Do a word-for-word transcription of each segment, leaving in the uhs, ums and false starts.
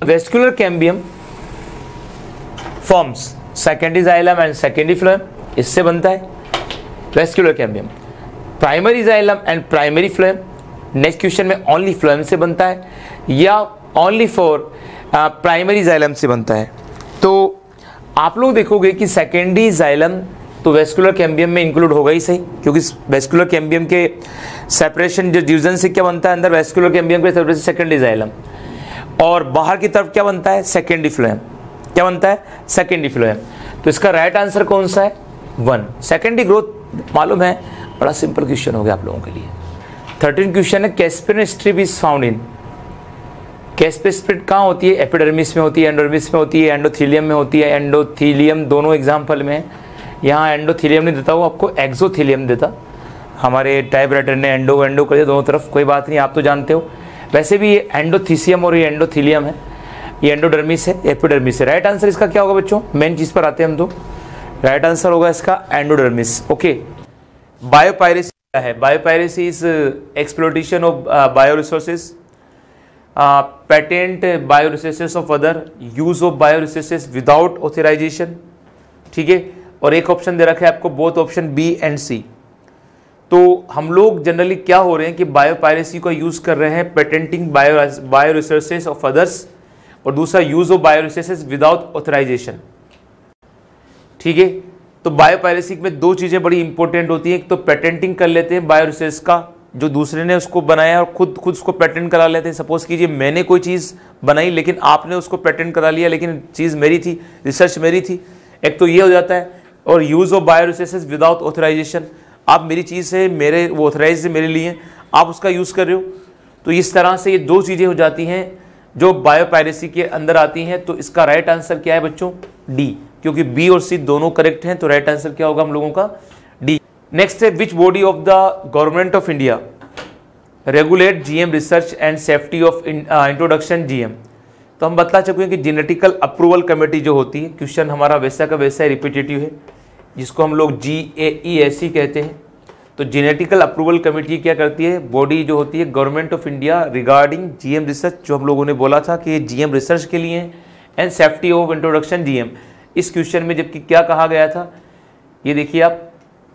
Vascular cambium forms secondary xylem and secondary phloem, इससे बनता है vascular cambium. Primary xylem and primary phloem, next question में only phloem से बनता है या ओनली फॉर प्राइमरी जाइलम से बनता है। तो आप लोग देखोगे कि सेकेंडरी जाइलम तो वेस्कुलर कैम्बियम में इंक्लूड होगा ही सही, क्योंकि वेस्कुलर कैम्बियम के सेपरेशन जो डिवीजन से क्या बनता है, अंदर वेस्कुलर कैम्बियम के सेपरेशन सेकेंडरी जाइलम, और बाहर की तरफ क्या बनता है, सेकेंडरी फ्लोएम। क्या बनता है, सेकेंडरी फ्लोएम। तो इसका राइट आंसर कौन सा है, वन। सेकेंडरी ग्रोथ मालूम है, बड़ा सिंपल क्वेश्चन हो गया आप लोगों के लिए। थर्टीन क्वेश्चन है, Caspian strip is found in. Caspian strip कहाँ होती है, एपिडर्मिस में होती है, एंडोडर्मिस में होती है, एंडोथीलियम में होती है। एंडोथीलियम दोनों एग्जाम्पल में, यहाँ एंडोथीलियम नहीं देता हूँ आपको, एक्सोथीलियम देता। हमारे टाइपराइटर ने एंडो एंडो कर दिया दोनों तरफ, कोई बात नहीं, आप तो जानते हो। वैसे भी ये एंडोथीसियम और ये एंडोथीलियम है, ये एंडोडर्मिस है, एपिडर्मिस है। राइट आंसर इसका क्या होगा बच्चों, मेन चीज पर आते हैं हम तो। राइट आंसर होगा इसका एंडोडर्मिस। ओके, बायोपायरेसी क्या है, biopiracy is exploitation of bio resources, patent bio resources of other, use of bio resources without authorization. ठीक है, और एक ऑप्शन दे रखा है आपको, both option B and C. तो हम लोग जनरली क्या हो रहे हैं कि बायोपायरेसी का यूज कर रहे हैं patenting bio bio resources of others, और दूसरा use of bio resources without authorization. ठीक है, तो बायोपायरेसी में दो चीजें बड़ी इंपॉर्टेंट होती हैं, एक तो पेटेंटिंग कर लेते हैं बायो रिसोर्स का, जो दूसरे ने उसको बनाया और खुद खुद उसको पेटेंट करा लेते हैं। सपोज कीजिए मैंने कोई चीज बनाई लेकिन आपने उसको पेटेंट करा लिया, लेकिन चीज मेरी थी, रिसर्च मेरी थी, एक तो ये हो जाता है। और use of bio resources without authorization, आप मेरी चीज़ है, मेरे वो ऑथराइज मेरे लिए, आप उसका यूज़ कर रहे हो। तो इस तरह से ये दो चीज़ें हो जाती हैं जो बायोपायरेसी के अंदर आती हैं। तो इसका राइट आंसर क्या है बच्चों, डी, क्योंकि बी और सी दोनों करेक्ट हैं। तो राइट आंसर क्या होगा हम लोगों का, डी। नेक्स्ट है, which body of the government of India regulate GM research and safety of introduction GM. तो हम बता चुके हैं कि जेनेटिकल अप्रूवल कमेटी जो होती है, क्वेश्चन हमारा वैसा का वैसा रिपीटेटिव है, जिसको हम लोग जी ए ई एस ई कहते हैं। तो जेनेटिकल अप्रूवल कमेटी क्या करती है, बॉडी जो होती है government of India regarding GM research, जो हम लोगों ने बोला था कि जीएम रिसर्च के लिए, and safety of introduction GM. इस क्वेश्चन में जबकि क्या कहा गया था, ये देखिए आप,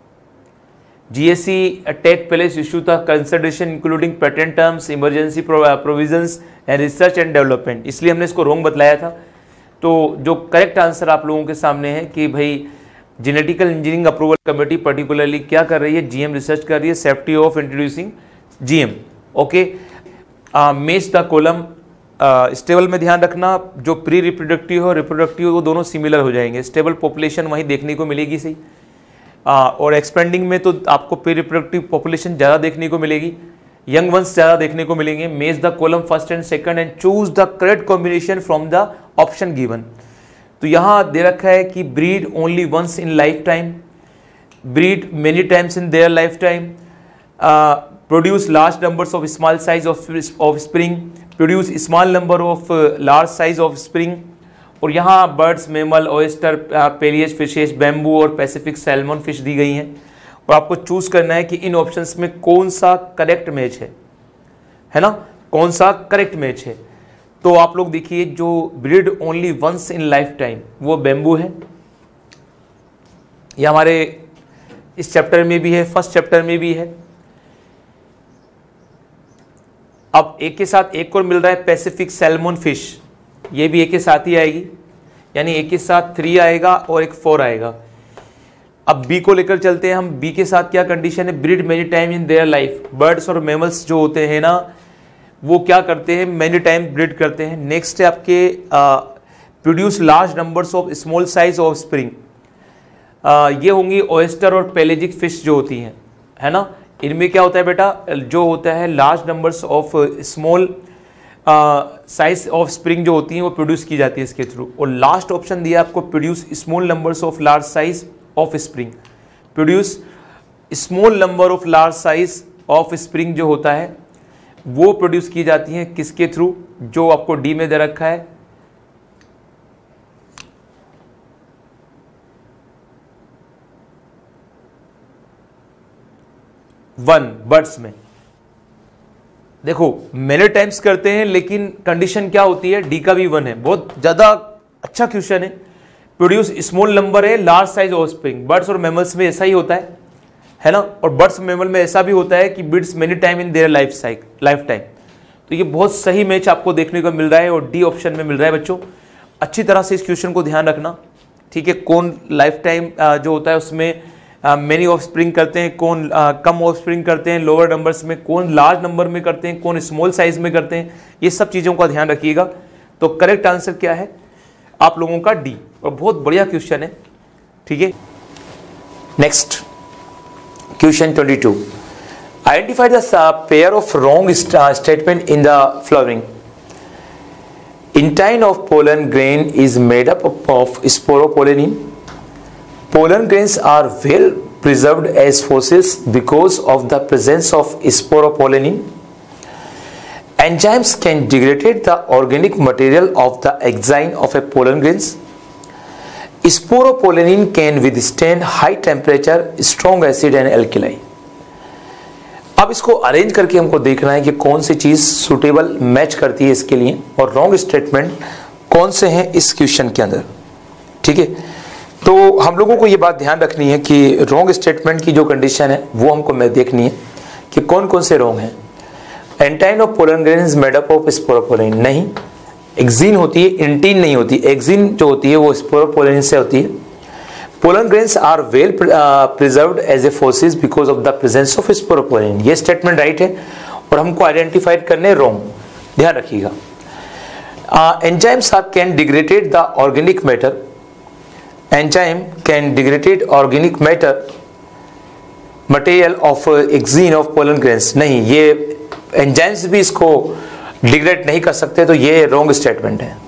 जीएससी टेक प्लेस इशू था consideration including patent terms, emergency provisions and research and development, इसलिए हमने इसको रॉन्ग बतलाया था। तो जो करेक्ट आंसर आप लोगों के सामने है कि भाई genetical engineering approval committee particularly क्या कर रही है, जीएम रिसर्च कर रही है, safety of introducing GM. Okay, match the column stable में ध्यान रखना, जो प्री रिप्रोडक्टिव हो रिप्रोडक्टिव वो दोनों सिमिलर हो जाएंगे, स्टेबल पॉपुलेशन वहीं देखने को मिलेगी सही। आ, और एक्सपेंडिंग में तो आपको प्री रिप्रोडक्टिव पॉपुलेशन ज़्यादा देखने को मिलेगी, यंग वंस ज़्यादा देखने को मिलेंगे। Match the column first and second and choose the correct combination from the option given. तो यहाँ दे रखा है कि breed only once in lifetime, breed many times in their lifetime, produce large numbers of small size of offspring, produce small number of large size offspring. और यहाँ birds, mammal, oyster, पेरियस fishes, bamboo और Pacific salmon fish दी गई हैं। और आपको choose करना है कि इन ऑप्शंस में कौन सा करेक्ट मैच है, है ना, कौन सा करेक्ट मैच है। तो आप लोग देखिए, जो breed only once in lifetime वो बैम्बू है, ये हमारे इस चैप्टर में भी है, फर्स्ट चैप्टर में भी है। अब एक के साथ एक और मिल रहा है पैसिफिक सैल्मन फिश, ये भी एक के साथ ही आएगी, यानी एक के साथ थ्री आएगा और एक फोर आएगा। अब बी को लेकर चलते हैं हम, बी के साथ क्या कंडीशन है, breed many time in their life. Birds और मेमल्स जो होते हैं ना, वो क्या करते हैं, मेनी टाइम ब्रीड करते हैं। नेक्स्ट है आपके produce large numbers of small size offspring, ये होंगी ओएस्टर और पेलेजिक फिश जो होती हैं, है ना। इनमें क्या होता है बेटा, जो होता है large numbers of small size offspring जो होती हैं वो प्रोड्यूस की जाती है इसके थ्रू। और लास्ट ऑप्शन दिया आपको, produce small numbers of large size offspring, produce small number of large size offspring जो होता है वो प्रोड्यूस की जाती हैं किसके थ्रू, जो आपको डी में दे रखा है, वन बर्ड्स में। देखो मेनी टाइम्स करते हैं, लेकिन कंडीशन क्या होती है, डी का भी वन है, बहुत ज्यादा अच्छा क्वेश्चन है। प्रोड्यूस स्मॉल नंबर है लार्ज साइज ऑफस्प्रिंग, बर्ड्स और मैमल्स में ऐसा ही होता है है ना, और बर्ड्स मैमल में ऐसा भी होता है कि breeds many time in their life cycle lifetime. तो ये बहुत सही मैच आपको देखने को मिल रहा है और डी ऑप्शन में मिल रहा है बच्चों। अच्छी तरह से इस क्वेश्चन को ध्यान रखना, ठीक है। कौन लाइफ टाइम जो होता है उसमें मेनी ऑफ स्प्रिंग करते हैं, कौन आ, कम ऑफ स्प्रिंग करते हैं लोअर नंबर्स में, कौन लार्ज नंबर में करते हैं, कौन स्मॉल साइज में करते हैं, ये सब चीज़ों का ध्यान रखिएगा। तो करेक्ट आंसर क्या है आप लोगों का डी, और बहुत बढ़िया क्वेश्चन है, ठीक है। Next question twenty two, identify the pair of wrong statement in the flowering. Intine of pollen grain is made up of sporopollenin. Pollen grains are well preserved as fossils because of the presence of sporopollenin. Enzymes can degrade the organic material of the exine of a pollen grains. Sporopollenin can withstand high temperature, strong acid and alkali. अब इसको arrange करके हमको देखना है कि कौन सी चीज suitable match करती है इसके लिए, और रॉन्ग स्टेटमेंट कौन से हैं इस क्वेश्चन के अंदर, ठीक है। तो हम लोगों को ये बात ध्यान रखनी है कि रॉन्ग स्टेटमेंट की जो कंडीशन है वो हमको मैं देखनी है कि कौन कौन से रॉन्ग हैं। Intine of pollen grain is made up of sporopollenin, नहीं। एक्सिन होती है, इंटीन नहीं होती। एक्सिन जो होती है वो स्पोरोपोलिन से होती है। Pollen grains are well uh, preserved as a fossils because of the presence of sporopollen. ये स्टेटमेंट राइट है और हमको आइडेंटिफाइड करने रॉन्ग, ध्यान रखिएगा। Enzymes are can degraded the organic matter, enzyme can degraded organic matter material of exine of pollen grains, नहीं, ये enzymes भी इसको डिग्रेड नहीं कर सकते, तो ये रॉन्ग स्टेटमेंट है।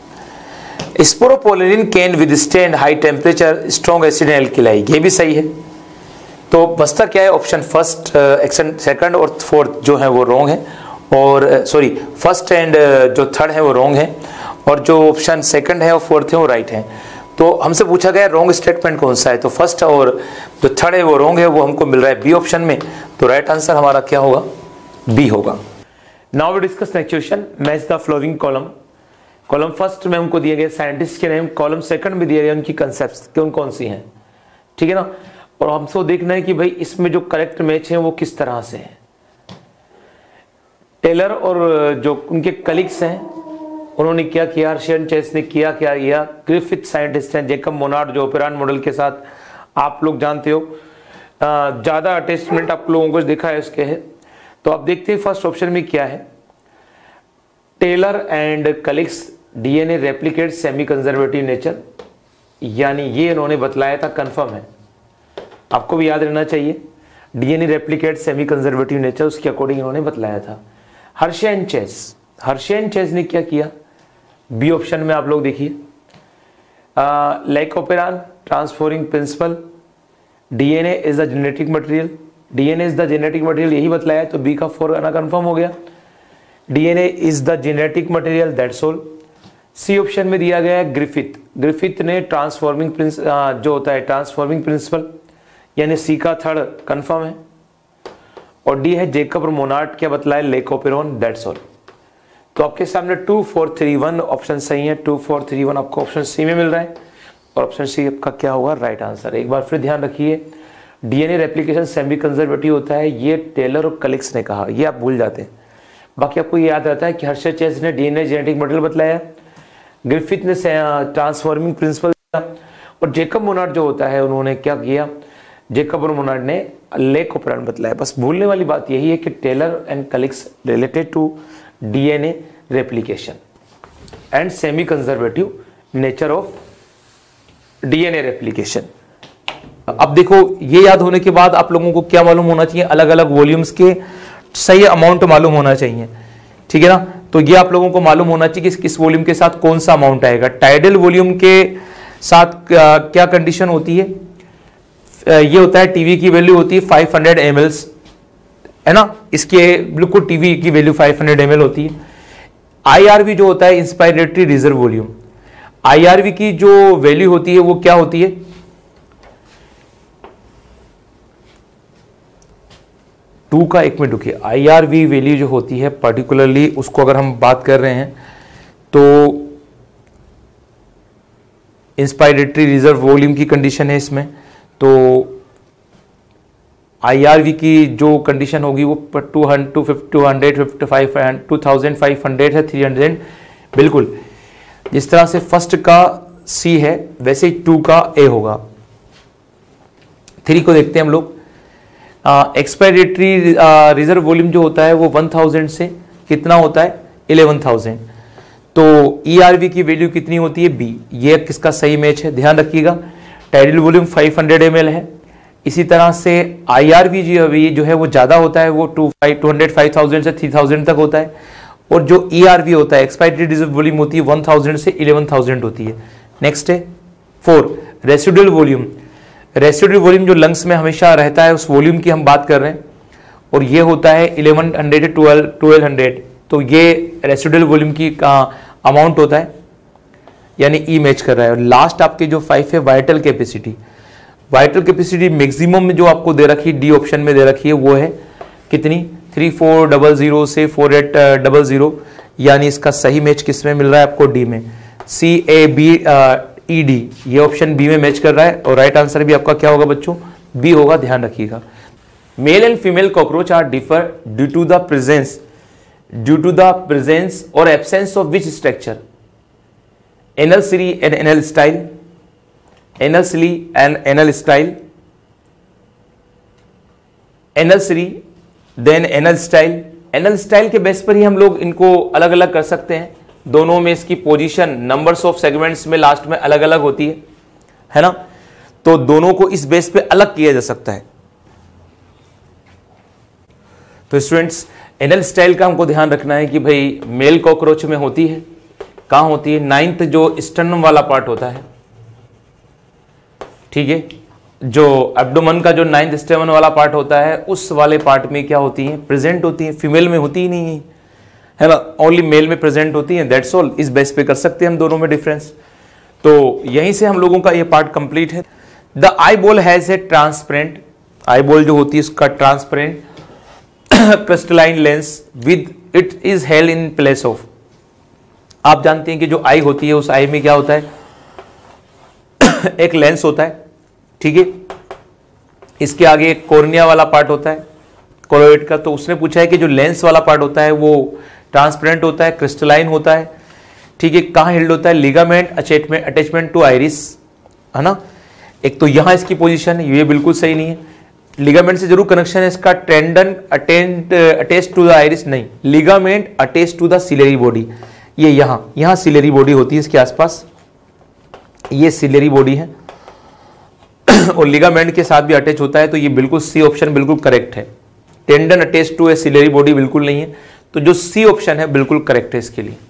Sporopollenin can withstand high temperature, strong acid and alkali, ये भी सही है। तो बचता क्या है, ऑप्शन फर्स्ट, सेकंड और फोर्थ जो है वो रॉन्ग है, और सॉरी फर्स्ट एंड जो थर्ड है वो रॉन्ग है, और जो ऑप्शन सेकंड है और फोर्थ है वो राइट है। तो हमसे पूछा गया रॉन्ग स्टेटमेंट कौन सा है, तो फर्स्ट और जो थर्ड है वो रॉन्ग है, वो हमको मिल रहा है बी ऑप्शन में। तो राइट आंसर हमारा क्या होगा, बी होगा। Now we discuss next question, match the following column. Column first में हमको दिए गए साइंटिस्ट के नेम, कॉलम सेकंड में दिए गए उनकी कंसेप्ट्स कौन कौन सी हैं, ठीक है ना। और हमसे देखना है कि भाई इसमें जो करेक्ट मैच है वो किस तरह से है। टेलर और जो उनके कलीग्स हैं उन्होंने क्या किया, हर्शियन चेस ने किया क्या किया, ग्रिफिथ साइंटिस्ट हैं, जेकब मोनार्ड जो ओपेरान मॉडल के साथ आप लोग जानते हो ज्यादा अटैचमेंट आप लोगों को दिखा है उसके है। तो आप देखते हैं फर्स्ट ऑप्शन में क्या है, Taylor and colleagues DNA replicate semi conservative nature, यानी ये इन्होंने बतलाया था, कंफर्म है, आपको भी याद रहना चाहिए। DNA replicate semi conservative nature उसके अकॉर्डिंग इन्होंने बतलाया था। हर्शियन चेस, हर्शियन चेस ने क्या किया, बी ऑप्शन में आप लोग देखिए, lac operon transforming principle, DNA is the genetic material, DNA is the genetic material यही बतलाया, तो बी का फोर आना कंफर्म हो गया। DNA is the genetic material, that's all. C option में दिया गया है ग्रिफिथ, ग्रिफिथ ने ट्रांसफॉर्मिंग प्रिंस जो होता है ट्रांसफॉर्मिंग प्रिंसिपल, यानी सी का थर्ड कंफर्म है। और डी है जेकब और मोनार्ड, क्या बतलाया, लेकोपेरोन, दैट्स ऑल। तो आपके सामने two four three one option सही है, टू फोर थ्री वन आपको ऑप्शन सी में मिल रहा है, और ऑप्शन सी आपका क्या होगा, राइट आंसर। एक बार फिर ध्यान रखिए, डीएनए रेप्लिकेशन सेमी कंजर्वेटिव होता है, ये टेलर और कलिक्स ने कहा, ये आप भूल जाते हैं। बाकी आपको ये याद रहता है कि हर्शियन चेस ने डीएनए जेनेटिक मटेरियल बतलाया, ग्रिफिथ ने ट्रांसफॉर्मिंग प्रिंसिपल दिया, और जेकब मोनार्ड जो होता है उन्होंने क्या किया, जेकब और मोनार्ड ने लेकोपेरान बतलाया। बस भूलने वाली बात यही है कि Taylor and colleagues related to DNA replication and semi conservative nature of DNA replication. अब देखो ये याद होने के बाद आप लोगों को क्या मालूम होना चाहिए, अलग अलग वॉल्यूम्स के सही अमाउंट मालूम होना चाहिए, ठीक है ना। तो ये आप लोगों को मालूम होना चाहिए कि किस वॉल्यूम के साथ कौन सा अमाउंट आएगा। टाइडल वॉल्यूम के साथ क्या कंडीशन होती है, ये होता है टीवी की वैल्यू होती है फाइव हंड्रेड एम एल, है ना, इसके बिल्कुल टीवी की value five hundred M L होती है। आईआरवी जो होता है इंस्पायरेटरी रिजर्व वॉल्यूम, आईआरवी की जो वैल्यू होती है वो क्या होती है, टू का, एक मिनट रुकिए, आई आर वी वैल्यू जो होती है पर्टिकुलरली उसको अगर हम बात कर रहे हैं तो इंस्पायरेटरी रिजर्व वॉल्यूम की कंडीशन है इसमें, तो आई आर वी की जो कंडीशन होगी वो two hundred two fifty two hundred fifty five two thousand five hundred है, थ्री हंड्रेड, बिल्कुल जिस तरह से फर्स्ट का सी है वैसे ही टू का ए होगा। थ्री को देखते हैं हम लोग। एक्सपायरेटरी रिजर्व वॉल्यूम जो होता है वो वन थाउजेंड से कितना होता है, इलेवन थाउजेंड। तो ई आर वी की वैल्यू कितनी होती है, बी। ये किसका सही मैच है, ध्यान रखिएगा। Tidal volume five hundred M L है। इसी तरह से आई आर वी जो जो है वो ज़्यादा होता है, वो two five two hundred five thousand से थ्री थाउजेंड तक होता है। और जो ई आर वी होता है, एक्सपायरेटरी रिजर्व वॉल्यूम होती है वन थाउजेंड से इलेवन थाउजेंड होती है। नेक्स्ट है four, residual volume. Residual volume जो लंग्स में हमेशा रहता है उस वॉल्यूम की हम बात कर रहे हैं, और ये होता है इलेवन हंड्रेड से ट्वेल्व ट्वेल्व हंड्रेड। तो ये रेसिडुअल वॉल्यूम की अमाउंट होता है, यानी ई मैच कर रहा है। और लास्ट आपके जो फाइव है vital capacity. Vital capacity maximum में जो आपको दे रखी है, डी ऑप्शन में दे रखी है, वो है कितनी, थ्री फोर डबल जीरो से फोर एट डबल जीरो, यानी इसका सही मैच किस में मिल रहा है आपको, डी में। C A B E D, ये ऑप्शन बी में मैच कर रहा है, और राइट आंसर भी आपका क्या होगा बच्चों, बी होगा, ध्यान रखिएगा। Male and female cockroach are differ due to the presence due to the presence और absence of which structure, anal cerci and anal style, anal cerci and anal style, anal cerci then anal style. Anal style के base पर ही हम लोग इनको अलग अलग कर सकते हैं। दोनों में इसकी पोजीशन नंबर्स ऑफ सेगमेंट्स में लास्ट में अलग अलग होती है, है ना। तो दोनों को इस बेस पे अलग किया जा सकता है। तो स्टूडेंट्स, एनल स्टाइल का हमको ध्यान रखना है कि भाई मेल कॉकरोच में होती है, कहां होती है, नाइन्थ जो स्टर्नम वाला पार्ट होता है, ठीक है, जो एब्डोमन का जो नाइन्थ स्टेमन वाला पार्ट होता है, उस वाले पार्ट में क्या होती है, प्रेजेंट होती है। फीमेल में होती ही नहीं है, है ना, ओनली मेल में प्रेजेंट होती है, दैट्स ऑल। इस बेस पे कर सकते हैं हम दोनों में डिफरेंस। तो यहीं से हम लोगों का ये पार्ट कंप्लीट है। The eye ball has a transparent, eye ball जो होती है उसका transparent crystalline lens with it is held in place of. आप जानते हैं कि जो आई होती है उस आई में क्या होता है, एक लेंस होता है, ठीक है, इसके आगे एक कॉर्निया वाला पार्ट होता है कोलोइड का। तो उसने पूछा है कि जो लेंस वाला पार्ट होता है वो ट्रांसपेरेंट होता है, क्रिस्टलाइन होता है, ठीक है, कहाँ हिल्ड होता है, ligament attachment attachment to iris, है ना। एक तो यहां इसकी पोजीशन है, ये बिल्कुल सही नहीं है। लिगामेंट से जरूर कनेक्शन है इसका, tendon attend attach to the iris नहीं, ligament attach to the ciliary body. ये यहां यहां सिलेरी बॉडी होती है इसके आसपास, ये सिलेरी बॉडी है और लिगामेंट के साथ भी अटैच होता है। तो ये बिल्कुल सी ऑप्शन बिल्कुल करेक्ट है। Tendon attach to a ciliary body बिल्कुल नहीं है, तो जो सी ऑप्शन है बिल्कुल करेक्ट है इसके लिए।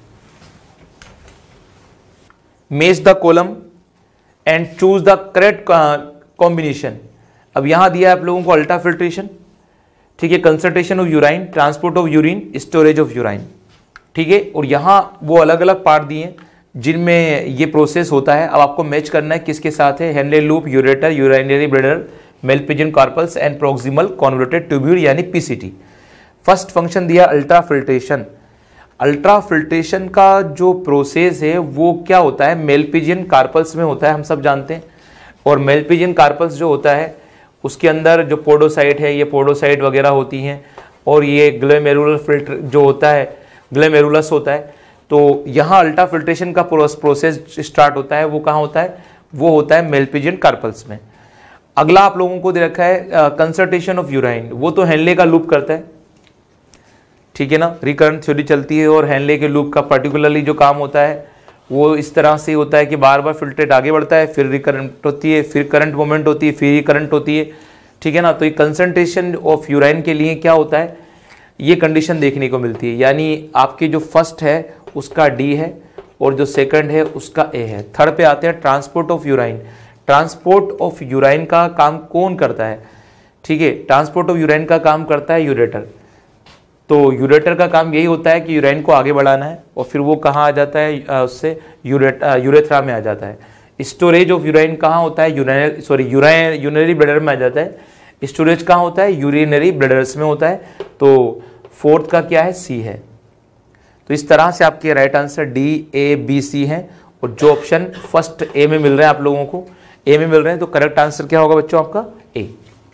Match the column and choose the correct combination. अब यहां दिया है आप लोगों को अल्ट्रा फिल्ट्रेशन, ठीक है, concentration of urine, transport of urine, storage of urine, ठीक है, और यहां वो अलग अलग पार्ट दिए हैं जिनमें ये प्रोसेस होता है। अब आपको मैच करना है किसके साथ है, Henle loop, ureter, urinary bladder, Malpighian carpals and proximal convoluted tubule यानी पीसीटी। फर्स्ट फंक्शन दिया अल्ट्रा फिल्ट्रेशन। अल्ट्रा फिल्ट्रेशन का जो प्रोसेस है वो क्या होता है, मेलपिजियन कार्पल्स में होता है, हम सब जानते हैं। और मेलपिजियन कार्पल्स जो होता है उसके अंदर जो पोडोसाइट है, ये पोडोसाइट वगैरह होती हैं, और ये ग्लोमेरुलर फिल्टर जो होता है, ग्लोमेरुलस होता है। तो यहाँ अल्ट्रा फिल्ट्रेशन का प्रोसेस स्टार्ट होता है, वो कहाँ होता है, वो होता है मेलपिजियन कार्पल्स में। अगला आप लोगों को दे रखा है कंसंट्रेशन ऑफ यूराइन, वो तो हेनले का लूप करता है, ठीक है ना, रिकरेंट थ्योरी चलती है, और हेनले के लूप का पर्टिकुलरली जो काम होता है वो इस तरह से होता है कि बार बार फिल्ट्रेट आगे बढ़ता है, फिर रिकरेंट होती है, फिर करंट मोमेंट होती है, फिर रिकरेंट होती है, ठीक है ना। तो ये कंसंट्रेशन ऑफ यूराइन के लिए क्या होता है, ये कंडीशन देखने को मिलती है, यानी आपकी जो फर्स्ट है उसका डी है और जो सेकंड है उसका ए है। थर्ड पे आते हैं transport of urine. Transport of urine का काम कौन करता है, ठीक है, ट्रांसपोर्ट ऑफ यूराइन का काम करता है यूरेटर। तो यूरेटर का काम यही होता है कि यूराइन को आगे बढ़ाना है, और फिर वो कहाँ आ जाता है, उससे यूरेट यूरेथ्रा में आ जाता है। स्टोरेज ऑफ यूराइन कहाँ होता है, urine sorry urine urinary bladder में आ जाता है, स्टोरेज कहाँ होता है? यूरिनरी ब्लडर्स में होता है। तो फोर्थ का क्या है? सी है। तो इस तरह से आपके right answer D, A, B, C है। और जो ऑप्शन फर्स्ट ए में मिल रहे हैं आप लोगों को, ए में मिल रहे हैं, तो करेक्ट आंसर क्या होगा बच्चों आपका? ए।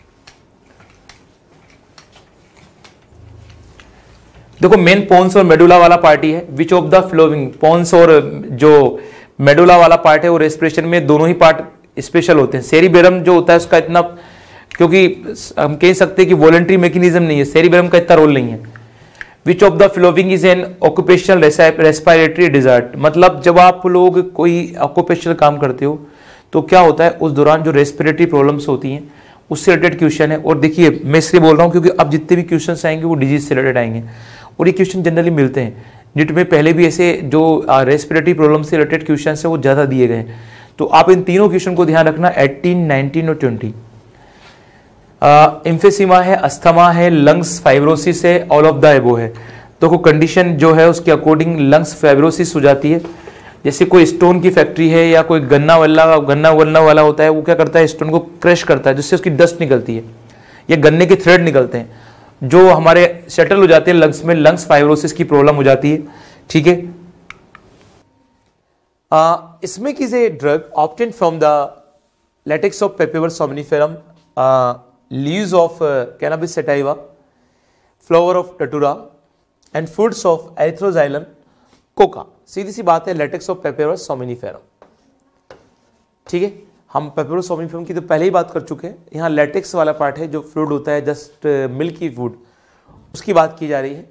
देखो मेन पोन्स और मेडुला वाला पार्टी है। Which of the following, pons और जो मेडुला वाला पार्ट है वो रेस्पिरेशन में दोनों ही पार्ट स्पेशल होते हैं। सेरिबेरम जो होता है उसका इतना, क्योंकि हम कह सकते हैं कि वॉलंटरी मैकेनिज्म नहीं है, सेरिबेरम का इतना रोल नहीं है। Which of the following is an occupational respiratory disorder, मतलब जब आप लोग कोई ऑक्यूपेशनल काम करते हो तो क्या होता है उस दौरान जो रेस्पिरेटरी प्रॉब्लम्स होती हैं उससे रिलेटेड क्वेश्चन है। और देखिए मैं इसलिए बोल रहा हूँ क्योंकि अब जितने भी क्वेश्चन आएंगे वो डिजीज से रिलेटेड आएंगे और ये क्वेश्चन जनरली मिलते हैं। नीट में पहले भी ऐसे जो रेस्पिरेटरी प्रॉब्लम से रिलेटेड क्वेश्चन है वो ज़्यादा दिए गए हैं। तो आप इन तीनों क्वेश्चन को ध्यान रखना, एटीन, नाइनटीन और ट्वेंटी। इम्फेसिमा है, अस्थमा है, लंग्स फाइब्रोसिस है, ऑल ऑफ द एबो है। तो कंडीशन जो है उसके अकॉर्डिंग लंग्स फाइब्रोसिस हो जाती है। जैसे कोई स्टोन की फैक्ट्री है या कोई गन्ना वाला गन्ना वन्ना वाला होता है, वो क्या करता है स्टोन को क्रश करता है जिससे उसकी डस्ट निकलती है या गन्ने के थ्रेड निकलते हैं जो हमारे सेटल हो जाते हैं लंग्स में, लंग्स फाइब्रोसिस की प्रॉब्लम हो जाती है। ठीक है। इसमें की a drug obtained from the latex of papaver somniferum, leaves of cannabis sativa, flower of datura and fruits of erythroxylum coca. सीधी सी बात है, लेटेक्स ऑफ पेपिवर सोमनिफेरम। ठीक है, हम पेपिवर सोमनिफेरम की तो पहले ही बात कर चुके हैं। यहाँ लेटेक्स वाला पार्ट है जो फ्लूइड होता है, जस्ट मिल्की फूड, उसकी बात की जा रही है।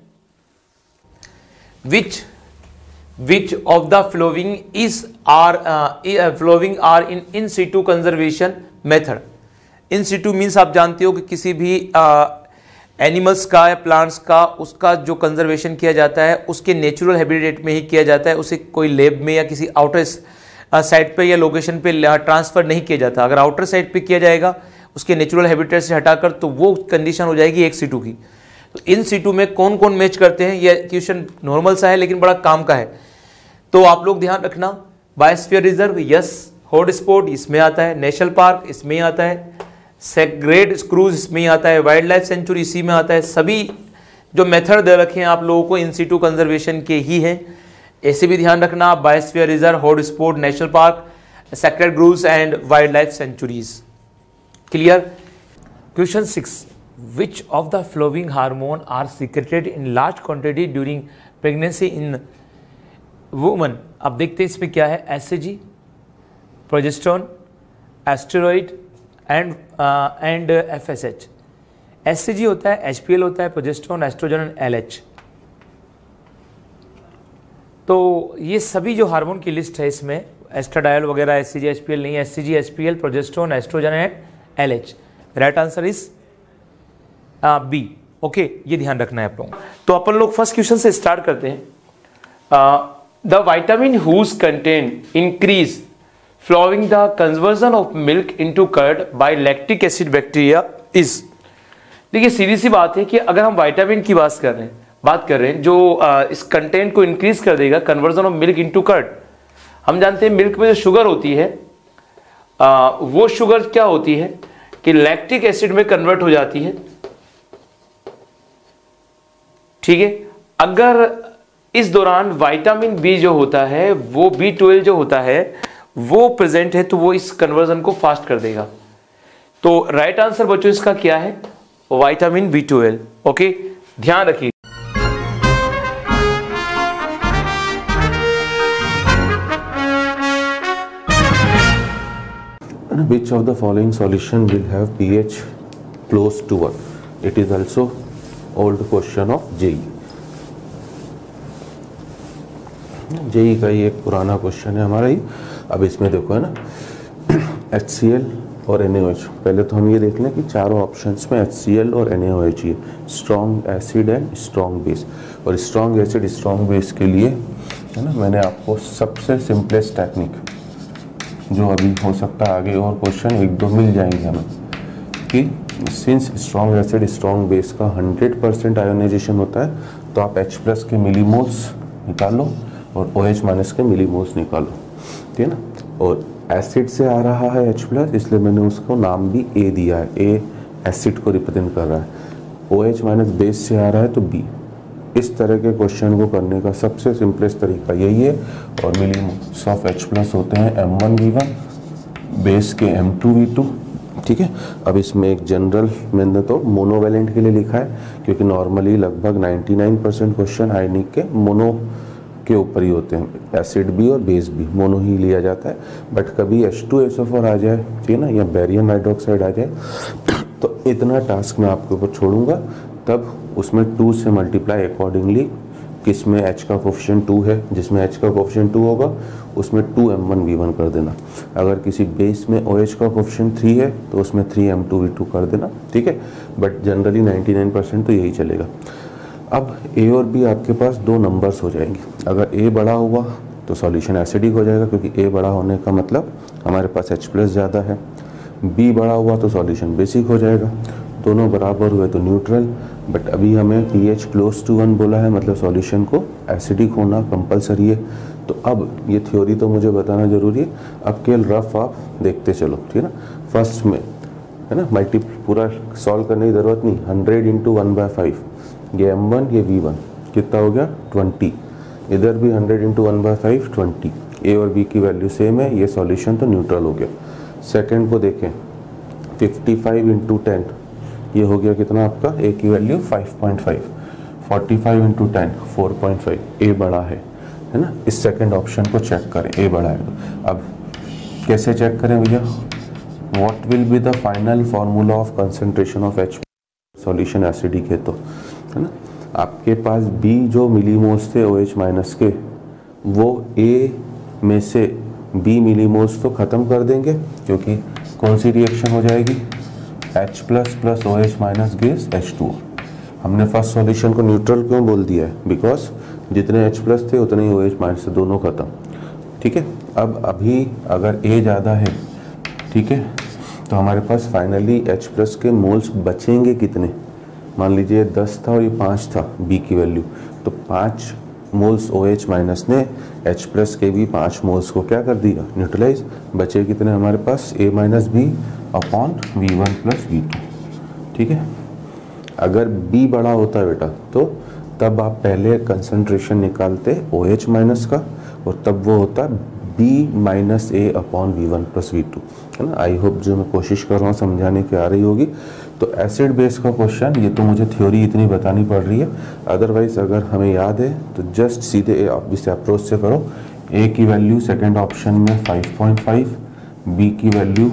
Which which of the following is are following are in in situ conservation method. In situ means आप जानते हो कि किसी भी एनिमल्स uh, का या प्लांट्स का उसका जो कंजर्वेशन किया जाता है उसके नेचुरल हैबिटेट में ही किया जाता है, उसे कोई लैब में या किसी आउटर साइड पे या लोकेशन पे ट्रांसफर नहीं किया जाता। अगर आउटर साइड पे किया जाएगा उसके नेचुरल हैबिटेट से हटाकर तो वो कंडीशन हो जाएगी एक सीटू की। तो इन सीटू में कौन कौन मैच करते हैं, ये क्वेश्चन नॉर्मल सा है लेकिन बड़ा काम का है। तो आप लोग ध्यान रखना, बायोस्फीयर रिजर्व यस, हॉटस्पॉट इसमें आता है, नेशनल पार्क इसमें आता है, सेग्रेड स्क्रूज इसमें ही आता है, वाइल्ड लाइफ सेंचुरी इसी में आता है। सभी जो मेथड दे रखे हैं आप लोगों को इन सीटू कंजर्वेशन के ही हैं। ऐसे भी ध्यान रखना, biosphere reserve, hotspot, national park, sacred groves and wild life sanctuaries. Clear. Question six, which of the following hormone are secreted in large quantity during pregnancy in woman. अब देखते हैं इसमें क्या है, HCG, progesterone, steroid and and FSH. HCG होता है, HPL होता है, प्रोजेस्टेरोन, एस्ट्रोजन एंड एलएच। तो ये सभी जो हार्मोन की लिस्ट है इसमें एस्ट्राडायल वगैरह, एससीजी, एचपीएल नहीं, HCG, HPL, progesterone, estrogen and LH. Right answer is B. Okay, ये ध्यान रखना है आप लोगों को। तो अपन लोग फर्स्ट क्वेश्चन से स्टार्ट करते हैं। The vitamin whose content increase flowing the conversion of milk into curd by lactic acid bacteria is। देखिए सीधी सी बात है कि अगर हम विटामिन की बात कर रहे हैं बात कर रहे हैं जो आ, इस कंटेंट को इंक्रीज कर देगा, conversion of milk into curd. हम जानते हैं मिल्क में जो शुगर होती है आ, वो शुगर क्या होती है कि लैक्टिक एसिड में कन्वर्ट हो जाती है। ठीक है, अगर इस दौरान विटामिन बी जो होता है वो बी ट्वेल्व जो होता है वो प्रेजेंट है तो वो इस कन्वर्जन को फास्ट कर देगा। तो राइट आंसर बच्चों इसका क्या है, विटामिन बी ट्वेल्व। ओके, ध्यान रखिए। Which of the following solution will have pH close to one? It is also old question of J E E. J E E का ये एक पुराना क्वेश्चन है हमारा ही। अब इसमें देखो है ना एच सी एल और एन ए ओ एच। पहले तो हम ये देख लें कि चारों ऑप्शंस में एच सी एल और एन ए ओ एच ही है, strong acid and strong base. और स्ट्रॉन्ग एसिड स्ट्रॉन्ग बेस के लिए है ना मैंने आपको सबसे सिंपलेस्ट टेक्निक जो अभी हो सकता है आगे और क्वेश्चन एक दो मिल जाएंगे हमें कि since strong acid strong base का हंड्रेड परसेंट आयोनाइजेशन होता है तो आप H प्लस के मिलीमोल्स निकालो और OH माइनस के मिलीमोल्स निकालो। ठीक है ना। और एसिड से आ रहा है H प्लस, इसलिए मैंने उसको नाम भी A दिया है, A एसिड को रिप्रेजेंट कर रहा है, ओ एच माइनस बेस से आ रहा है तो बी। इस तरह के क्वेश्चन को करने का सबसे सिंपलेस्ट तरीका यही है। और मिलीमोल्स ऑफ H प्लस होते हैं M one V one, base के एम टू वी टू। ठीक है, अब इसमें एक जनरल मैंने तो मोनोवेलेंट के लिए लिखा है, क्योंकि नॉर्मली लगभग निन्यानवे परसेंट क्वेश्चन आयनिक के मोनो के ऊपर ही होते हैं, एसिड भी और बेस भी मोनो ही लिया जाता है। बट कभी H two S O four आ जाए, ठीक है ना, या बेरियम हाइड्रोक्साइड आ जाए, तो इतना टास्क मैं आपके ऊपर छोड़ूंगा, तब उसमें टू से मल्टीप्लाई अकॉर्डिंगली, किसमें H का कोफिशिएंट टू है, जिसमें H का कोफिशिएंट टू होगा उसमें two M one V one कर देना। अगर किसी बेस में OH का कोफिशिएंट थ्री है तो उसमें three M two V two कर देना। ठीक है, बट जनरली निन्यानवे परसेंट तो यही चलेगा। अब A और B आपके पास दो नंबर्स हो जाएंगे। अगर A बड़ा हुआ तो सॉल्यूशन एसिडिक हो जाएगा, क्योंकि A बड़ा होने का मतलब हमारे पास H प्लस ज़्यादा है। B बड़ा हुआ तो सॉल्यूशन बेसिक हो जाएगा। दोनों बराबर हुए तो न्यूट्रल। बट अभी हमें pH क्लोज टू वन बोला है, मतलब सॉल्यूशन को एसिडिक होना कंपलसरी है। तो अब ये थ्योरी तो मुझे बताना जरूरी है, अब केवल रफ आप देखते चलो, ठीक है ना। फर्स्ट में है ना, मल्टी पूरा सॉल्व करने की ज़रूरत नहीं, hundred into one by five, ये एम वन ये वी वन, कितना हो गया ट्वेंटी। इधर भी hundred into one by five twenty. A और बी की वैल्यू सेम है, ये सॉल्यूशन तो न्यूट्रल हो गया। सेकंड को देखें, फिफ्टी फाइव इंटू टेन, ये हो गया कितना आपका, ए की value five point five. Forty five into ten four point five, A बड़ा है, है ना। इस सेकंड ऑप्शन को चेक करें, ए बड़ा है। अब कैसे चेक करें भैया, what will be the final formula of concentration of H, solution acidic है तो, है ना। आपके पास बी जो मिलीमोल्स थे ओ एच माइनस के, वो ए में से बी मिलीमोल्स तो ख़त्म कर देंगे, क्योंकि कौन सी रिएक्शन हो जाएगी, H plus plus O H minus gives H two. हमने फर्स्ट सॉल्यूशन को न्यूट्रल क्यों बोल दिया है, बिकॉज जितने H प्लस थे उतने ही ओ एच माइनस से दोनों खत्म। ठीक है, अब अभी अगर A ज़्यादा है, ठीक है, तो हमारे पास फाइनली H प्लस के मोल्स बचेंगे कितने, मान लीजिए दस था और ये पाँच था B की वैल्यू, तो पाँच मोल्स ओ एच माइनस ने H प्लस के भी पाँच मोल्स को क्या कर दिया, न्यूट्रलाइज। बचे कितने हमारे पास, A minus B upon V one plus V two. ठीक है, अगर B बड़ा होता है बेटा, तो तब आप पहले कंसंट्रेशन निकालते ओ एच माइनस का, और तब वो होता B minus A upon V one plus V two, है ना। आई होप जो मैं कोशिश कर रहा हूँ समझाने की आ रही होगी। तो एसिड बेस का क्वेश्चन, ये तो मुझे थ्योरी इतनी बतानी पड़ रही है, अदरवाइज अगर हमें याद है तो जस्ट सीधे आप इस अप्रोच से करो। ए की वैल्यू सेकेंड ऑप्शन में फाइव पॉइंट फाइव, बी की वैल्यू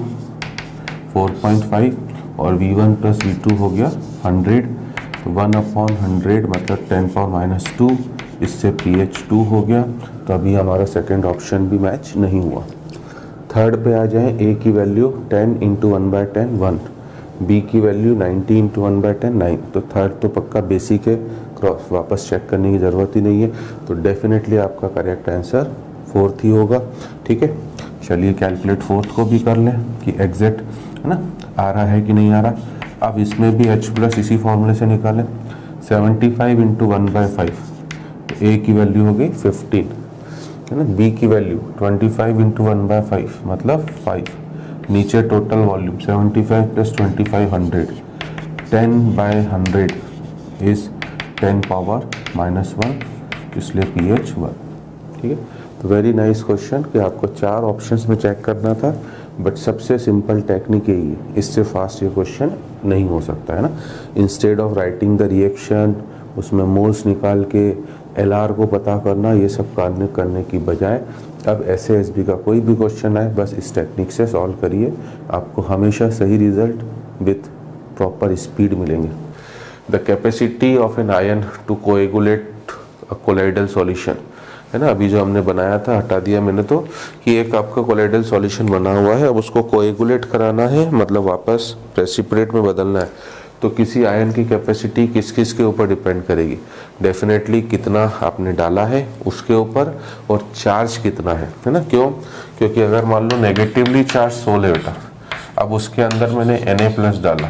फोर पॉइंट फाइव और V one plus V two हो गया हंड्रेड। तो वन अपॉन हंड्रेड मतलब टेन पावर माइनस टू, इससे पी एच टू हो गया। तो अभी हमारा सेकेंड ऑप्शन भी मैच नहीं हुआ। थर्ड पे आ जाए, ए की value ten into one by ten one, B की value ninety into one by ten nine. तो थर्ड तो पक्का बेसिक है, क्रॉस वापस चेक करने की ज़रूरत ही नहीं है। तो डेफिनेटली आपका करेक्ट आंसर फोर्थ ही होगा। ठीक है, चलिए कैलकुलेट फोर्थ को भी कर लें कि एग्जैक्ट, है ना, आ रहा है कि नहीं आ रहा। अब इसमें भी H प्लस इसी फॉर्मूले से निकालें, seventy five into one by five, A की वैल्यू हो गई फिफ्टीन, है ना। बी की value twenty five into one by five मतलब फाइव, नीचे total volume seventy five plus twenty five hundred, ten by hundred is ten power minus one, इसलिए P H one. ठीक है, तो वेरी नाइस क्वेश्चन कि आपको चार ऑप्शंस में चेक करना था, बट सबसे सिंपल टेक्निक यही है, इससे फास्ट ये क्वेश्चन नहीं हो सकता, है ना। Instead of writing the reaction, उसमें मोल्स निकाल के एल आर को पता करना, ये सब करने करने की बजाय अब एस ए एस बी का कोई भी क्वेश्चन आए बस इस टेक्निक से सॉल्व करिए, आपको हमेशा सही रिजल्ट विथ प्रॉपर स्पीड मिलेंगे। The capacity of an ion to coagulate a colloidal solution, है ना। अभी जो हमने बनाया था हटा दिया मैंने, तो कि एक आपका कोलाइडल सॉल्यूशन बना हुआ है, अब उसको कोएगुलेट कराना है, मतलब वापस प्रेसिपिटेट में बदलना है। तो किसी आयन की कैपेसिटी किस किस के ऊपर डिपेंड करेगी, डेफिनेटली कितना आपने डाला है उसके ऊपर, और चार्ज कितना है, है ना। क्यों, क्योंकि अगर मान लो नेगेटिवली चार्ज सोल है बेटा, अब उसके अंदर मैंने एन ए प्लस डाला,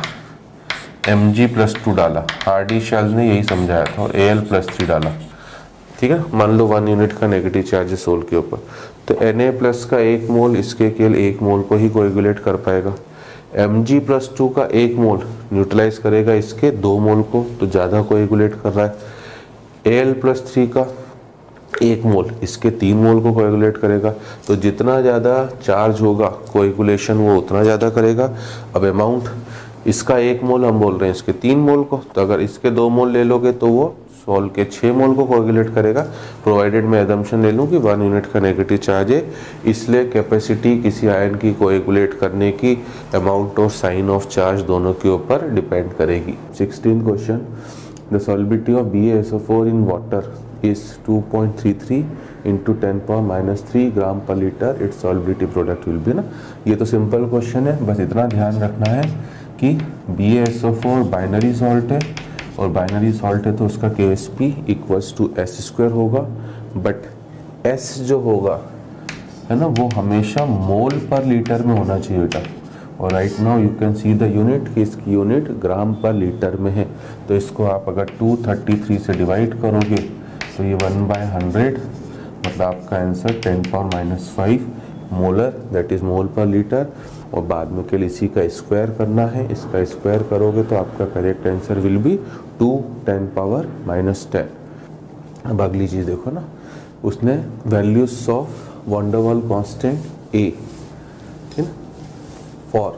एम जी प्लस टू डाला, आर डी शार्ल्स ने यही समझाया था, और ए एल प्लस थ्री डाला। ठीक है, मान लो वन यूनिट का नेगेटिव चार्ज है सोल के ऊपर, तो एन ए प्लस का एक मोल इसके केवल एक मोल को ही कोएगुलेट कर पाएगा। एम जी प्लस टू का एक मोल न्यूट्रलाइज करेगा इसके दो मोल को, तो ज़्यादा कोएगुलेट कर रहा है। ए एल प्लस थ्री का एक मोल इसके तीन मोल को कोएगुलेट करेगा, तो जितना ज़्यादा चार्ज होगा कोएगुलेशन वो उतना ज़्यादा करेगा। अब अमाउंट, इसका एक मोल हम बोल रहे हैं इसके तीन मोल को, तो अगर इसके दो मोल ले लोगे तो वो सॉल्व के छः मोल को कोएगुलेट करेगा, प्रोवाइडेड मैं एजम्पशन ले लूँ कि वन यूनिट का नेगेटिव चार्ज है। इसलिए कैपेसिटी किसी आयन की कोएगुलेट करने की अमाउंट और साइन ऑफ चार्ज दोनों के ऊपर डिपेंड करेगी। Sixteen question, the solubility of B A S O four in water is to point three three into ten power minus three gram per litre, its solubility product will be ना। ये तो simple question है, बस इतना ध्यान रखना है कि B A S O four binary salt है, और बाइनरी सॉल्ट है तो उसका K S P equals to S square होगा, बट एस जो होगा है ना वो हमेशा मोल पर लीटर में होना चाहिए बेटा। और right now you can see the unit कि इसकी यूनिट ग्राम पर लीटर में है, तो इसको आप अगर टू थर्टी थ्री से डिवाइड करोगे तो ये वन बाय हंड्रेड, मतलब आपका answer ten power minus five molar, that is mole per litre. और बाद में के लिए इसी का स्क्वायर करना है, इसका स्क्वायर करोगे तो आपका correct answer will be two ten power minus ten. अब अगली चीज़ देखो ना, उसने values of van der Waals constant A for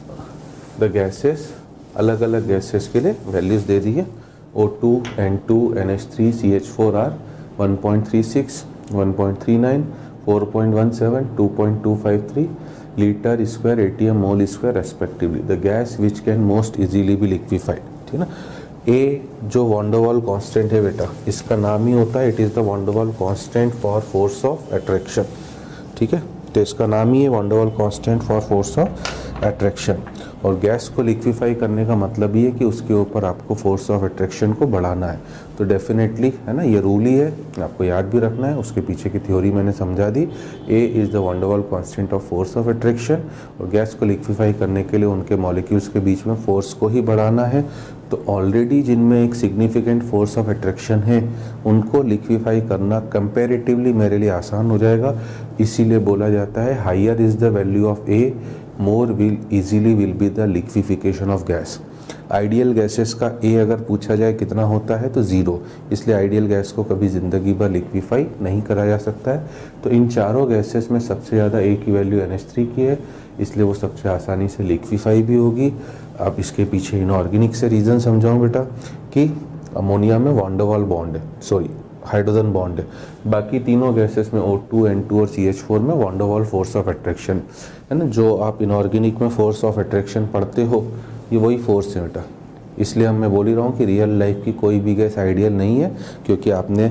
the gases, अलग अलग गैसेस के लिए वैल्यूज दे दी है। O two, N two, N H three, C H four are one point three six, one point three nine, four point one seven, two point two five three litre square ATM mole square respectively. The gas which can most easily be liquefied, ठीक है ना। ए जो van der Waals constant है बेटा, इसका नाम ही होता है it is the van der Waals constant for force of attraction, ठीक है। तो इसका नाम ही है van der Waals constant for force of attraction. और गैस को लिक्विफाई करने का मतलब ये है कि उसके ऊपर आपको फोर्स ऑफ अट्रैक्शन को बढ़ाना है। तो डेफिनेटली है ना, ये रूल ही है, आपको याद भी रखना है। उसके पीछे की थ्योरी मैंने समझा दी। A is the van der Waals constant of force of attraction, और गैस को लिक्विफाई करने के लिए उनके मॉलिक्यूल्स के बीच में फोर्स को ही बढ़ाना है। तो ऑलरेडी जिनमें एक सिग्निफिकेंट फोर्स ऑफ अट्रैक्शन है उनको लिक्विफाई करना कंपैरेटिवली मेरे लिए आसान हो जाएगा। इसीलिए बोला जाता है higher is the value of A more will easily will be the liquefaction of gas. Ideal gases का ए अगर पूछा जाए कितना होता है तो ज़ीरो, इसलिए आइडियल गैस को कभी ज़िंदगी भर लिक्विफाई नहीं करा जा सकता है। तो इन चारों गैसेस में सबसे ज़्यादा ए की वैल्यू एन एच थ्री की है, इसलिए वो सबसे आसानी से लिक्विफाई भी होगी। अब इसके पीछे इनऑर्गेनिक से रीज़न समझाऊँ बेटा कि अमोनिया में वंडरवॉल बॉन्ड है, सॉरी हाइड्रोजन बॉन्ड है। बाकी तीनों गैसेस में ओ टू, एन टू और सी एच फोर में वंडरवॉल फोर्स ऑफ अट्रैक्शन है ना। जो आप इनऑर्गेनिक में फोर्स ऑफ अट्रैक्शन पढ़ते हो ये वही फोर्स है बेटा। इसलिए हम मैं बोल ही रहा हूँ कि रियल लाइफ की कोई भी गैस आइडियल नहीं है, क्योंकि आपने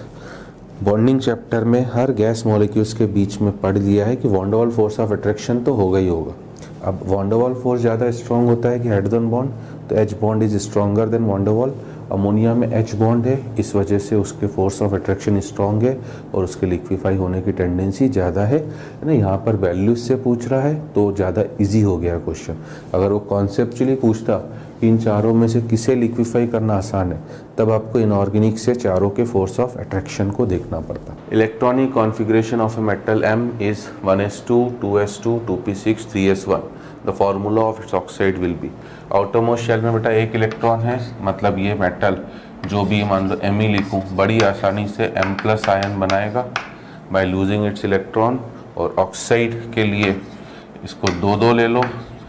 बॉन्डिंग चैप्टर में हर गैस मॉलिक्यूल्स के बीच में पढ़ लिया है कि वंडरवॉल फोर्स ऑफ अट्रैक्शन तो होगा ही होगा। अब वंडरवॉल फोर्स ज़्यादा स्ट्रॉन्ग होता है कि हाइड्रोजन बॉन्ड, तो H bond is stronger than van der Waals. Ammonia में एच बॉन्ड है, इस वजह से उसके फोर्स ऑफ अट्रैक्शन स्ट्रॉन्ग है और उसके लिक्विफाई होने की टेंडेंसी ज़्यादा है ना। यहाँ पर वैल्यूज से पूछ रहा है तो ज़्यादा इजी हो गया क्वेश्चन। अगर वो कॉन्सेप्चुअली पूछता कि इन चारों में से किसे लिक्विफाई करना आसान है, तब आपको इनऑर्गेनिक से चारों के फोर्स ऑफ अट्रैक्शन को देखना पड़ता। Electronic configuration of a metal M is one S two, two S two, two P six, three S one. The formula of its oxide will be. Outermost shell में बेटा एक electron है, मतलब ये metal जो भी मान लो एम ई लिखूँ बड़ी आसानी से एम प्लस आयन बनाएगा बाय लूजिंग इट्स इलेक्ट्रॉन। और ऑक्साइड के लिए इसको दो दो ले लो,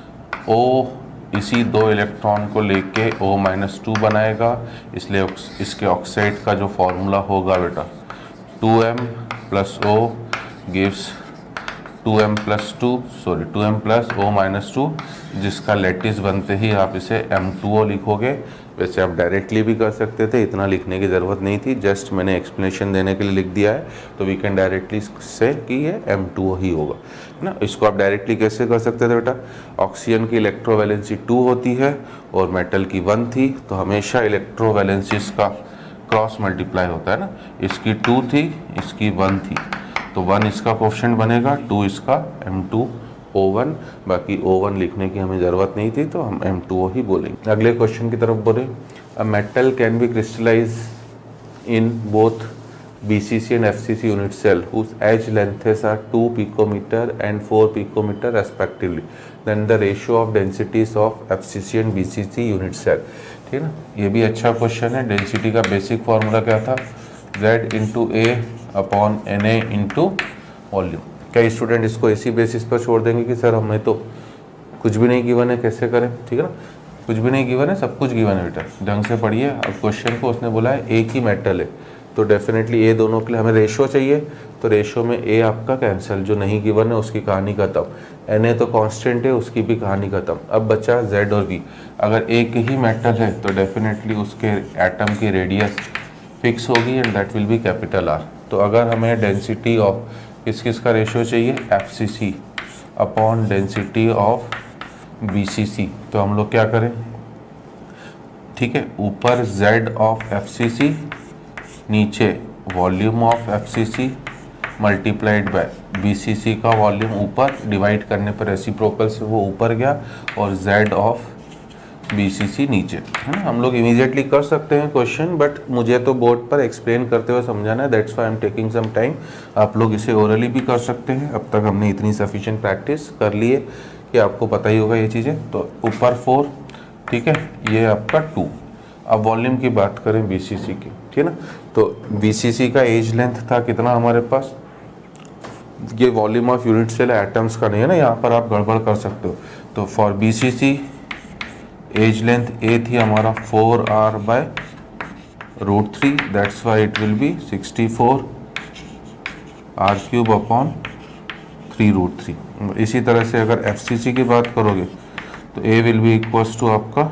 ओ इसी दो इलेक्ट्रॉन को लेके O माइनस टू बनाएगा, इसलिए इसके ऑक्साइड का जो फॉर्मूला होगा बेटा two M plus O gives two M plus two sorry two M plus O minus two, जिसका लेटिस बनते ही आप इसे एम टू ओ लिखोगे। वैसे आप डायरेक्टली भी कर सकते थे, इतना लिखने की ज़रूरत नहीं थी, जस्ट मैंने एक्सप्लेनेशन देने के लिए लिख दिया है। तो वी कैन डायरेक्टली से कि ये एम टू ओ ही होगा ना। इसको आप डायरेक्टली कैसे कर सकते थे बेटा, ऑक्सीजन की इलेक्ट्रोवैलेंसी टू होती है और मेटल की वन थी, तो हमेशा इलेक्ट्रोवैलेंसीज का क्रॉस मल्टीप्लाई होता है ना। इसकी टू थी, इसकी वन थी, तो वन इसका कोफिशिएंट बनेगा, टू इसका एम टू ओ वन। बाकी ओ वन लिखने की हमें ज़रूरत नहीं थी, तो हम एम टू ओ ही बोलेंगे। अगले क्वेश्चन की तरफ बोले, a metal can be crystallize in both B C C and F C C unit cell whose edge lengths are two picometer and four picometer respectively, then the ratio of densities of F C C and B C C unit cell. ठीक है ना, ये भी अच्छा question है। Density का basic formula क्या था? Z into A upon N A into volume. कई स्टूडेंट इसको इसी बेसिस पर छोड़ देंगे कि सर हमें तो कुछ भी नहीं गिवन है, कैसे करें? ठीक है ना, कुछ भी नहीं गिवन है, सब कुछ गिवन है बेटा, ढंग से पढ़िए। अब क्वेश्चन को उसने बोला है एक ही मेटल है, तो डेफिनेटली ए दोनों के लिए हमें रेशो चाहिए, तो रेशो में ए आपका कैंसिल, जो नहीं गिवन है उसकी कहानी खत्म। एन ए तो कांस्टेंट है, उसकी भी कहानी खत्म। अब बचा जेड और वी। अगर एक ही मेटल है तो डेफिनेटली उसके एटम की रेडियस फिक्स होगी and that will be capital R. तो अगर हमें डेंसिटी ऑफ किस किस का रेशो चाहिए? F C C upon density of B C C, तो हम लोग क्या करें? ठीक है, ऊपर Z of F C C, नीचे volume of F C C multiplied by B C C का वॉल्यूम, ऊपर डिवाइड करने पर रेसिप्रोकल से वो ऊपर गया, और z of B C C नीचे, है ना। हम लोग इमीडिएटली कर सकते हैं क्वेश्चन, बट मुझे तो बोर्ड पर एक्सप्लेन करते हुए समझाना है, that's why I am taking some time. आप लोग इसे ओरली भी कर सकते हैं, अब तक हमने इतनी सफिशिएंट प्रैक्टिस कर ली है कि आपको पता ही होगा ये चीज़ें। तो ऊपर फोर, ठीक है, ये आपका टू। अब वॉल्यूम की बात करें बी सी सी की, ठीक है ना, तो बी सी सी का एज लेंथ था कितना हमारे पास? ये volume of unit cell atoms का नहीं है ना, यहाँ पर आप गड़बड़ कर सकते हो। तो for B C C edge length a थी हमारा four r by root three, that's why it will be sixty four r cube upon three root three. इसी तरह से अगर एफ सी सी की बात करोगे तो a will be equals to आपका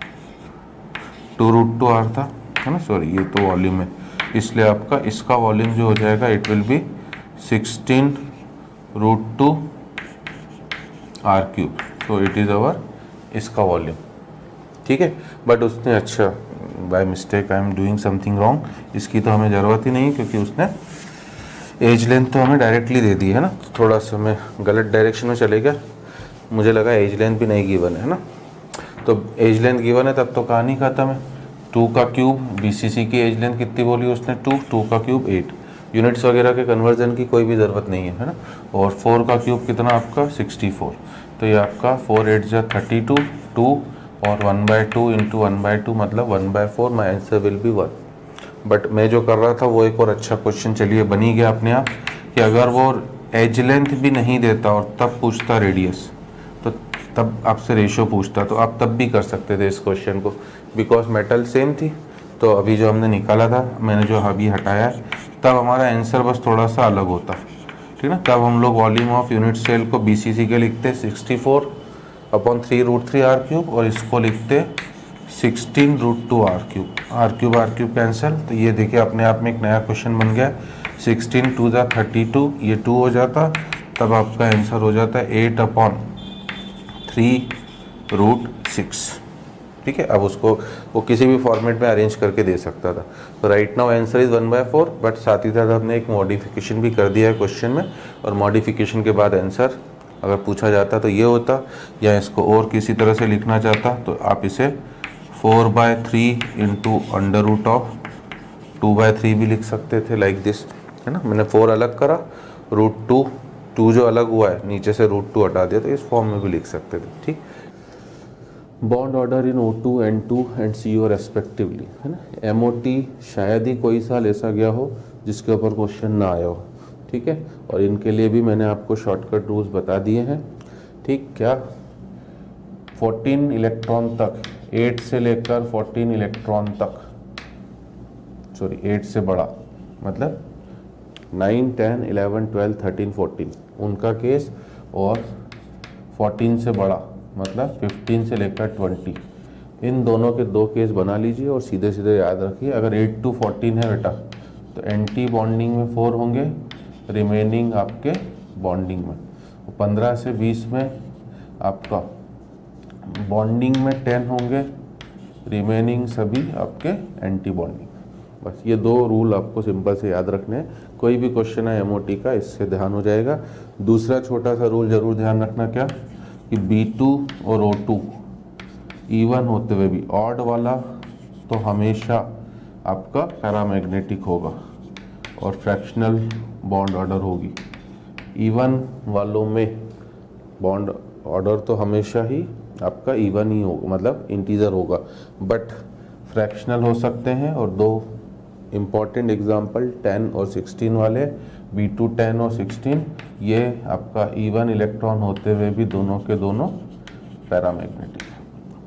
टू रूट टू आर था, है ना, सॉरी ये तो वॉल्यूम है, इसलिए आपका इसका वॉल्यूम जो हो जाएगा it will be sixteen root two r cube, तो इट इज़ अवर इसका वॉल्यूम। ठीक है, बट उसने अच्छा by mistake I am doing something wrong, इसकी तो हमें ज़रूरत ही नहीं क्योंकि उसने एज लेंथ तो हमें डायरेक्टली दे दी है ना, थोड़ा सा मैं गलत डायरेक्शन में चले गया, मुझे लगा एज लेंथ भी नहीं गिवन है ना। तो एज लेंथ गिवन है तब तो कहानी खत्म है। टू का क्यूब, बीसीसी की एज लेंथ कितनी बोली उसने? टू, टू का क्यूब एट, यूनिट्स वगैरह के कन्वर्जन की कोई भी ज़रूरत नहीं है, है ना। और फोर का क्यूब कितना आपका? सिक्सटी फोर, तो ये आपका फोर एट जा थर्टी टू, टू और one by two into one by two मतलब one by four, my answer will be one. But मैं जो कर रहा था वो एक और अच्छा क्वेश्चन चलिए बन ही गया अपने आप, कि अगर वो एज लेंथ भी नहीं देता और तब पूछता रेडियस, तो तब आपसे रेशियो पूछता, तो आप तब भी कर सकते थे इस क्वेश्चन को, बिकॉज मेटल सेम थी। तो अभी जो हमने निकाला था, मैंने जो अभी हटाया है, तब हमारा आंसर बस थोड़ा सा अलग होता, ठीक ना। तब हम लोग वॉल्यूम ऑफ यूनिट सेल को बीसीसी के लिखते sixty four upon three root three r cube, और इसको लिखते sixteen root two r cube, r cube r cube cancel, तो ये देखिए अपने आप में एक नया क्वेश्चन बन गया। सिक्सटीन टू ज़ा थर्टी टू, ये टू हो जाता, तब आपका आंसर हो जाता है eight upon three root six. ठीक है, अब उसको वो किसी भी फॉर्मेट में अरेंज करके दे सकता था। तो right now answer is one by four, but साथ ही साथ हमने एक मॉडिफिकेशन भी कर दिया है क्वेश्चन में, और मॉडिफिकेशन के बाद आंसर अगर पूछा जाता तो ये होता, या इसको और किसी तरह से लिखना चाहता तो आप इसे four by three into under root of two by three भी लिख सकते थे, लाइक दिस, है ना। मैंने फोर अलग करा, रूट टू, टू जो अलग हुआ है नीचे से रूट टू हटा दिया, तो इस फॉर्म में भी लिख सकते थे। ठीक, bond order in O two, N two and C O respectively, है ना। एम ओ टी शायद ही कोई साल ऐसा गया हो जिसके ऊपर क्वेश्चन ना आया हो, ठीक है। और इनके लिए भी मैंने आपको शॉर्टकट रूल्स बता दिए हैं, ठीक। क्या फोर्टीन इलेक्ट्रॉन तक, एट से लेकर फोर्टीन इलेक्ट्रॉन तक, सॉरी एट से बड़ा मतलब nine, ten, eleven, twelve, thirteen, fourteen उनका केस, और फोर्टीन से बड़ा मतलब फिफ्टीन से लेकर ट्वेंटी, इन दोनों के दो केस बना लीजिए और सीधे सीधे याद रखिए। अगर एट टू फोर्टीन है बेटा तो एंटी बॉन्डिंग में फोर होंगे, रिमेनिंग आपके बॉन्डिंग में। पंद्रह से बीस में आपका बॉन्डिंग में टेन होंगे, रिमेनिंग सभी आपके एंटी बॉन्डिंग। बस ये दो रूल आपको सिंपल से याद रखने हैं। कोई भी क्वेश्चन है एमओटी का, इससे ध्यान हो जाएगा। दूसरा छोटा सा रूल जरूर ध्यान रखना, क्या कि बी टू और ओ टू इवन होते हुए भी ऑड वाला तो हमेशा आपका पैरामैग्नेटिक होगा, और फ्रैक्शनल बॉन्ड ऑर्डर होगी। इवन वालों में बॉन्ड ऑर्डर तो हमेशा ही आपका इवन ही होगा, मतलब इंटीजर होगा, बट फ्रैक्शनल हो सकते हैं। और दो इम्पॉर्टेंट एग्जांपल टेन और सिक्सटीन वाले, बी टू टेन और सिक्सटीन, ये आपका इवन इलेक्ट्रॉन होते हुए भी दोनों के दोनों पैरामैग्नेटिक है।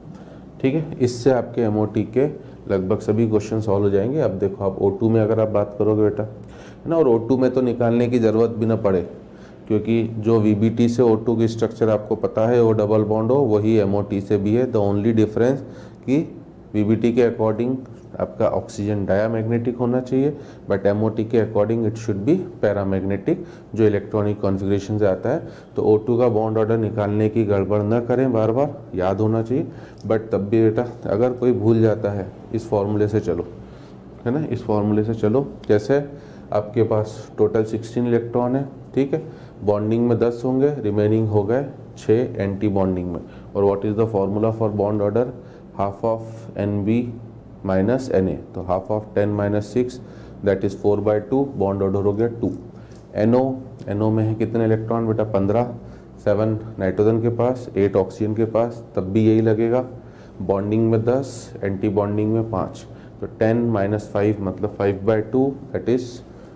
ठीक है, इससे आपके एमओटी के लगभग सभी क्वेश्चन सॉल्व हो जाएंगे। अब देखो आप ओ टू में अगर आप बात करोगे बेटा, है ना, और ओ टू में तो निकालने की ज़रूरत भी ना पड़े, क्योंकि जो वी बी टी से ओ टू की स्ट्रक्चर आपको पता है, वो डबल बॉन्ड हो, वही एम ओ टी से भी है। द ओनली डिफरेंस कि वी बी टी के अकॉर्डिंग आपका ऑक्सीजन डायामैग्नेटिक होना चाहिए, बट एम ओ टी के according it should be paramagnetic, जो इलेक्ट्रॉनिक कॉन्फ़िगरेशन से आता है। तो ओ टू का बॉन्ड ऑर्डर निकालने की गड़बड़ न करें, बार बार याद होना चाहिए। बट तब भी बेटा अगर कोई भूल जाता है, इस फॉर्मूले से चलो, है ना, इस फॉर्मूले से चलो। जैसे आपके पास टोटल सिक्सटीन इलेक्ट्रॉन है, ठीक है, बॉन्डिंग में दस होंगे, रिमेनिंग हो गए छः एंटी बॉन्डिंग में। और what is the formula for bond order? Half of N B minus N A, तो half of ten minus six that is four by two, bond order हो गया two. N O, N O में है कितने electron बेटा? पंद्रह, seven nitrogen के पास, eight oxygen के पास, तब भी यही लगेगा। बॉन्डिंग में दस, एंटी बॉन्डिंग में पाँच, तो टेन माइनस फाइव मतलब five by two, that is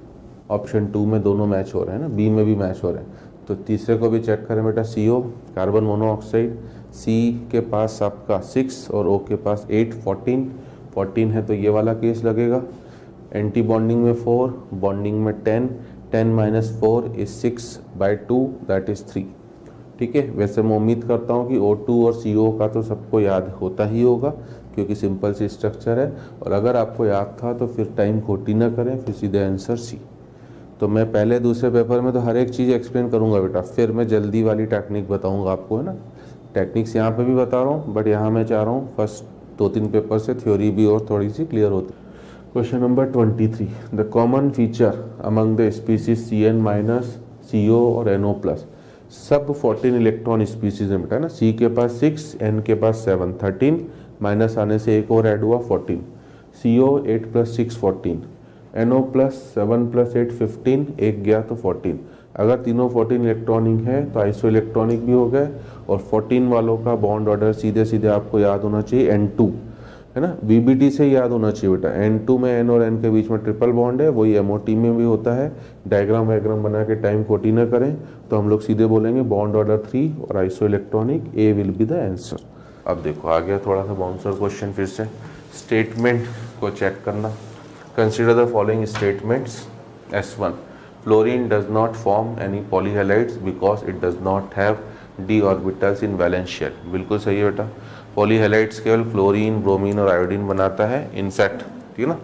option two में दोनों मैच हो रहे हैं ना, बी में भी मैच हो रहे हैं। तो तीसरे को भी चेक करें बेटा, सी ओ कार्बन मोनोऑक्साइड, सी के पास आपका सिक्स और ओ के पास एट, फोर्टीन, फोर्टीन है तो ये वाला केस लगेगा। एंटी बॉन्डिंग में फोर, बॉन्डिंग में ten, ten minus four is six by two, that is three. ठीक है, वैसे मैं उम्मीद करता हूँ कि ओ टू और सी ओ का तो सबको याद होता ही होगा, क्योंकि सिंपल सी स्ट्रक्चर है। और अगर आपको याद था तो फिर टाइम खोटी ना करें, फिर सीधे आंसर सी। तो मैं पहले दूसरे पेपर में तो हर एक चीज़ एक्सप्लेन करूंगा बेटा, फिर मैं जल्दी वाली टेक्निक बताऊंगा आपको, है ना। टेक्निक्स यहाँ पे भी बता रहा हूँ, बट यहाँ मैं चाह रहा हूँ फर्स्ट दो तीन पेपर से थ्योरी भी और थोड़ी सी क्लियर होती है। Question number twenty three, the common feature among the species C N minus, C O और एन ओ प्लस, सब फोर्टीन इलेक्ट्रॉन स्पीसीज में बेटा, है ना। सी के पास सिक्स, एन के पास सेवन, थर्टीन, माइनस आने से एक और ऐड हुआ fourteen, C O eight plus six fourteen, N O plus seven plus eight fifteen, एक गया तो फोर्टीन। अगर तीनों फोर्टीन इलेक्ट्रॉनिक है तो आइसो इलेक्ट्रॉनिक भी हो गए। और फोर्टीन वालों का बॉन्ड ऑर्डर सीधे सीधे आपको याद होना चाहिए एन टू, है ना, वी बी टी से याद होना चाहिए बेटा। एन टू में एन और एन के बीच में ट्रिपल बॉन्ड है, वही एम ओ टी में भी होता है। डायग्राम वायग्राम बना के टाइम खोटी ना करें, तो हम लोग सीधे बोलेंगे बॉन्ड ऑर्डर थ्री और iso electronic, a will be the answer. अब देखो आ गया थोड़ा सा बाउंसर क्वेश्चन, फिर से स्टेटमेंट को चेक करना। Consider the following statements. S one, Fluorine does not form any polyhalides because it does not have d orbitals in valence shell. बिल्कुल सही है बेटा, पॉलीहेलाइड्स केवल फ्लोरीन, ब्रोमीन और आयोडीन बनाता है। इनफैक्ट ठीक है ना,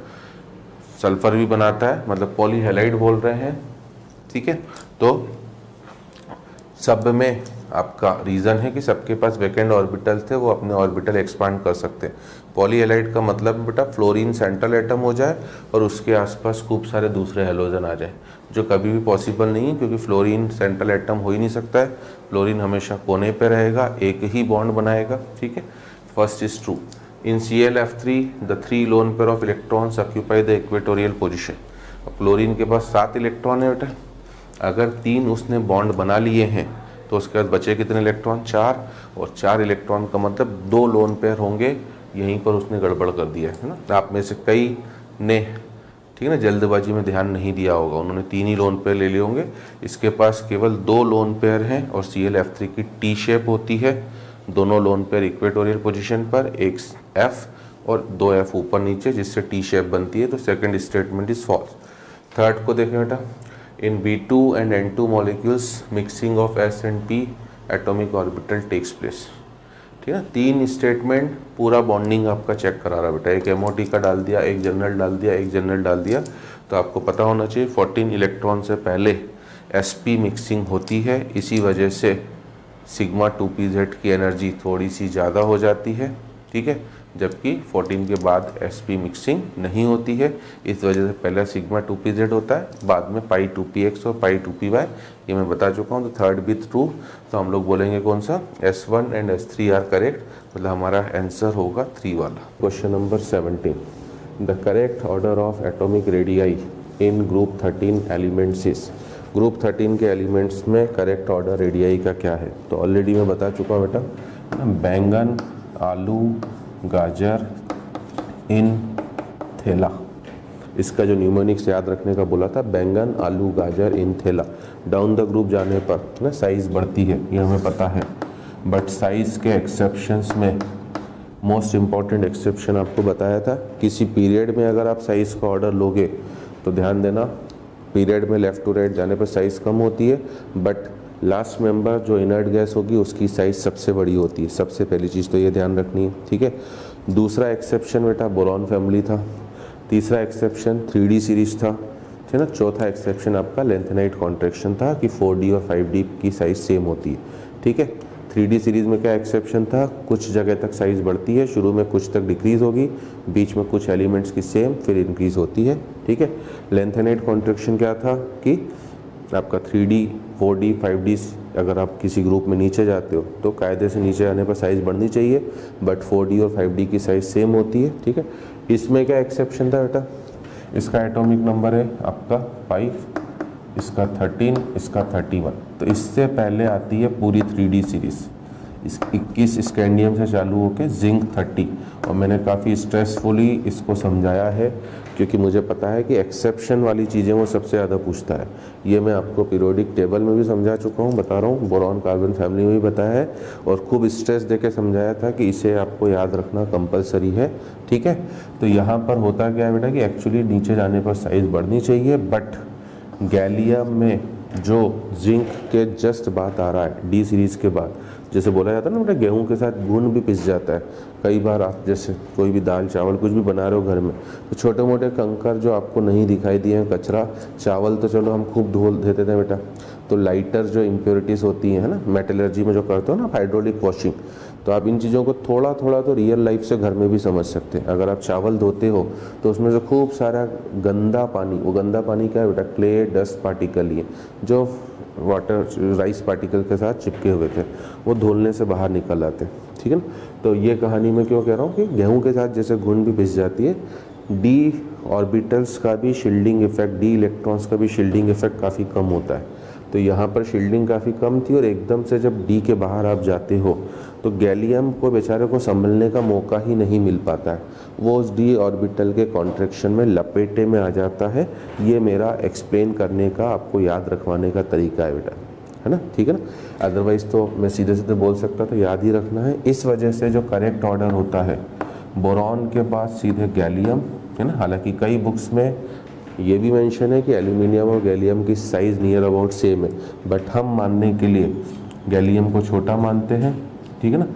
सल्फर भी बनाता है, मतलब पॉलीहेलाइड बोल रहे हैं। ठीक है, तो सब में आपका रीज़न है कि सबके पास वैकेंट ऑर्बिटल थे, वो अपने ऑर्बिटल एक्सपांड कर सकते हैं। पॉलीहेलाइड का मतलब बेटा फ्लोरीन सेंट्रल एटम हो जाए और उसके आसपास खूब सारे दूसरे हेलोजन आ जाए, जो कभी भी पॉसिबल नहीं है, क्योंकि फ्लोरीन सेंट्रल एटम हो ही नहीं सकता है। फ्लोरीन हमेशा कोने पे रहेगा, एक ही बॉन्ड बनाएगा। ठीक है, first is true. In C L F three the three lone pair of electrons occupy the equatorial position. Fluorine के पास सात इलेक्ट्रॉन है बेटा, अगर तीन उसने बॉन्ड बना लिए हैं तो उसके बाद बचे कितने इलेक्ट्रॉन? चार। और चार इलेक्ट्रॉन का मतलब दो लोन पेयर होंगे, यहीं पर उसने गड़बड़ कर दिया है ना। आप में से कई ने ठीक है ना जल्दबाजी में ध्यान नहीं दिया होगा, उन्होंने तीन ही लोन पेयर ले लिए होंगे। इसके पास केवल दो लोन पेयर हैं और सी एल एफ थ्री की टी शेप होती है, दोनों लोन पेयर इक्वेटोरियल पोजीशन पर, एक एफ और दो एफ ऊपर नीचे, जिससे टी शेप बनती है। तो second statement is false. Third को देखें बेटा, in B two and N two molecules mixing of S and P atomic orbital takes place. ठीक है ना, तीन स्टेटमेंट पूरा बॉन्डिंग आपका चेक करा रहा बेटा, एक एमओटी का डाल दिया, एक जनरल डाल दिया, एक जनरल डाल दिया। तो आपको पता होना चाहिए फोर्टीन इलेक्ट्रॉन से पहले एसपी मिक्सिंग होती है, इसी वजह से सिग्मा टू पी जेड की एनर्जी थोड़ी सी ज़्यादा हो जाती है। ठीक है, जबकि फोर्टीन के बाद एसपी मिक्सिंग नहीं होती है, इस वजह से पहले सिग्मा टू पी जेड होता है, बाद में पाई टू पी एक्स और पाई टू पी वाई, ये मैं बता चुका हूँ। तो थर्ड भी ट्रू, तो हम लोग बोलेंगे कौन सा? S one and S three are correct, मतलब हमारा आंसर होगा थ्री वाला। Question number seventeen, the correct order of atomic radii in group thirteen elements is, group thirteen के एलिमेंट्स में करेक्ट ऑर्डर रेडियाई का क्या है? तो ऑलरेडी मैं बता चुका हूँ बेटा, बैंगन, आलू, गाजर, इन थैला। इसका जो न्यूमोनिक्स याद रखने का बोला था, बैंगन, आलू, गाजर, इन थैला। डाउन द ग्रुप जाने पर ना साइज़ बढ़ती है, ये हमें पता है, बट साइज़ के एक्सेप्शंस में मोस्ट इम्पॉर्टेंट एक्सेप्शन आपको बताया था, किसी पीरियड में अगर आप साइज़ का ऑर्डर लोगे तो ध्यान देना, पीरियड में लेफ़्ट टू राइट जाने पर साइज़ कम होती है, बट लास्ट मेंबर जो इनर्ट गैस होगी उसकी साइज़ सबसे बड़ी होती है। सबसे पहली चीज़ तो ये ध्यान रखनी है, ठीक है। दूसरा एक्सेप्शन बेटा बोरॉन फैमिली था। तीसरा एक्सेप्शन थ्री डी सीरीज था, है ना। चौथा एक्सेप्शन आपका लेंथेनाइट कॉन्ट्रैक्शन था कि फोर डी और फाइव डी की साइज़ सेम होती है, ठीक है। थ्री डी सीरीज़ में क्या एक्सेप्शन था, कुछ जगह तक साइज़ बढ़ती है, शुरू में कुछ तक डिक्रीज़ होगी, बीच में कुछ एलिमेंट्स की सेम फिर इंक्रीज़ होती है, ठीक है। लेंथेनाइट कॉन्ट्रैक्शन क्या था कि आपका three D, four D, five D अगर आप किसी ग्रुप में नीचे जाते हो तो कायदे से नीचे आने पर साइज़ बढ़नी चाहिए, बट फोर डी और फाइव डी की साइज़ सेम होती है, ठीक है। इसमें क्या एक्सेप्शन था बेटा, इसका एटॉमिक नंबर है आपका फाइव, इसका थर्टीन, इसका थर्टी वन। तो इससे पहले आती है पूरी थ्री डी सीरीज़, इस इक्कीस स्कैंडियम से चालू होकर जिंक थर्टी, और मैंने काफ़ी स्ट्रेसफुली इसको समझाया है क्योंकि मुझे पता है कि एक्सेप्शन वाली चीज़ें वो सबसे ज़्यादा पूछता है। ये मैं आपको पीरियोडिक टेबल में भी समझा चुका हूँ, बता रहा हूँ, बोरॉन कार्बन फैमिली में भी बताया है, और खूब स्ट्रेस देके समझाया था कि इसे आपको याद रखना कंपलसरी है, ठीक है। तो यहाँ पर होता क्या है बेटा कि एक्चुअली नीचे जाने पर साइज़ बढ़नी चाहिए, बट गैलियम में जो जिंक के जस्ट बाद आ रहा है डी सीरीज़ के बाद, जैसे बोला जाता है ना बेटा गेहूं के साथ गुण भी पिस जाता है। कई बार आप जैसे कोई भी दाल चावल कुछ भी बना रहे हो घर में, तो छोटे मोटे कंकर जो आपको नहीं दिखाई दिए हैं, कचरा, चावल तो चलो हम खूब धो देते थे बेटा, तो लाइटर जो इम्प्योरिटीज़ होती हैं ना, मेटलर्जी में जो करते हो ना हाइड्रोलिक वॉशिंग, तो आप इन चीज़ों को थोड़ा थोड़ा तो रियल लाइफ से घर में भी समझ सकते हैं। अगर आप चावल धोते हो तो उसमें से खूब सारा गंदा पानी, वो गंदा पानी क्या है बेटा, क्ले डस्ट पार्टिकल ही है जो वाटर राइस पार्टिकल के साथ चिपके हुए थे, वो धुलने से बाहर निकल आते हैं, ठीक है ना। तो ये कहानी मैं क्यों कह रहा हूँ कि गेहूं के साथ जैसे घुन भी पिस जाती है, डी ऑर्बिटल्स का भी शील्डिंग इफेक्ट, डी इलेक्ट्रॉन्स का भी शील्डिंग इफेक्ट काफ़ी कम होता है। तो यहाँ पर शील्डिंग काफ़ी कम थी, और एकदम से जब डी के बाहर आप जाते हो तो गैलियम को बेचारे को संभलने का मौका ही नहीं मिल पाता है, वो उस डी ऑर्बिटल के कॉन्ट्रैक्शन में लपेटे में आ जाता है। ये मेरा एक्सप्लेन करने का, आपको याद रखवाने का तरीका है बेटा, है ना, ठीक है ना। अदरवाइज़ तो मैं सीधे सीधे बोल सकता था, याद ही रखना है। इस वजह से जो करेक्ट ऑर्डर होता है, बोरॉन के बाद सीधे गैलियम, है ना। हालांकि कई बुक्स में ये भी मेंशन है कि एल्यूमिनियम और गैलियम की साइज़ नियर अबाउट सेम है, बट हम मानने के लिए गैलियम को छोटा मानते हैं, ठीक है ना।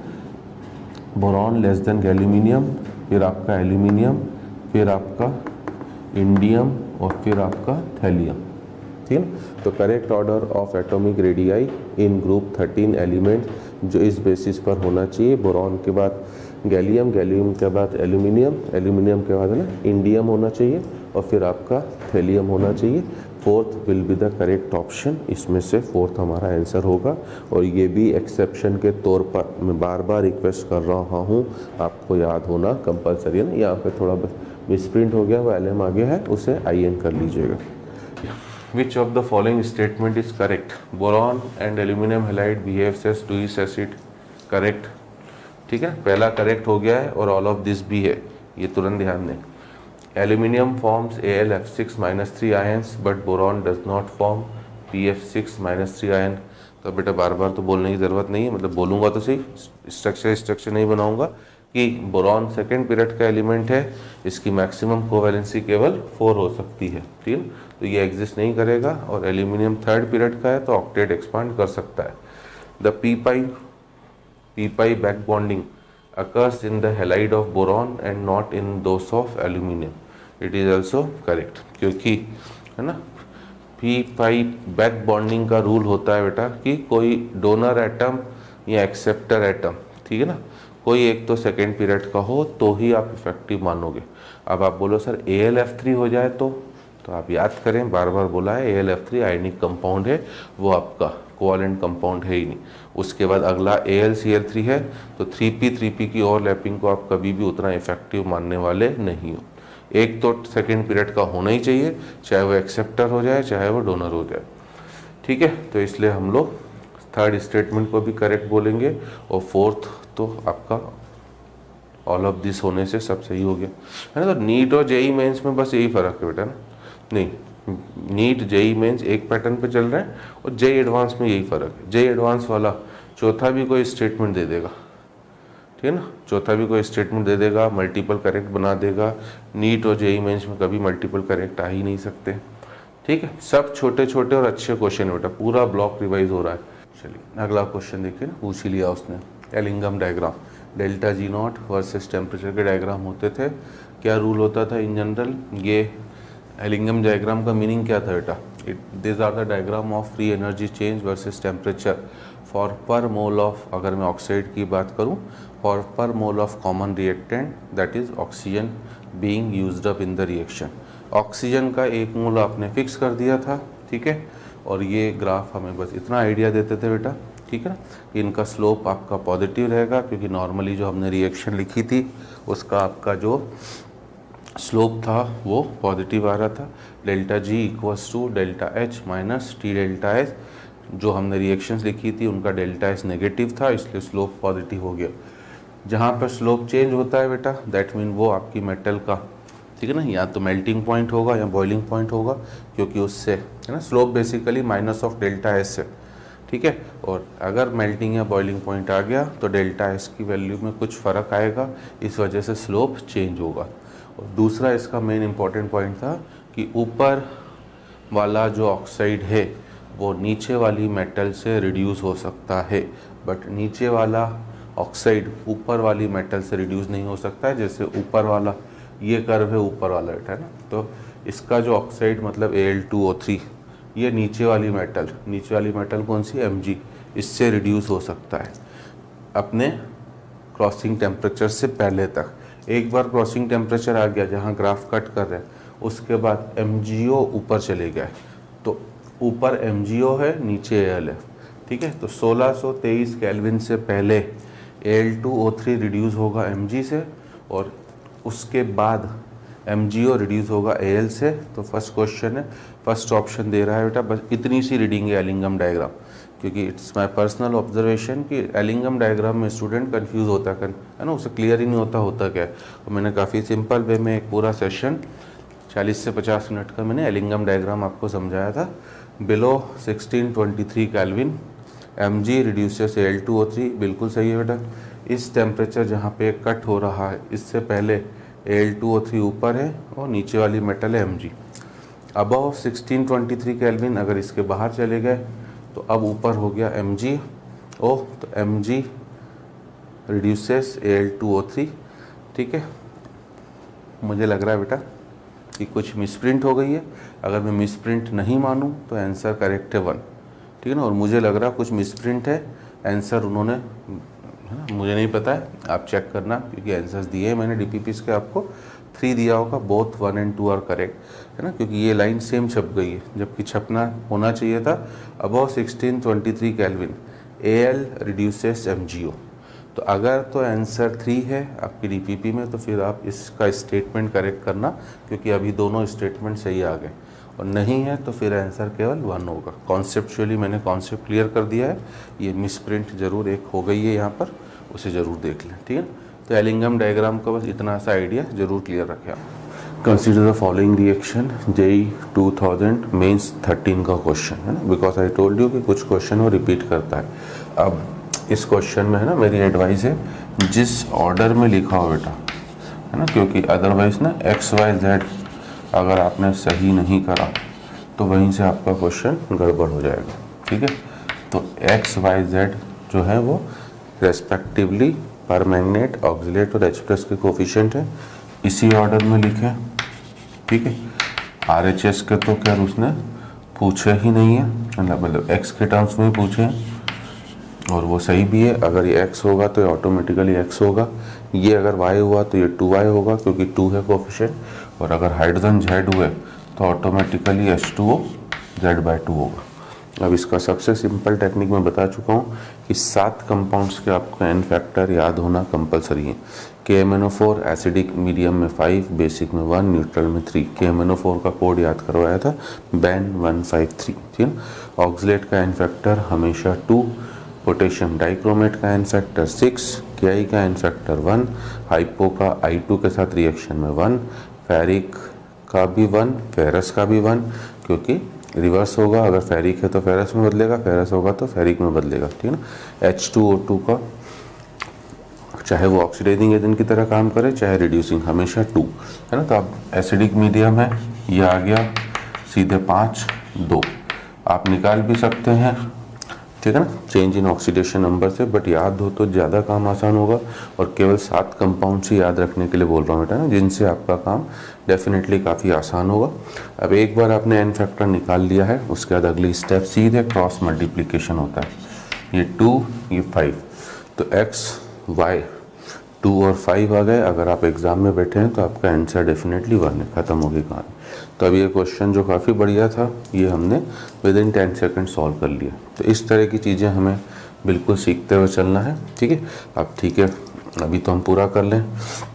बोरॉन लेस देन गैल्यूमिनियम, फिर आपका एल्यूमिनियम, फिर आपका इंडियम, और फिर आपका थैलियम, ठीक है ना। तो correct order of atomic radii in group thirteen element जो इस बेसिस पर होना चाहिए, बोरॉन के बाद गैलियम, गैलियम के बाद एल्यूमिनियम, एल्यूमिनियम के बाद है ना इंडियम होना चाहिए, और फिर आपका थैलियम होना चाहिए। Fourth will be the correct option, इसमें से फोर्थ हमारा आंसर होगा। और ये भी एक्सेप्शन के तौर पर मैं बार बार रिक्वेस्ट कर रहा हूँ, आपको याद होना कंपलसरी है ना। यहाँ पे थोड़ा मिसप्रिंट हो गया, वो एल एम आगे है, उसे आई एन कर लीजिएगा। Which of the following statement is correct, boron and aluminium halide behaves as Lewis acid, correct, ठीक है। पहला करेक्ट हो गया है, और ऑल ऑफ दिस भी है, ये तुरंत ध्यान दें। Aluminium forms A L F six minus three ions, but boron does not form P F six minus three ion. तो बेटा बार बार तो बोलने की ज़रूरत नहीं है, मतलब बोलूँगा तो सही, स्ट्रक्चर स्ट्रक्चर नहीं बनाऊँगा कि बोरॉन सेकेंड पीरियड का एलिमेंट है, इसकी मैक्सिमम कोवैलेंसी केवल फोर हो सकती है, ठीक है। तो ये एग्जिस्ट नहीं करेगा, और एल्यूमिनियम थर्ड पीरियड का है तो ऑक्टेट एक्सपांड कर सकता है। The P pi P pi back bonding occurs in the halide of boron and not in those of aluminium. It is also correct, क्योंकि है ना पी पाई बैक बॉन्डिंग का रूल होता है बेटा कि कोई डोनर एटम या एक्सेप्टर एटम, ठीक है ना, कोई एक तो सेकेंड पीरियड का हो तो ही आप इफेक्टिव मानोगे। अब आप बोलो sir A L F three हो जाए तो तो आप याद करें, बार बार बोला है, A L F three ionic compound है, वो आपका कोवैलेंट कंपाउंड है ही नहीं। उसके बाद अगला A L C L three है, तो थ्री पी थ्री पी की ओवरलैपिंग को आप कभी भी उतना इफेक्टिव मानने वाले नहीं हो। एक तो सेकेंड पीरियड का होना ही चाहिए, चाहे वो एक्सेप्टर हो जाए चाहे वो डोनर हो जाए, ठीक है। तो इसलिए हम लोग थर्ड स्टेटमेंट को भी करेक्ट बोलेंगे और फोर्थ तो आपका ऑल ऑफ दिस होने से सब सही हो गया, है ना। तो नीट और जेई मेंस में बस यही फ़र्क है बेटा ना, नहीं नीट जेई मेंस एक पैटर्न पे चल रहा है और जेई एडवांस में यही फ़र्क है। जेई एडवांस वाला चौथा भी कोई स्टेटमेंट दे देगा, ठीक है ना, चौथा भी कोई स्टेटमेंट दे देगा, मल्टीपल करेक्ट बना देगा। नीट और जेई मेंस में कभी मल्टीपल करेक्ट आ ही नहीं सकते, ठीक है। सब छोटे छोटे और अच्छे क्वेश्चन है बेटा, पूरा ब्लॉक रिवाइज हो रहा है। चलिए अगला क्वेश्चन देखिए ना, पूछ ही लिया उसने। Ellingham diagram, delta G not versus temperature के डायग्राम होते थे, क्या रूल होता था इन जनरल। ये एलिंगम डायग्राम का मीनिंग क्या था बेटा, it this are the diagram of free energy change versus temperature for per mole of, अगर मैं ऑक्साइड की बात करूं, for per mole of common reactant that is oxygen being used up in the reaction. Oxygen का एक मोल आपने fix कर दिया था, ठीक है, और ये ग्राफ हमें बस इतना आइडिया देते थे बेटा, ठीक है ना। इनका स्लोप आपका पॉजिटिव रहेगा क्योंकि नॉर्मली जो हमने रिएक्शन लिखी थी उसका आपका जो स्लोप था वो पॉजिटिव आ रहा था। Delta G equals to delta H minus T delta S, जो हमने रिएक्शंस लिखी थी उनका डेल्टा एस नेगेटिव था इसलिए स्लोप पॉजिटिव हो गया। जहाँ पर स्लोप चेंज होता है बेटा दैट मीन वो आपकी मेटल का, ठीक है ना, या तो मेल्टिंग पॉइंट होगा या बॉइलिंग पॉइंट होगा, क्योंकि उससे है ना slope basically minus of delta S है, ठीक है। और अगर मेल्टिंग या बॉइलिंग पॉइंट आ गया तो डेल्टा एस की वैल्यू में कुछ फ़र्क आएगा, इस वजह से स्लोप चेंज होगा। और दूसरा इसका मेन इंपॉर्टेंट पॉइंट था कि ऊपर वाला जो ऑक्साइड है वो नीचे वाली मेटल से रिड्यूस हो सकता है, बट नीचे वाला ऑक्साइड ऊपर वाली मेटल से रिड्यूस नहीं हो सकता है। जैसे ऊपर वाला ये कर्व है, ऊपर वाला बेटा है ना, तो इसका जो ऑक्साइड मतलब A L two O three, ये नीचे वाली मेटल, नीचे वाली मेटल कौन सी, एम जी, इससे रिड्यूस हो सकता है अपने क्रॉसिंग टेम्परेचर से पहले तक। एक बार क्रॉसिंग टेम्परेचर आ गया जहाँ ग्राफ कट कर रहे हैं, उसके बाद एम जी ओ ऊपर चले गए, तो ऊपर एम जी ओ है नीचे ए एल है, ठीक है। तो सोलह सौ तेईस केल्विन से पहले A L two O three reduce होगा एम जी से, और उसके बाद एम जी ओ रिड्यूस होगा ए एल से। तो फर्स्ट क्वेश्चन है, फर्स्ट ऑप्शन दे रहा है बेटा, बस इतनी सी रीडिंग है एलिंगम डायग्राम, क्योंकि इट्स माय पर्सनल ऑब्जर्वेशन कि एलिंगम डायग्राम में स्टूडेंट कंफ्यूज होता है है ना, उसे क्लियर ही नहीं होता होता क्या है। और मैंने काफ़ी सिंपल वे में एक पूरा सेशन चालीस से पचास मिनट का मैंने एलिंगम डायग्राम आपको समझाया था। Below sixteen twenty three kelvin M G reduces A L two O three, बिल्कुल सही है बेटा। इस टेम्परेचर जहाँ पे कट हो रहा है इससे पहले A L two O three ऊपर है और नीचे वाली मेटल है M G. Above sixteen twenty three kelvin अगर इसके बाहर चले गए तो अब ऊपर हो गया एम जी ओ, तो M G reduces A L two O three, ठीक है। मुझे लग रहा है बेटा कि कुछ मिसप्रिंट हो गई है, अगर मैं मिसप्रिंट नहीं मानूं तो आंसर करेक्ट है वन, ठीक है ना। और मुझे लग रहा कुछ मिसप्रिंट है, आंसर उन्होंने, है ना, मुझे नहीं पता है, आप चेक करना, क्योंकि आंसर्स दिए हैं मैंने डीपीपीस के, आपको थ्री दिया होगा, both one and two are correct, है ना, क्योंकि ये लाइन सेम छप गई है जबकि छपना होना चाहिए था above sixteen twenty three kelvin A L reduces M G O. तो अगर तो आंसर थ्री है आपकी डीपीपी में तो फिर आप इसका स्टेटमेंट करेक्ट करना, क्योंकि अभी दोनों स्टेटमेंट सही आ गए, और नहीं है तो फिर आंसर केवल वन होगा। कॉन्सेप्चुअली मैंने कॉन्सेप्ट क्लियर कर दिया है, ये मिसप्रिंट जरूर एक हो गई है यहाँ पर, उसे ज़रूर देख लें, ठीक है। तो एलिंगम डायग्राम का बस इतना सा आइडिया जरूर क्लियर रखें आप। Consider the following reaction, JEE two thousand Mains thirteen का क्वेश्चन है ना, बिकॉज आई टोल्ड यू कि कुछ क्वेश्चन वो रिपीट करता है। अब इस क्वेश्चन में है ना मेरी एडवाइस है जिस ऑर्डर में लिखा हो बेटा, है ना, क्योंकि अदरवाइज ना एक्स वाई जेड अगर आपने सही नहीं करा तो वहीं से आपका क्वेश्चन गड़बड़ हो जाएगा, ठीक है। तो एक्स वाई जेड जो है वो रेस्पेक्टिवली परमैंगनेट, ऑक्जिलेट और एच प्लस के कोफिशिएंट है, इसी ऑर्डर में लिखे, ठीक है। आर एच एस के तो क्या उसने पूछे ही नहीं है, मतलब एक्स के टर्म्स में पूछे हैं, और वो सही भी है। अगर ये x होगा तो ये ऑटोमेटिकली x होगा, ये अगर y हुआ तो ये टू वाई होगा क्योंकि टू है कोफिशिएंट, और अगर हाइड्रोजन z हुए तो automatically H two O Z by two होगा। अब इसका सबसे सिंपल टेक्निक मैं बता चुका हूँ कि सात कंपाउंड्स के आपको एन फैक्टर याद होना कंपलसरी है। K M N O four acidic medium में फाइव, बेसिक में वन, न्यूट्रल में three. K M N O four का कोड याद करवाया था, बैन वन फाइव थ्री, ठीक है। ऑक्सलेट का एन फैक्टर हमेशा टू, पोटेशियम डाइक्रोमेट का N factor six, K I का एन फैक्टर वन, हाइपो का आई टू के साथ रिएक्शन में वन, फेरिक का भी वन, फेरस का भी वन, क्योंकि रिवर्स होगा, अगर फेरिक है तो फेरस में बदलेगा, फेरस होगा तो फेरिक में बदलेगा, ठीक है ना। एच टू ओ टू का चाहे वो ऑक्सीडाइजिंग एजेंट की तरह काम करे चाहे रिड्यूसिंग, हमेशा टू, है ना। तो अब एसिडिक मीडियम है, ये आ गया सीधे पाँच दो, आप निकाल भी सकते हैं, ठीक है ना, चेंज इन ऑक्सीडेशन नंबर से, बट याद हो तो ज़्यादा काम आसान होगा। और केवल सात कंपाउंड ही याद रखने के लिए बोल रहा हूँ बेटा ना, जिनसे आपका काम डेफिनेटली काफ़ी आसान होगा। अब एक बार आपने एन फैक्टर निकाल लिया है, उसके बाद अगली स्टेप सीधे क्रॉस मल्टीप्लिकेशन होता है, ये टू ये फाइव, तो एक्स वाई टू और फाइव आ गए। अगर आप एग्ज़ाम में बैठे हैं तो आपका आंसर डेफिनेटली वन है, ख़त्म होगी कहानी। तो अब ये क्वेश्चन जो काफ़ी बढ़िया था, ये हमने within ten second solve कर लिया। तो इस तरह की चीज़ें हमें बिल्कुल सीखते हुए चलना है, ठीक है। अब ठीक है, अभी तो हम पूरा कर लें।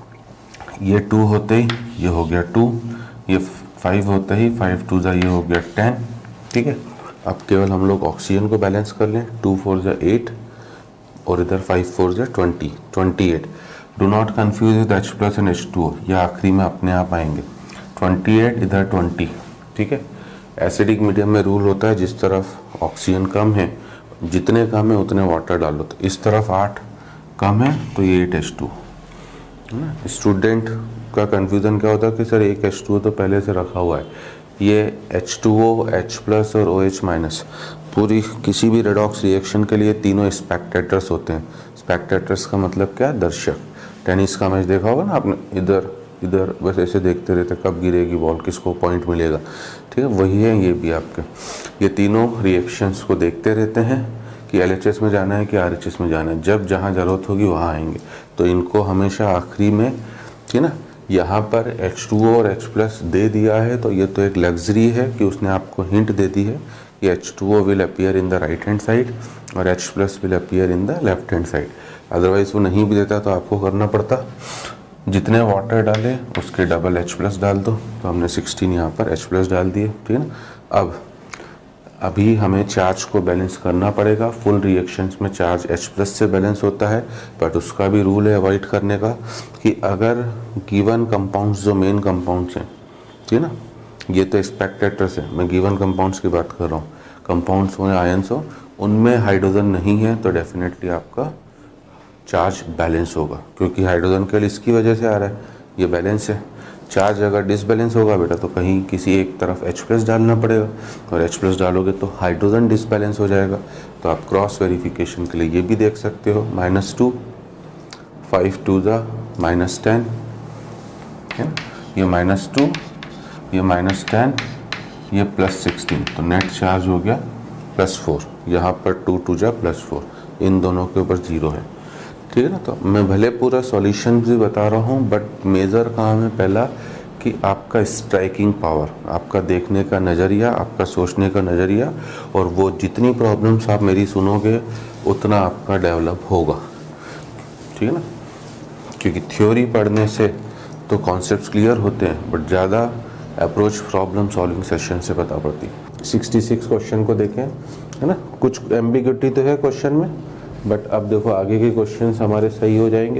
ये टू होते ही ये हो गया टू, ये फाइव होते ही फाइव टू ज़ा ये हो गया टेन, ठीक है। अब केवल हम लोग ऑक्सीजन को बैलेंस कर लें, टू फोर ज़ा एट और इधर फाइव फोर ज़ा twenty, twenty eight. Do not confuse with H plus and H two O, यह आखिरी में अपने आप आएंगे। ट्वेंटी एट इधर ट्वेंटी, ठीक है। एसिडिक मीडियम में रूल होता है जिस तरफ ऑक्सीजन कम है, जितने कम है उतने वाटर डालो, तो इस तरफ आठ कम है तो ये एट एच टू, है ना। स्टूडेंट का कन्फ्यूज़न क्या होता है कि सर एक एच टू ओ तो पहले से रखा हुआ है, ये H two O, H plus और ओ एच माइनस पूरी किसी भी रेडॉक्स रिएक्शन के लिए तीनों स्पेक्टेटर्स होते हैं। स्पेक्टेटर्स का मतलब क्या है, दर्शक। टेनिस का मैच देखा होगा ना आपने, इधर इधर बस ऐसे देखते रहते कब गिरेगी बॉल, किसको पॉइंट मिलेगा, ठीक है। वही है ये भी आपके, ये तीनों रिएक्शंस को देखते रहते हैं कि एल एच एस में जाना है कि आर एच एस में जाना है, जब जहाँ ज़रूरत होगी वहाँ आएंगे। तो इनको हमेशा आखिरी में, ठीक है ना। यहाँ पर एच टू ओ और H प्लस दे दिया है तो ये तो एक लग्जरी है कि उसने आपको हिंट दे दी है कि H two O will appear in the right hand side और H plus will appear in the left hand side. Otherwise वो नहीं भी देता तो आपको करना पड़ता, जितने वाटर डाले उसके डबल H प्लस डाल दो। तो हमने सिक्सटीन यहाँ पर H प्लस डाल दिए, ठीक है ना। अब अभी हमें चार्ज को बैलेंस करना पड़ेगा। फुल रिएक्शंस में चार्ज H प्लस से बैलेंस होता है, बट उसका भी रूल है अवॉइड करने का कि अगर गिवन कंपाउंड्स जो मेन कंपाउंड्स हैं, ठीक है ना, ये तो स्पेक्टेटर्स है, मैं गिवन कंपाउंड्स की बात कर रहा हूँ, कंपाउंड्स हो या आयंस हो, उनमें हाइड्रोजन नहीं है तो डेफिनेटली आपका चार्ज बैलेंस होगा, क्योंकि हाइड्रोजन केवल इसकी वजह से आ रहा है, ये बैलेंस है। चार्ज अगर डिसबैलेंस होगा बेटा तो कहीं किसी एक तरफ H प्लस डालना पड़ेगा, और H प्लस डालोगे तो हाइड्रोजन डिसबैलेंस हो जाएगा। तो आप क्रॉस वेरिफिकेशन के लिए ये भी देख सकते हो, माइनस टू, फाइव टू ज़ा माइनस टेन, है ना, ये माइनस टू, ये माइनस टेन, ये प्लस सिक्सटीन, तो नेट चार्ज हो गया प्लस फोर। यहाँ पर टू टू ज़ा प्लस फोर, इन दोनों के ऊपर ज़ीरो है, ठीक है ना। तो मैं भले पूरा सॉल्यूशन भी बता रहा हूँ, बट मेजर काम है पहला कि आपका स्ट्राइकिंग पावर, आपका देखने का नज़रिया, आपका सोचने का नज़रिया, और वो जितनी प्रॉब्लम्स आप मेरी सुनोगे उतना आपका डेवलप होगा, ठीक है ना। क्योंकि थ्योरी पढ़ने से तो कॉन्सेप्ट्स क्लियर होते हैं, बट ज़्यादा अप्रोच प्रॉब्लम सॉल्विंग सेशन से पता पड़ती है। सिक्सटी सिक्स क्वेश्चन को देखें, है ना, कुछ एम्बिग्यूटी तो है क्वेश्चन में, बट अब देखो आगे के क्वेश्चंस हमारे सही हो जाएंगे।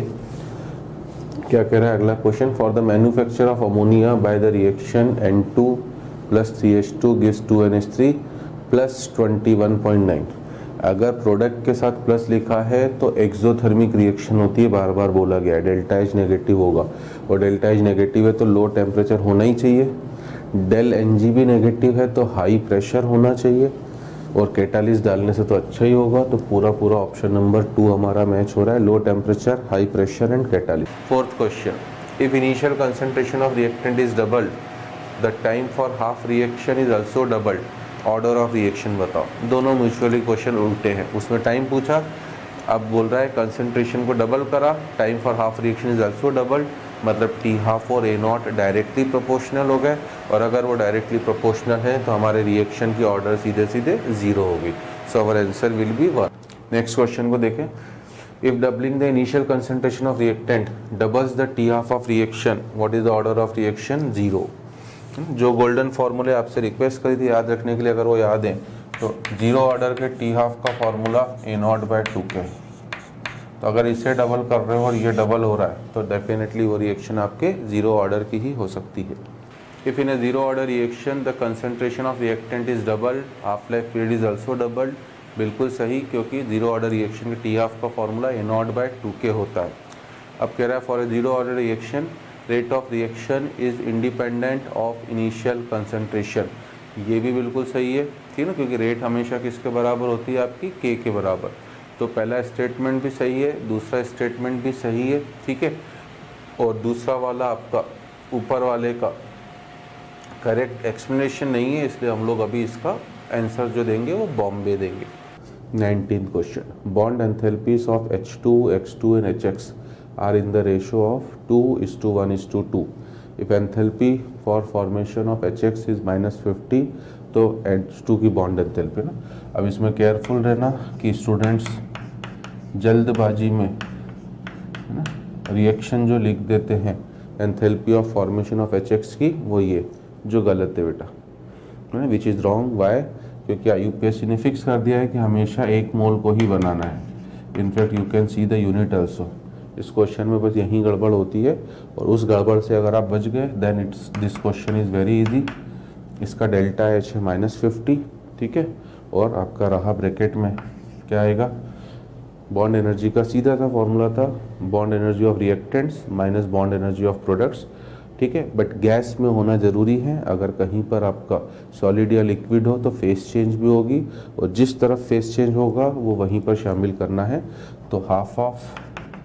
क्या कह रहा है अगला question, for the manufacture of ammonia by the reaction N two plus three H two gives two N H three plus twenty one point nine. अगर प्रोडक्ट के साथ प्लस लिखा है तो एक्सोथर्मिक रिएक्शन होती है, बार बार बोला गया है, डेल्टा एच नेगेटिव होगा, और डेल्टा एच नेगेटिव है तो लो टेम्परेचर होना ही चाहिए। डेल एन जी भी नेगेटिव है तो हाई प्रेशर होना चाहिए, और कैटालिस्ट डालने से तो अच्छा ही होगा। तो पूरा पूरा ऑप्शन नंबर टू हमारा मैच हो रहा है, low temperature, high pressure and catalyst. Fourth question, if initial concentration of reactant is doubled the time for half reaction is also doubled, order of reaction बताओ। दोनों म्यूचुअली क्वेश्चन उल्टे हैं, उसमें time पूछा, अब बोल रहा है कंसंट्रेशन को डबल करा, time for half reaction is also doubled, मतलब टी हाफ और ए नॉट डायरेक्टली प्रोपोर्शनल हो गए, और अगर वो डायरेक्टली प्रोपोर्शनल है तो हमारे रिएक्शन की ऑर्डर सीधे सीधे जीरो होगी। So our answer will be one. Next question को देखें, If doubling the initial concentration of reactant doubles the T half of reaction, what is the order of reaction? Zero. जो golden फॉर्मूले आपसे request करी थी याद रखने के लिए, अगर वो याद है तो जीरो ऑर्डर के टी हाफ का formula a naught by two K. तो अगर इसे डबल कर रहे हो और ये डबल हो रहा है तो डेफिनेटली वो रिएक्शन आपके जीरो ऑर्डर की ही हो सकती है। If in a zero order reaction the concentration of reactant is doubled, half life period is also doubled. बिल्कुल सही, क्योंकि जीरो ऑर्डर रिएक्शन के टी हाफ का formula a naught by two K होता है। अब कह रहा है for a zero order reaction rate of reaction is independent of initial concentration. ये भी बिल्कुल सही है, ठीक है ना, क्योंकि रेट हमेशा किसके बराबर होती है? आपकी के के बराबर। तो पहला स्टेटमेंट भी सही है, दूसरा स्टेटमेंट भी सही है, ठीक है। और दूसरा वाला आपका ऊपर वाले का करेक्ट एक्सप्लेनेशन नहीं है, इसलिए हम लोग अभी इसका आंसर जो देंगे वो बॉम्बे देंगे। Nineteen question, bond enthalpies of H two, X two and H X are in the ratio of two is to one is to two. If enthalpy for formation of H X is minus fifty, तो H two की bond enthalpy ना। अब इसमें careful रहना कि students जल्दबाजी में है ना रिएक्शन जो लिख देते हैं enthalpy of formation of H X की, वो ये जो गलत है बेटा, है विच इज़ रॉन्ग। वाई? क्योंकि यूपीएससी ने फिक्स कर दिया है कि हमेशा एक मोल को ही बनाना है। In fact you can see the unit also. इस क्वेश्चन में बस यही गड़बड़ होती है, और उस गड़बड़ से अगर आप बच गए then it's this question is very easy. इसका डेल्टा एच है माइनस फिफ्टी, ठीक है, और आपका रहा ब्रैकेट में क्या आएगा? बॉन्ड एनर्जी का सीधा सा फॉर्मूला था, bond energy of reactants minus bond energy of products, ठीक है। बट गैस में होना ज़रूरी है, अगर कहीं पर आपका सॉलिड या लिक्विड हो तो फेस चेंज भी होगी, और जिस तरफ फेस चेंज होगा वो वहीं पर शामिल करना है। तो half of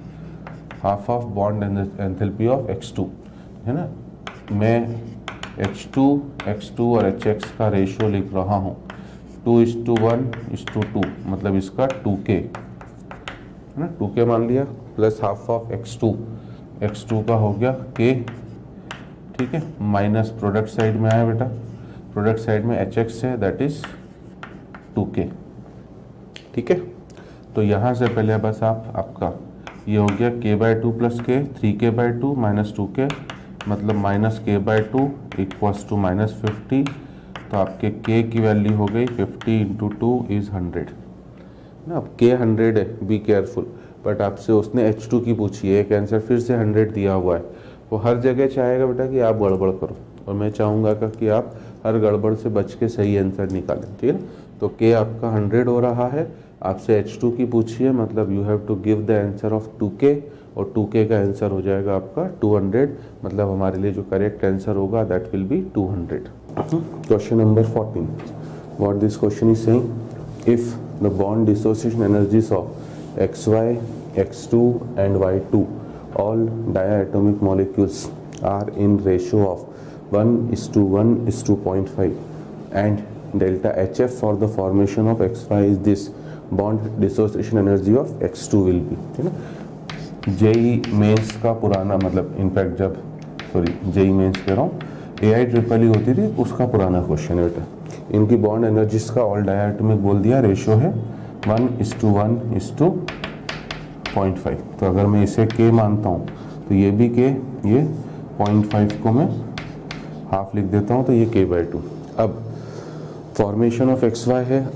half of bond enthalpy of X two, है ना। मैं एच टू, एक्स टू और एच एक्स का रेशियो लिख रहा हूँ two is to one is to two, मतलब इसका टू के, है ना, टू के मान लिया, plus half of X two, X two का हो गया के, ठीक है, माइनस प्रोडक्ट साइड में आया बेटा, प्रोडक्ट साइड में एच एक्स है दैट इज टू के, ठीक है। तो यहाँ से पहले बस आप आपका ये हो गया K by two plus K, three K by two minus two K, मतलब minus K by two equals two minus fifty. तो आपके के की वैल्यू हो गई fifty into two is hundred ना। अब के हंड्रेड है, बी केयरफुल, बट आपसे उसने एच टू की पूछी है, एक आंसर फिर से हंड्रेड दिया हुआ है। वो हर जगह चाहेगा बेटा कि आप गड़बड़ करो, और मैं चाहूँगा कि आप हर गड़बड़ से बच के सही आंसर निकालें, ठीक है। तो के आपका हंड्रेड हो रहा है, आपसे एच टू की पूछी है, मतलब you have to give the answer of two K, और टू के का आंसर हो जाएगा आपका टू हंड्रेड, मतलब हमारे लिए जो करेक्ट आंसर होगा that will be two hundred. Question number fourteen, what this question is saying, if the bond dissociation energies of X Y, X two and Y two all diatomic molecules are in ratio of one is to one is to zero point five and delta H F for the formation of X Y is this, bond dissociation energy of X two will be, ठीक है। JEE mains का पुराना, मतलब in fact जब sorry JEE mains कह रहा हूँ, ए I triple E होती थी उसका पुराना क्वेश्चन है बेटा। इनकी बॉन्ड एनर्जीज का ऑल डायटोमिक बोल दिया, रेशियो है one is to one is to point five. तो अगर मैं इसे के मानता हूँ तो ये भी के, ये पॉइंट फाइव को मैं हाफ लिख देता हूँ, तो ये के बाई टू। अब फॉर्मेशन ऑफ एक्स वाई है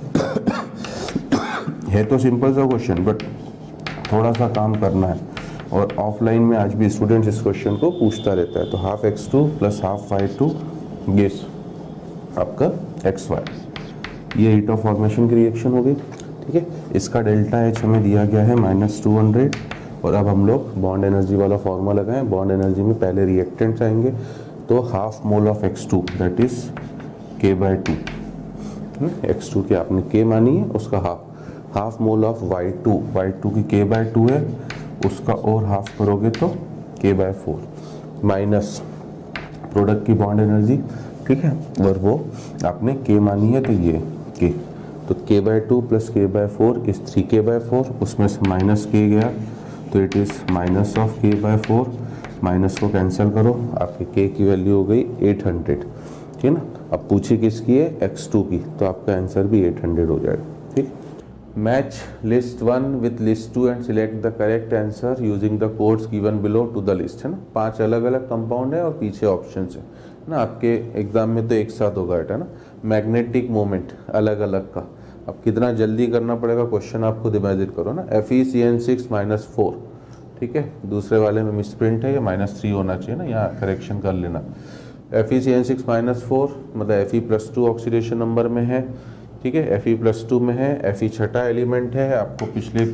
है तो सिंपल सा क्वेश्चन, बट थोड़ा सा काम करना है, और ऑफलाइन में आज भी स्टूडेंट्स इस क्वेश्चन को पूछता रहता है। तो half X two plus half Y two gives आपका एक्स वाई, ये हीट ऑफ फॉर्मेशन की रिएक्शन हो गई, ठीक है। इसका डेल्टा एच हमें दिया गया है माइनस टू हंड्रेड, और अब हम लोग बॉन्ड एनर्जी वाला फॉर्मूला लगाएं। बॉन्ड एनर्जी में पहले रिएक्टेंट्स आएंगे, तो half mole of X two that is K by two, X two की आपने के मानी है, उसका half, half mole of Y two, Y two की के बाई टू है, उसका और हाफ करोगे तो K by four, minus product की बॉन्ड एनर्जी, ठीक है, और वो आपने के मानी है, तो ये के, तो K by two plus K by four is three K by four, उसमें से माइनस के गया तो it is minus of K by four, minus को कैंसिल करो, आपके के की वैल्यू हो गई एट हंड्रेड, ठीक है ना। अब पूछी किसकी है? एक्स टू की, तो आपका आंसर भी एट हंड्रेड हो जाएगा, ठीक। Match list one with list two and select the correct answer using the codes given below to the list, है ना। पांच अलग अलग कंपाउंड है और पीछे ऑप्शन है ना। आपके एग्जाम में तो एक साथ होगा, है ना। मैग्नेटिक मोमेंट अलग अलग का, अब कितना जल्दी करना पड़ेगा क्वेश्चन आप खुद इमेजिन करो ना। F E C N six minus four, ठीक है, दूसरे वाले में मिसप्रिंट है, ये माइनस थ्री होना चाहिए ना, यहाँ करेक्शन कर लेना। F E C N six minus four मतलब F E plus two oxidation number में है, ठीक है, एफ ई प्लस टू में है। एफ ई छठा एलिमेंट है, आपको पिछले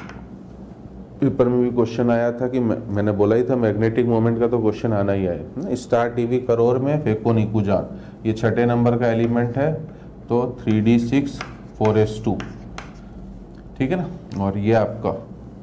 पेपर में भी क्वेश्चन आया था कि मैं, मैंने बोला ही था मैग्नेटिक मोमेंट का तो क्वेश्चन आना ही आए। स्टार टीवी करोर में फेको निकुजान, ये छठे नंबर का एलिमेंट है, तो three D six four S two, ठीक है ना। और ये आपका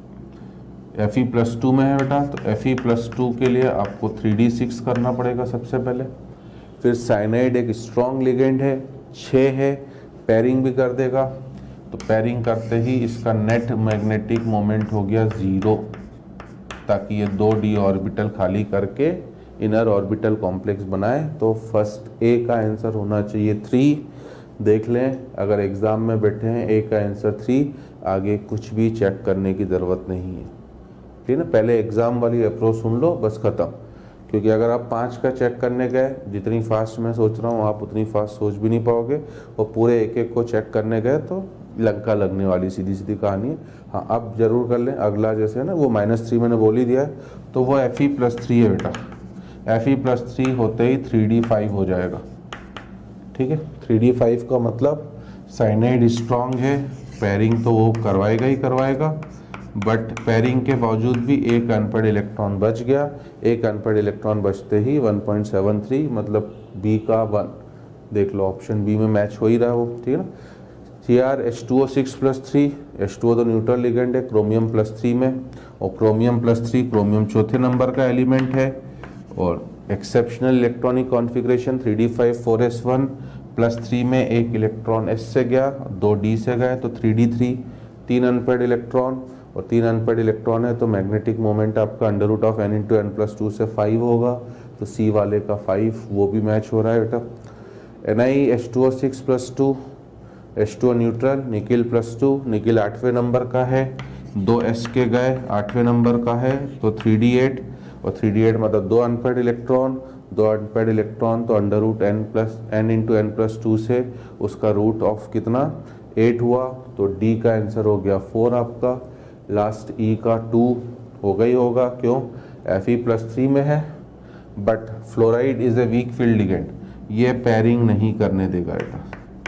एफ ई प्लस टू में है बेटा, तो एफ ई प्लस टू के लिए आपको थ्री डी सिक्स करना पड़ेगा सबसे पहले। फिर साइनाइड एक स्ट्रॉन्ग लिगेंड है, छः है, पेयरिंग भी कर देगा, तो पेयरिंग करते ही इसका नेट मैग्नेटिक मोमेंट हो गया ज़ीरो, ताकि ये दो डी ऑर्बिटल खाली करके इनर ऑर्बिटल कॉम्प्लेक्स बनाए। तो फर्स्ट ए का आंसर होना चाहिए थ्री। देख लें, अगर एग्ज़ाम में बैठे हैं ए का आंसर थ्री, आगे कुछ भी चेक करने की ज़रूरत नहीं है, ठीक है ना। पहले एग्ज़ाम वाली अप्रोच सुन लो, बस ख़त्म। क्योंकि अगर आप पाँच का चेक करने गए, जितनी फास्ट मैं सोच रहा हूँ आप उतनी फास्ट सोच भी नहीं पाओगे, और पूरे एक एक को चेक करने गए तो लंका लगने वाली सीधी सीधी कहानी है। हाँ, अब जरूर कर लें अगला, जैसे है ना वो माइनस थ्री मैंने बोल ही दिया है, तो वो एफ ई प्लस थ्री है बेटा। एफ ई प्लस थ्री होते ही थ्री डी फाइव हो जाएगा, ठीक है। थ्री डी फाइव का मतलब साइनाइड स्ट्रॉन्ग है, पेयरिंग तो वो करवाएगा ही करवाएगा, बट पेयरिंग के बावजूद भी एक अनपेड इलेक्ट्रॉन बच गया। एक अनपेड इलेक्ट्रॉन बचते ही वन पॉइंट सेवन थ्री मतलब बी का वन, देख लो ऑप्शन बी में मैच हो ही रहा है वो, ठीक है ना। C R H two O six plus three, H two O तो न्यूट्रल लिगेंड है क्रोमियम प्लस थ्री में, और क्रोमियम प्लस थ्री क्रोमियम चौथे नंबर का एलिमेंट है। और exceptional electronic configuration three D five four S one plus three में एक इलेक्ट्रॉन एस से गया, दो डी से गए, तो थ्री डी थ्री, तीन अनपेड इलेक्ट्रॉन, और तीन अनपेड इलेक्ट्रॉन है तो मैग्नेटिक मोमेंट आपका under root of N into N plus two से फाइव होगा, तो सी वाले का फाइव वो भी मैच हो रहा है बेटा। N I H two O six plus two, H two O neutral, nickel plus two, nickel आठवें नंबर का है, दो एस के गए, आठवें नंबर का है, तो थ्री डी एट, और थ्री डी एट मतलब दो अनपेड इलेक्ट्रॉन, दो अनपेड इलेक्ट्रॉन तो under root N plus N into N plus two से उसका रूट ऑफ कितना एट हुआ, तो डी का आंसर हो गया फोर आपका। लास्ट ई का टू हो गई होगा, क्यों, एफ ई प्लस थ्री में है, but fluoride is a weak field ligand, ये पेयरिंग नहीं करने देगा बेटा।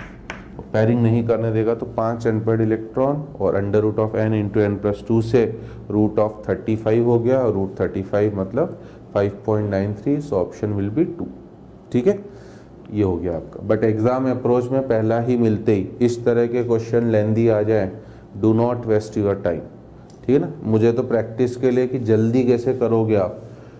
तो पेयरिंग नहीं करने देगा तो पांच अनपेड इलेक्ट्रॉन और under root of N into N plus two से रूट ऑफ थर्टी फाइव हो गया, और रूट थर्टी फाइव मतलब five point nine three, so option will be two, ठीक है। ये हो गया आपका। बट एग्जाम अप्रोच में पहला ही मिलते ही इस तरह के क्वेश्चन लेंदी आ जाए, do not waste your time, ठीक है ना। मुझे तो प्रैक्टिस के लिए कि जल्दी कैसे करोगे आप,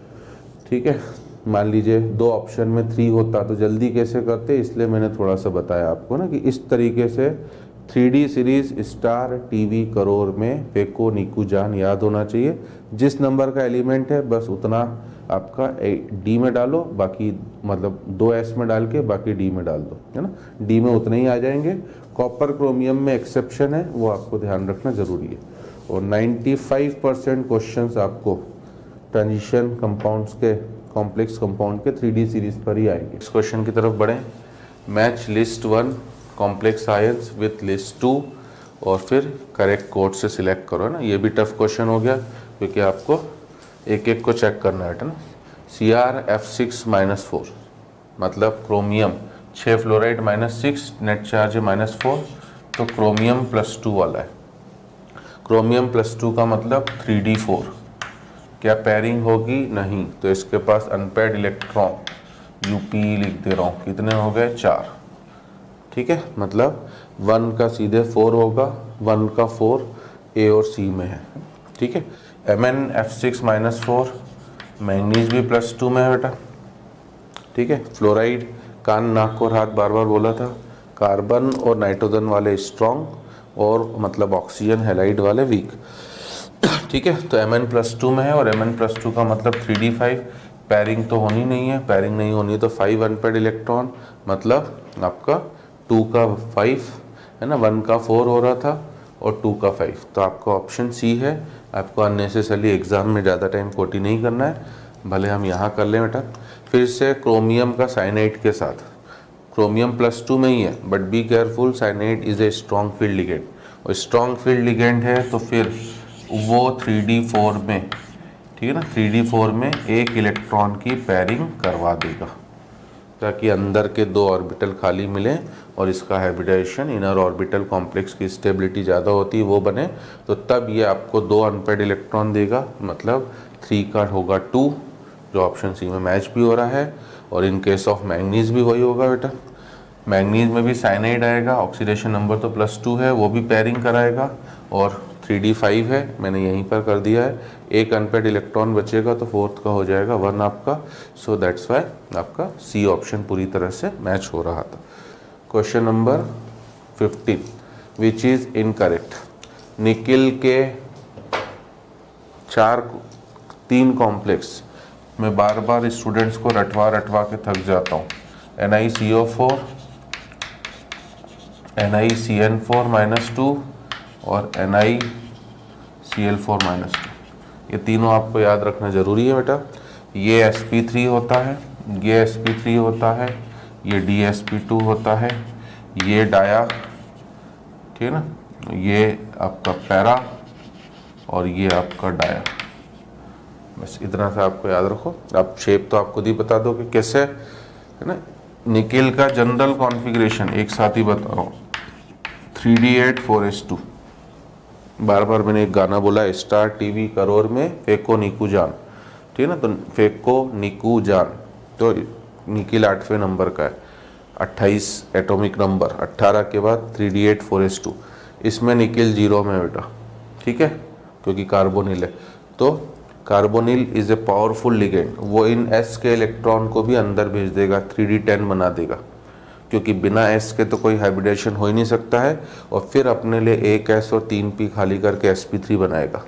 ठीक है। मान लीजिए दो ऑप्शन में थ्री होता तो जल्दी कैसे करते, इसलिए मैंने थोड़ा सा बताया आपको ना कि इस तरीके से थ्री डी सीरीज स्टार टीवी करोर में फेको निकुजान याद होना चाहिए। जिस नंबर का एलिमेंट है बस उतना आपका डी में डालो, बाकी मतलब दो एस में डाल के बाकी डी में डाल दो, है ना। डी में उतने ही आ जाएंगे। कॉपर क्रोमियम में एक्सेप्शन है, वो आपको ध्यान रखना जरूरी है। और पचानवे परसेंट क्वेश्चंस आपको ट्रांजिशन कंपाउंड्स के, कॉम्प्लेक्स कंपाउंड के थ्री डी सीरीज पर ही आएंगे। इस क्वेश्चन की तरफ बढ़ें। Match list one complex ions with list two, और फिर करेक्ट कोड से सिलेक्ट करो, है ना। ये भी टफ क्वेश्चन हो गया क्योंकि आपको एक एक को चेक करना है ना। C R F six minus four मतलब क्रोमियम छः fluoride minus six, net charge है माइनस फोर, तो क्रोमियम प्लस टू वाला है। क्रोमियम प्लस टू का मतलब थ्री डी फोर, क्या पेयरिंग होगी, नहीं, तो इसके पास अनपेड इलेक्ट्रॉन यूपी लिख दे रहा हूँ, कितने हो गए, चार, ठीक है। मतलब वन का सीधे फोर होगा, वन का फोर ए और सी में है, ठीक है। M N F six minus four, manganese भी प्लस टू में है बेटा, ठीक है। फ्लोराइड कान नाक और हाथ बार बार बोला था, कार्बन और नाइट्रोजन वाले स्ट्रॉन्ग, और मतलब ऑक्सीजन हैलाइड वाले वीक, ठीक है। तो एम एन प्लस टू में है, और एम एन प्लस टू का मतलब थ्री डी फाइव, पेयरिंग तो होनी नहीं है, पेयरिंग नहीं होनी है तो फाइव अनपेड इलेक्ट्रॉन, मतलब आपका टू का फाइव है ना, वन का फोर हो रहा था, और टू का फाइव। तो आपका ऑप्शन सी है। आपको अननेसेसरली एग्ज़ाम में ज़्यादा टाइम कोटी नहीं करना है, भले हम यहाँ कर लें बेटा। फिर से क्रोमियम का साइनाइड के साथ, क्रोमियम प्लस टू में ही है, but be careful, cyanide is a strong field ligand, और स्ट्रॉन्ग फील्ड लिगेंड है तो फिर वो थ्री डी फोर में, ठीक है ना, थ्री डी फोर में एक इलेक्ट्रॉन की पैरिंग करवा देगा ताकि अंदर के दो ऑर्बिटल खाली मिले और इसका हैबिटेशन, इनर ऑर्बिटल कॉम्प्लेक्स की स्टेबिलिटी ज़्यादा होती है वो बने, तो तब ये आपको दो अनपेड इलेक्ट्रॉन देगा। मतलब थ्री का होगा टू, जो ऑप्शन सी में मैच भी हो रहा है। और इन केस ऑफ मैंगनीज भी वही होगा बेटा, मैंगनीज में भी साइनाइड आएगा, ऑक्सीडेशन नंबर तो प्लस टू है, वो भी पैरिंग कराएगा, और थ्री डी फाइव है, मैंने यहीं पर कर दिया है। एक अनपेड इलेक्ट्रॉन बचेगा तो फोर्थ का हो जाएगा वन आपका। सो दैट्स वाई आपका सी ऑप्शन पूरी तरह से मैच हो रहा था। Question number fifteen, which is incorrect. Nickel के चार तीन कॉम्प्लेक्स मैं बार बार स्टूडेंट्स को रटवा रटवा के थक जाता हूँ। N I C O four, N I C N four minus two और N I C L four minus two, ये तीनों आपको याद रखना ज़रूरी है बेटा। ये एस पी थ्री होता है, ये एस पी थ्री होता है, ये डी एस पी टू होता है, ये डाया, ठीक है ना, ये आपका पैरा और ये आपका डाया। बस इतना सा आपको याद रखो। आप शेप तो आप खुद ही बता दो कि कैसे है ना। निकिल का जनरल कॉन्फ़िगरेशन एक साथ ही बता रहा हूँ, three D eight four S two. बार बार मैंने एक गाना बोला, स्टार टीवी करोड़ में फेंको निकू जान, ठीक है ना, तो फेंको निकू जान, तो निकिल आठवें नंबर का है, अट्ठाईस एटॉमिक नंबर, अट्ठारह के बाद three D eight four S two. इसमें निकिल जीरो में बेटा, ठीक है, क्योंकि कार्बोनिल है। तो carbonyl is a powerful ligand, वो इन एस के इलेक्ट्रॉन को भी अंदर भेज देगा, थ्री डी टेन बना देगा, क्योंकि बिना एस के तो कोई हाइब्रिडेशन हो ही नहीं सकता है। और फिर अपने लिए एक एस और तीन पी खाली करके एस पी थ्री बनाएगा।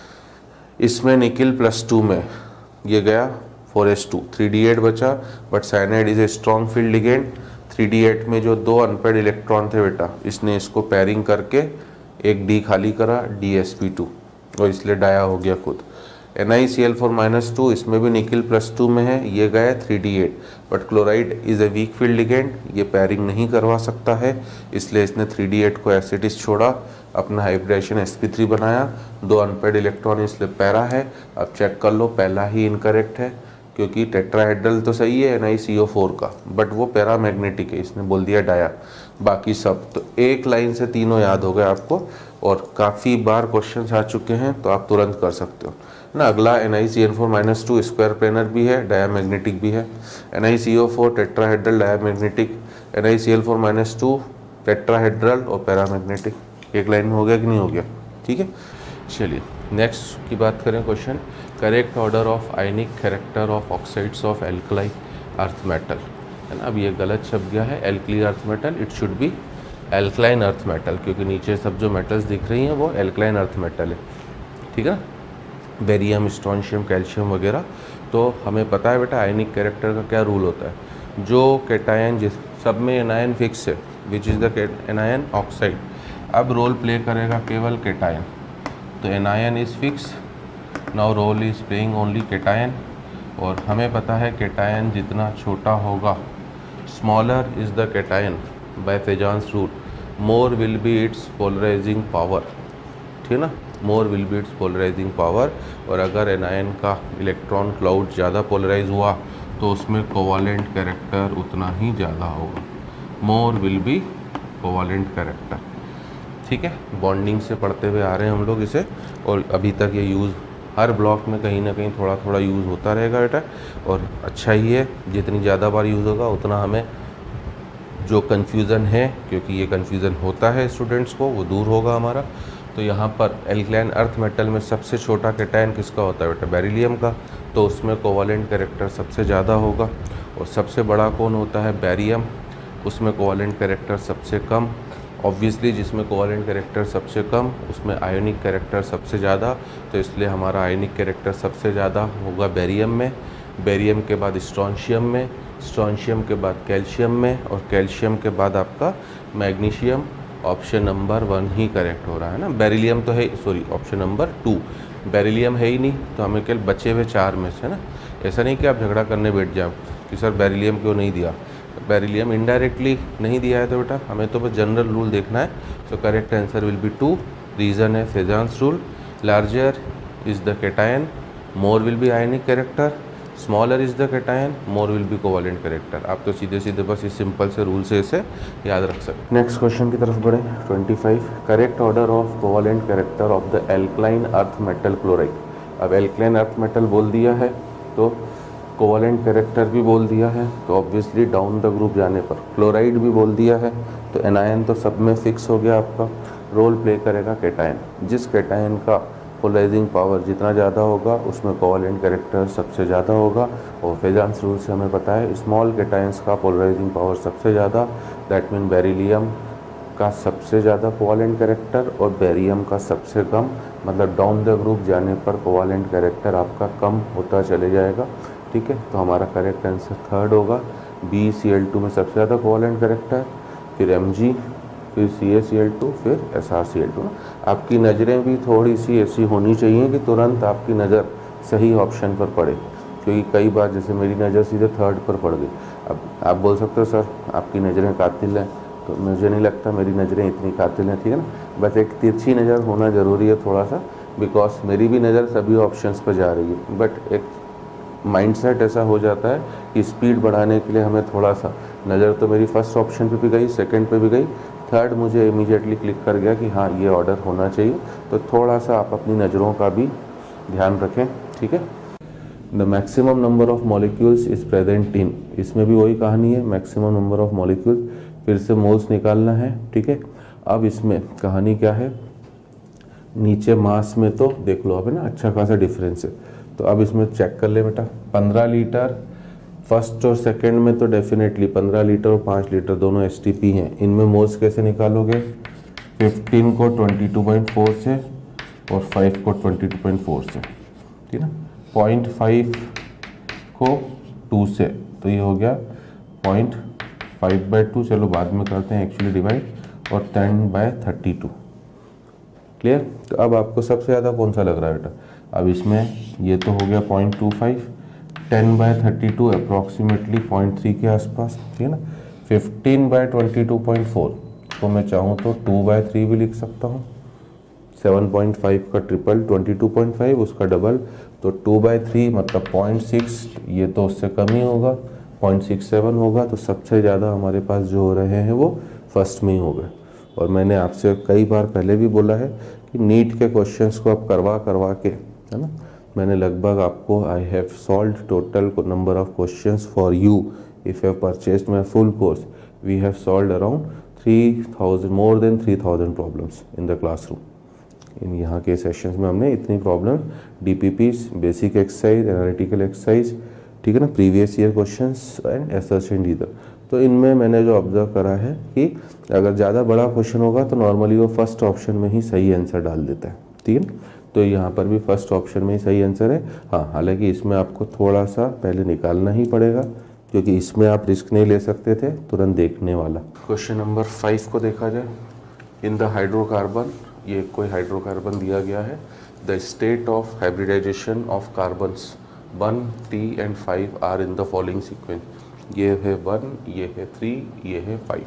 इसमें निकिल प्लस टू में ये गया four S two, three D eight बचा, but cyanide is a strong field ligand. Three D eight में जो दो अनपेड इलेक्ट्रॉन थे बेटा, इसने इसको पैरिंग करके एक डी खाली करा, डी एस पी टू, और इसलिए डाया हो गया खुद। N I C L four minus two, इसमें भी निकिल प्लस टू में है, ये गया three D eight, but chloride is a weak field ligand, ये पैरिंग नहीं करवा सकता है, इसलिए इसने थ्री डी एट को एसिटिस छोड़ा, अपना हाइब्रिडेशन एस पी थ्री बनाया, दो अनपेड इलेक्ट्रॉन इसलिए पैरा है। अब चेक कर लो, पहला ही इनकरेक्ट है, क्योंकि टेट्राहेड्रल तो सही है N I C O four का, बट वो पैरा मैग्नेटिक है, इसने बोल दिया डाया। बाकी सब तो एक लाइन से तीनों याद हो गए आपको, और काफ़ी बार क्वेश्चन आ चुके हैं, तो आप तुरंत कर सकते हो ना। अगला N I C N four minus two square planar भी है, डायामैग्नेटिक भी है। N I C O four tetrahedral diamagnetic, N I C L four minus two tetrahedral और पैरामैग्नेटिक। एक लाइन में हो गया कि नहीं हो गया, ठीक है। चलिए नेक्स्ट की बात करें question, correct order of ionic character of oxides of alkali earth metal, है ना। अब ये गलत शब्द गया है, alkali earth metal, it should be alkaline earth metal, क्योंकि नीचे सब जो मेटल्स दिख रही हैं वो एल्कलाइन अर्थ मेटल है, ठीक है ना, बेरियम, स्ट्रोंशियम, कैल्शियम वगैरह। तो हमें पता है बेटा आयनिक कैरेक्टर का क्या रूल होता है, जो कैटायन जिस सब में एनायन फिक्स है, which is the anion oxide, अब रोल प्ले करेगा केवल कैटायन, तो anion is fix, now role is playing only cation. और हमें पता है कैटायन जितना छोटा होगा, smaller is the cation by Fajans rule, more will be its polarising power, ठीक है ना, more will be its polarising power. और अगर एनायन का इलेक्ट्रॉन क्लाउड ज़्यादा पोलराइज हुआ तो उसमें कोवालेंट कैरेक्टर उतना ही ज़्यादा होगा, more will be covalent character, ठीक है। बॉन्डिंग से पढ़ते हुए आ रहे हैं हम लोग इसे, और अभी तक ये यूज़ हर ब्लॉक में कहीं ना कहीं थोड़ा थोड़ा यूज़ होता रहेगा बेटा, और अच्छा ही है, जितनी ज़्यादा बार यूज़ होगा उतना हमें जो कन्फ्यूज़न है, क्योंकि ये कन्फ्यूज़न होता है स्टूडेंट्स को, वो दूर होगा हमारा। तो यहाँ पर एल्कलाइन अर्थ मेटल में सबसे छोटा कैटायन किसका होता है बेटा, बेरिलियम का, तो उसमें कोवालेंट कैरेक्टर सबसे ज़्यादा होगा। और सबसे बड़ा कौन होता है, बैरियम, उसमें कोवालेंट कैरेक्टर सबसे कम। ऑब्वियसली जिसमें कोवालेंट कैरेक्टर सबसे कम उसमें आयोनिक कैरेक्टर सबसे ज़्यादा, तो इसलिए हमारा आयोनिक कैरेक्टर सबसे ज़्यादा होगा बैरियम में, बैरियम के बाद स्ट्रोंशियम में, स्ट्रोंशियम के बाद कैल्शियम में, और कैल्शियम के बाद आपका मैग्नीशियम, ऑप्शन नंबर वन ही करेक्ट हो रहा है ना। बेरिलियम तो है, sorry option number two, beryllium है ही नहीं, तो हमें केवल बचे हुए चार में से, है ना। ऐसा नहीं कि आप झगड़ा करने बैठ जाओ कि सर बेरिलियम क्यों नहीं दिया, बेरिलियम इनडायरेक्टली नहीं दिया है तो बेटा हमें तो बस जनरल रूल देखना है। So correct answer will be two. Reason है Fajans rule, larger is the cation, more will be ionic character, smaller is the cation, more will be covalent character. आप तो सीधे सीधे बस इस सिंपल से रूल से इसे याद रख सकते। नेक्स्ट क्वेश्चन की तरफ बढ़े। पच्चीस, correct order of covalent character of the alkaline earth metal chloride. अब एल्कलाइन अर्थ मेटल बोल दिया है तो कोवेलेंट कैरेक्टर भी बोल दिया है, तो ऑब्वियसली डाउन द ग्रुप जाने पर क्लोराइड भी बोल दिया है, तो एनायन तो सब में फिक्स हो गया आपका। रोल प्ले करेगा कैटायन, जिस कैटायन का पोलराइजिंग पावर जितना ज़्यादा होगा उसमें कोवेलेंट कैरेक्टर सबसे ज़्यादा होगा। और फेजांस रूल से हमें पता है स्मॉल कैटायंस का पोलराइजिंग पावर सबसे ज़्यादा, दैट मीन बेरिलियम का सबसे ज़्यादा कोवेलेंट कैरेक्टर और बेरियम का सबसे कम, मतलब डाउन द ग्रुप जाने पर कोवेलेंट कैरेक्टर आपका कम होता चले जाएगा। ठीक है, तो हमारा करेक्ट आंसर थर्ड होगा, बी सी एल टू में सबसे ज़्यादा कोवेलेंट कैरेक्टर, फिर एम जी, फिर C A C L two, फिर S R C L two ना। आपकी नज़रें भी थोड़ी सी ऐसी होनी चाहिए कि तुरंत आपकी नज़र सही ऑप्शन पर पड़े, क्योंकि कई बार जैसे मेरी नज़र सीधे थर्ड पर पड़ गई। अब आप बोल सकते हो सर आपकी नज़रें कातिल हैं, तो मुझे नहीं लगता मेरी नज़रें इतनी कातिल हैं, ठीक है ना। बस एक तिरछी नज़र होना ज़रूरी है थोड़ा सा, बिकॉज मेरी भी नज़र सभी ऑप्शंस पर जा रही है, बट एक माइंडसेट ऐसा हो जाता है कि स्पीड बढ़ाने के लिए हमें थोड़ा सा, नज़र तो मेरी फर्स्ट ऑप्शन पे भी गई, सेकंड पे भी गई, थर्ड मुझे इमीडिएटली क्लिक कर गया कि हाँ ये ऑर्डर होना चाहिए। तो थोड़ा सा आप अपनी नज़रों का भी ध्यान रखें, ठीक है। The maximum number of molecules is present in, इसमें भी वही कहानी है, मैक्सिमम नंबर ऑफ मॉलिक्यूल, फिर से मोल्स निकालना है, ठीक है। अब इसमें कहानी क्या है, नीचे मास में तो देख लो, अब है ना अच्छा खासा डिफरेंस है, तो अब इसमें चेक कर ले बेटा। पंद्रह लीटर फर्स्ट और सेकंड में तो डेफिनेटली पंद्रह लीटर और पाँच लीटर दोनों एस टी पी हैं, इनमें मोल्स कैसे निकालोगे, पंद्रह को बाईस पॉइंट चार से और पाँच को बाईस पॉइंट चार से, ठीक है ना। पॉइंट फाइव को टू से, तो ये हो गया पॉइंट फाइव बाई टू, चलो बाद में करते हैं एक्चुअली डिवाइड, और ten by thirty two. Clear. तो अब आपको सबसे ज़्यादा कौन सा लग रहा है बेटा, अब इसमें ये तो हो गया point two five, ten by thirty two approximately point three के आसपास, ठीक है ना। Fifteen by twenty two point four, तो मैं चाहूँ तो टू बाय थ्री भी लिख सकता हूँ। सेवन पॉइंट फाइव का triple twenty two point five, उसका डबल, तो टू बाई थ्री मतलब पॉइंट सिक्स, ये तो उससे कम ही होगा, पॉइंट सिक्स सेवन होगा। तो सबसे ज़्यादा हमारे पास जो हो रहे हैं वो फर्स्ट में ही हो गए। और मैंने आपसे कई बार पहले भी बोला है कि नीट के क्वेश्चंस को आप करवा करवा के, है ना, मैंने लगभग आपको I have solve total number of questions for you if you have purchased my full course, we have solve around three thousand more than three thousand problems in the classroom. इन यहाँ के सेशंस में हमने इतनी problem, D P Ps, basic exercise, analytical exercise, ठीक है ना, previous year questions and assertion either, तो इनमें मैंने जो ऑब्जर्व करा है कि अगर ज़्यादा बड़ा क्वेश्चन होगा तो नॉर्मली वो फर्स्ट ऑप्शन में ही सही आंसर डाल देता है, ठीक है। तो यहाँ पर भी फर्स्ट ऑप्शन में ही सही आंसर है। हाँ, हालांकि इसमें आपको थोड़ा सा पहले निकालना ही पड़ेगा, क्योंकि इसमें आप रिस्क नहीं ले सकते थे तुरंत देखने वाला। क्वेश्चन नंबर फाइव को देखा जाए, इन द हाइड्रोकार्बन, ये कोई हाइड्रोकार्बन दिया गया है, the state of hybridisation of carbons one, three and five are in the following sequence. ये है वन, ये है थ्री, ये है फाइव।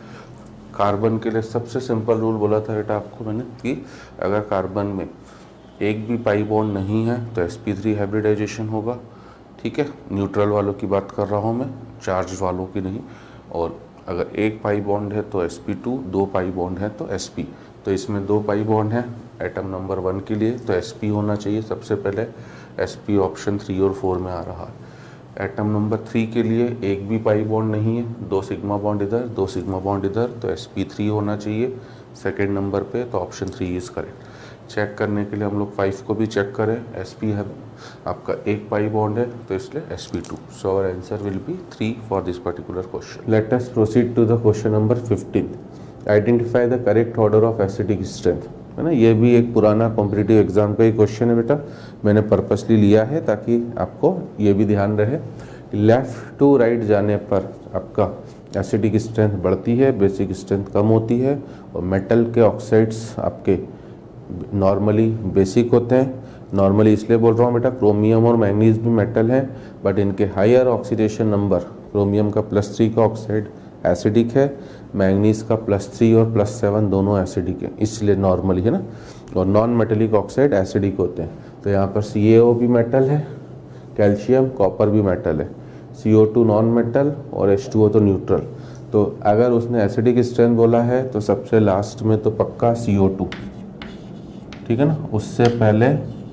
कार्बन के लिए सबसे सिंपल रूल बोला था बेटा आपको मैंने कि अगर कार्बन में एक भी पाई बॉन्ड नहीं है तो एस पी थ्री हाइब्रिडाइजेशन होगा, ठीक है। न्यूट्रल वालों की बात कर रहा हूँ मैं, चार्ज वालों की नहीं। और अगर एक पाई बॉन्ड है तो एस पी टू, दो पाई बॉन्ड है तो एस पी। तो इसमें दो पाई बॉन्ड है एटम नंबर वन के लिए, तो एस पी होना चाहिए सबसे पहले। एस पी ऑप्शन थ्री और फोर में आ रहा है। एटम नंबर थ्री के लिए एक भी पाई बॉन्ड नहीं है, दो सिग्मा बॉन्ड इधर, दो सिग्मा बॉन्ड इधर, तो एस पी थ्री होना चाहिए सेकेंड नंबर पे, तो option three is correct. Check करने के लिए हम लोग फाइव को भी चेक करें, एस पी है आपका एक पाई बॉन्ड है तो इसलिए S P two. So our answer will be three for this particular question. Let us proceed to the question number fifteen. Identify the correct order of acidic strength, है ना। ये भी एक पुराना कॉम्पिटिटिव एग्जाम का ही क्वेश्चन है बेटा, मैंने पर्पसली लिया है ताकि आपको ये भी ध्यान रहे। लेफ़्ट टू राइट जाने पर आपका एसिडिक स्ट्रेंथ बढ़ती है, बेसिक स्ट्रेंथ कम होती है। और मेटल के ऑक्साइड्स आपके नॉर्मली बेसिक होते हैं। नॉर्मली इसलिए बोल रहा हूँ बेटा, क्रोमियम और मैंगनीज भी मेटल हैं, बट इनके हायर ऑक्सीडेशन नंबर, क्रोमियम का प्लस थ्री का ऑक्साइड एसिडिक है, मैंगनीज का प्लस थ्री और प्लस सेवन दोनों एसिडिक है, इसलिए नॉर्मली है ना। और नॉन मेटेलिक ऑक्साइड एसिडिक होते हैं। तो यहाँ पर सी ए ओ भी मेटल है, कैल्शियम, कॉपर भी मेटल है, C O two non metal और एच टू ओ तो न्यूट्रल। तो अगर उसने एसिडिक स्ट्रेंथ बोला है तो सबसे लास्ट में तो पक्का सी ओ टू, ठीक है ना, उससे पहले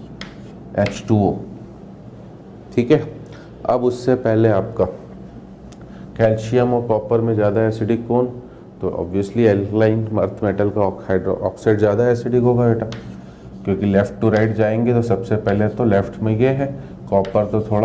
एच टू ओ, ठीक है। अब उससे पहले आपका कैल्शियम और कॉपर में ज़्यादा एसिडिक कौन? तो ऑब्वियसली एल्कलाइन अर्थ मेटल का ऑक्साइड ज़्यादा एसिडिक होगा बेटा, क्योंकि लेफ़्ट टू राइट जाएंगे तो सबसे पहले तो लेफ़्ट में ये है, कॉपर तो थोड़ा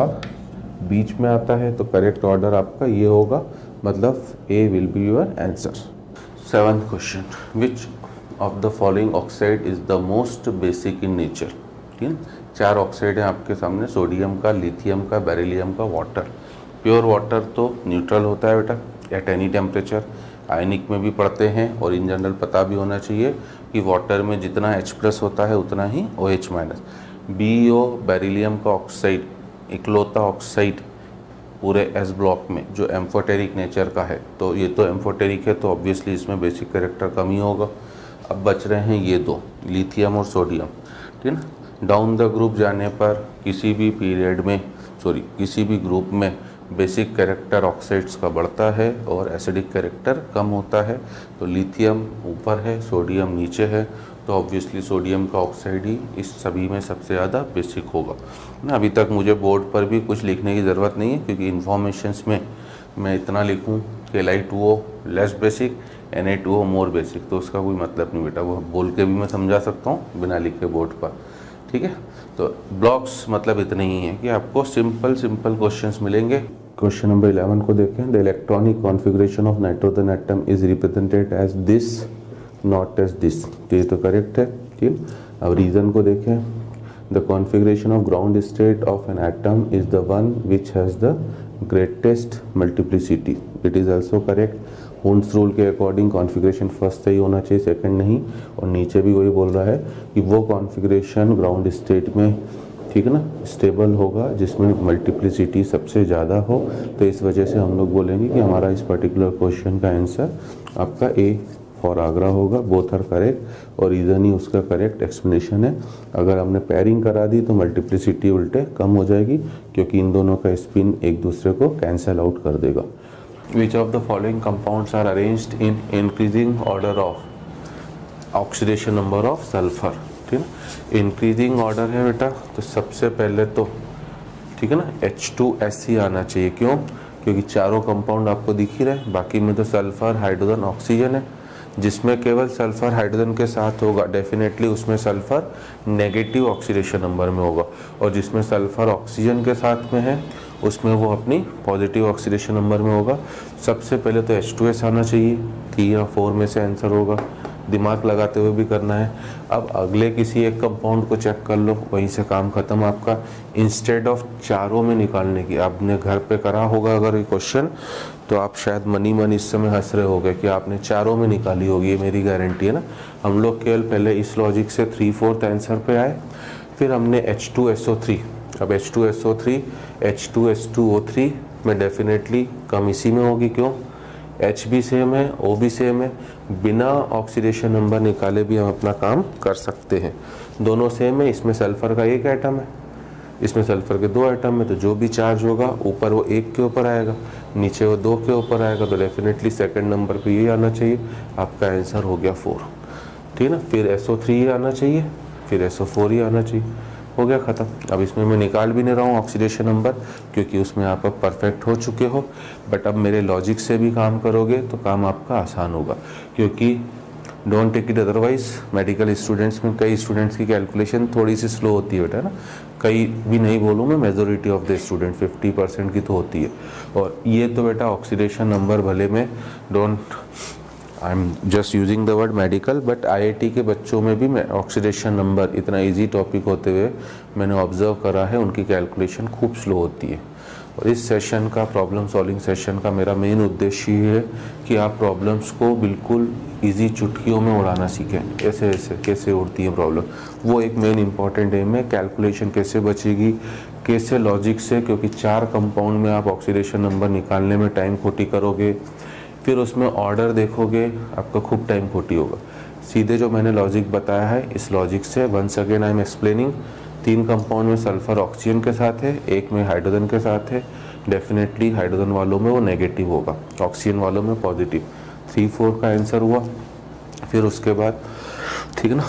बीच में आता है। तो करेक्ट ऑर्डर आपका ये होगा, मतलब A will be your answer. Seventh question, which of the following oxide is the most basic in nature? ठीक है, चार ऑक्साइड हैं आपके सामने, सोडियम का, लिथियम का, बेरिलियम का, वाटर। प्योर वाटर तो न्यूट्रल होता है बेटा एट एनी टेम्परेचर, आयनिक में भी पढ़ते हैं, और इन जनरल पता भी होना चाहिए कि वाटर में जितना H प्लस होता है उतना ही OH minus. B O beryllium का ऑक्साइड इकलौता ऑक्साइड पूरे एस ब्लॉक में जो एम्फोटेरिक नेचर का है, तो ये तो एम्फोटेरिक है, तो ऑब्वियसली इसमें बेसिक कैरेक्टर कम ही होगा। अब बच रहे हैं ये दो, लिथियम और सोडियम, ठीक है ना। डाउन द ग्रुप जाने पर किसी भी पीरियड में, सॉरी किसी भी ग्रुप में बेसिक कैरेक्टर ऑक्साइड्स का बढ़ता है और एसिडिक कैरेक्टर कम होता है। तो लिथियम ऊपर है, सोडियम नीचे है, तो ऑब्वियसली सोडियम का ऑक्साइड ही इस सभी में सबसे ज़्यादा बेसिक होगा ना। अभी तक मुझे बोर्ड पर भी कुछ लिखने की ज़रूरत नहीं है, क्योंकि इन्फॉर्मेशंस में मैं इतना लिखूं कि L I two O less basic, N A two O more basic, तो उसका कोई मतलब नहीं बेटा, वो बोल के भी मैं समझा सकता हूँ बिना लिखे बोर्ड पर, ठीक है। तो ब्लॉक्स मतलब इतने ही है कि आपको सिंपल सिंपल क्वेश्चंस मिलेंगे। क्वेश्चन नंबर इलेवन को देखें, the electronic configuration of nitrogen atom is represented as this not as this, तो ये तो करेक्ट है, ठीक। अब रीज़न को देखें, the configuration of ground state of N atom is the one which has the greatest multiplicity, it is also correct. Hund's rule के according configuration first सही होना चाहिए, सेकंड नहीं। और नीचे भी वही बोल रहा है कि वो कॉन्फ़िगरेशन ग्राउंड स्टेट में, ठीक है ना, स्टेबल होगा जिसमें मल्टीप्लिसिटी सबसे ज़्यादा हो। तो इस वजह से हम लोग बोलेंगे कि हमारा इस पर्टिकुलर क्वेश्चन का आंसर आपका ए फॉर आगरा होगा। बोथ आर करेक्ट, और रीज़न ही उसका करेक्ट एक्सप्लेनेशन है। अगर हमने पेयरिंग करा दी तो मल्टीप्लिसिटी उल्टे कम हो जाएगी, क्योंकि इन दोनों का स्पिन एक दूसरे को कैंसल आउट कर देगा। Which of the following compounds are arranged in increasing order of oxidation number of sulfur? ठीक है, इंक्रीजिंग ऑर्डर है बेटा, तो सबसे पहले तो ठीक है ना एच टू एस ही आना चाहिए। क्यों? क्योंकि चारों कंपाउंड आपको दिख ही रहे, बाकी में तो सल्फर, हाइड्रोजन, ऑक्सीजन है। जिसमें केवल सल्फर हाइड्रोजन के साथ होगा डेफिनेटली उसमें सल्फर नेगेटिव ऑक्सीडेशन नंबर में होगा, और जिसमें सल्फर ऑक्सीजन के साथ में है उसमें वो अपनी पॉजिटिव ऑक्सीडेशन नंबर में होगा। सबसे पहले तो एच टू एस आना चाहिए, थ्री या फोर में से आंसर होगा, दिमाग लगाते हुए भी करना है। अब अगले किसी एक कंपाउंड को चेक कर लो, वहीं से काम खत्म आपका। इंस्टेड ऑफ चारों में निकालने की, आपने घर पे करा होगा अगर ये क्वेश्चन, तो आप शायद मनी मन इस समय हंस रहे होगे कि आपने चारों में निकाली होगी, ये मेरी गारंटी है ना। हम लोग केवल पहले इस लॉजिक से थ्री फोर्थ आंसर पे आए, फिर हमने H two S O three, अब H two S O three H two S two O three में डेफिनेटली कम इसी में होगी। क्यों? H भी सेम है, O भी सेम है, बिना ऑक्सीडेशन नंबर निकाले भी हम अपना काम कर सकते हैं। दोनों सेम है, इसमें सल्फर का एक एटम है, इसमें सल्फर के दो एटम है, तो जो भी चार्ज होगा ऊपर वो एक के ऊपर आएगा, नीचे वो दो के ऊपर आएगा, तो डेफिनेटली सेकंड नंबर पे ये आना चाहिए। आपका आंसर हो गया फोर, ठीक है ना। फिर एस ओ थ्री आना चाहिए, फिर एस ओ फोर ही आना चाहिए, हो गया ख़त्म। अब इसमें मैं निकाल भी नहीं रहा हूँ ऑक्सीडेशन नंबर, क्योंकि उसमें आप अब परफेक्ट हो चुके हो। बट अब मेरे लॉजिक से भी काम करोगे तो काम आपका आसान होगा, क्योंकि don't take it otherwise. Medical students में कई स्टूडेंट्स की कैलकुलेशन थोड़ी सी स्लो होती है बेटा ना, कई भी नहीं बोलूँ मैं, majority of the student fifty percent की तो होती है। और ये तो बेटा ऑक्सीडेशन नंबर भले में don't, I am just using the word medical, but IIT के बच्चों में भी मैं ऑक्सीडेशन नंबर इतना इजी टॉपिक होते हुए मैंने ऑब्जर्व करा है, उनकी कैलकुलेशन खूब स्लो होती है। और इस सेशन का, प्रॉब्लम सॉल्विंग सेशन का, मेरा मेन उद्देश्य ये है कि आप प्रॉब्लम्स को बिल्कुल इजी चुटकियों में उड़ाना सीखें। ऐसे ऐसे कैसे उड़ती है प्रॉब्लम, वो एक मेन इंपॉर्टेंट एम है। कैलकुलेशन कैसे बचेगी, कैसे लॉजिक से, क्योंकि चार कंपाउंड में आप ऑक्सीडेशन नंबर निकालने में टाइम खोटी करोगे, फिर उसमें ऑर्डर देखोगे, आपका खूब टाइम खोटी होगा। सीधे जो मैंने लॉजिक बताया है, इस लॉजिक से once again I am explaining, तीन कंपाउंड में सल्फर ऑक्सीजन के साथ है, एक में हाइड्रोजन के साथ है। डेफिनेटली हाइड्रोजन वालों में वो नेगेटिव होगा, ऑक्सीजन वालों में पॉजिटिव। थ्री फोर का आंसर हुआ। फिर उसके बाद ठीक है ना,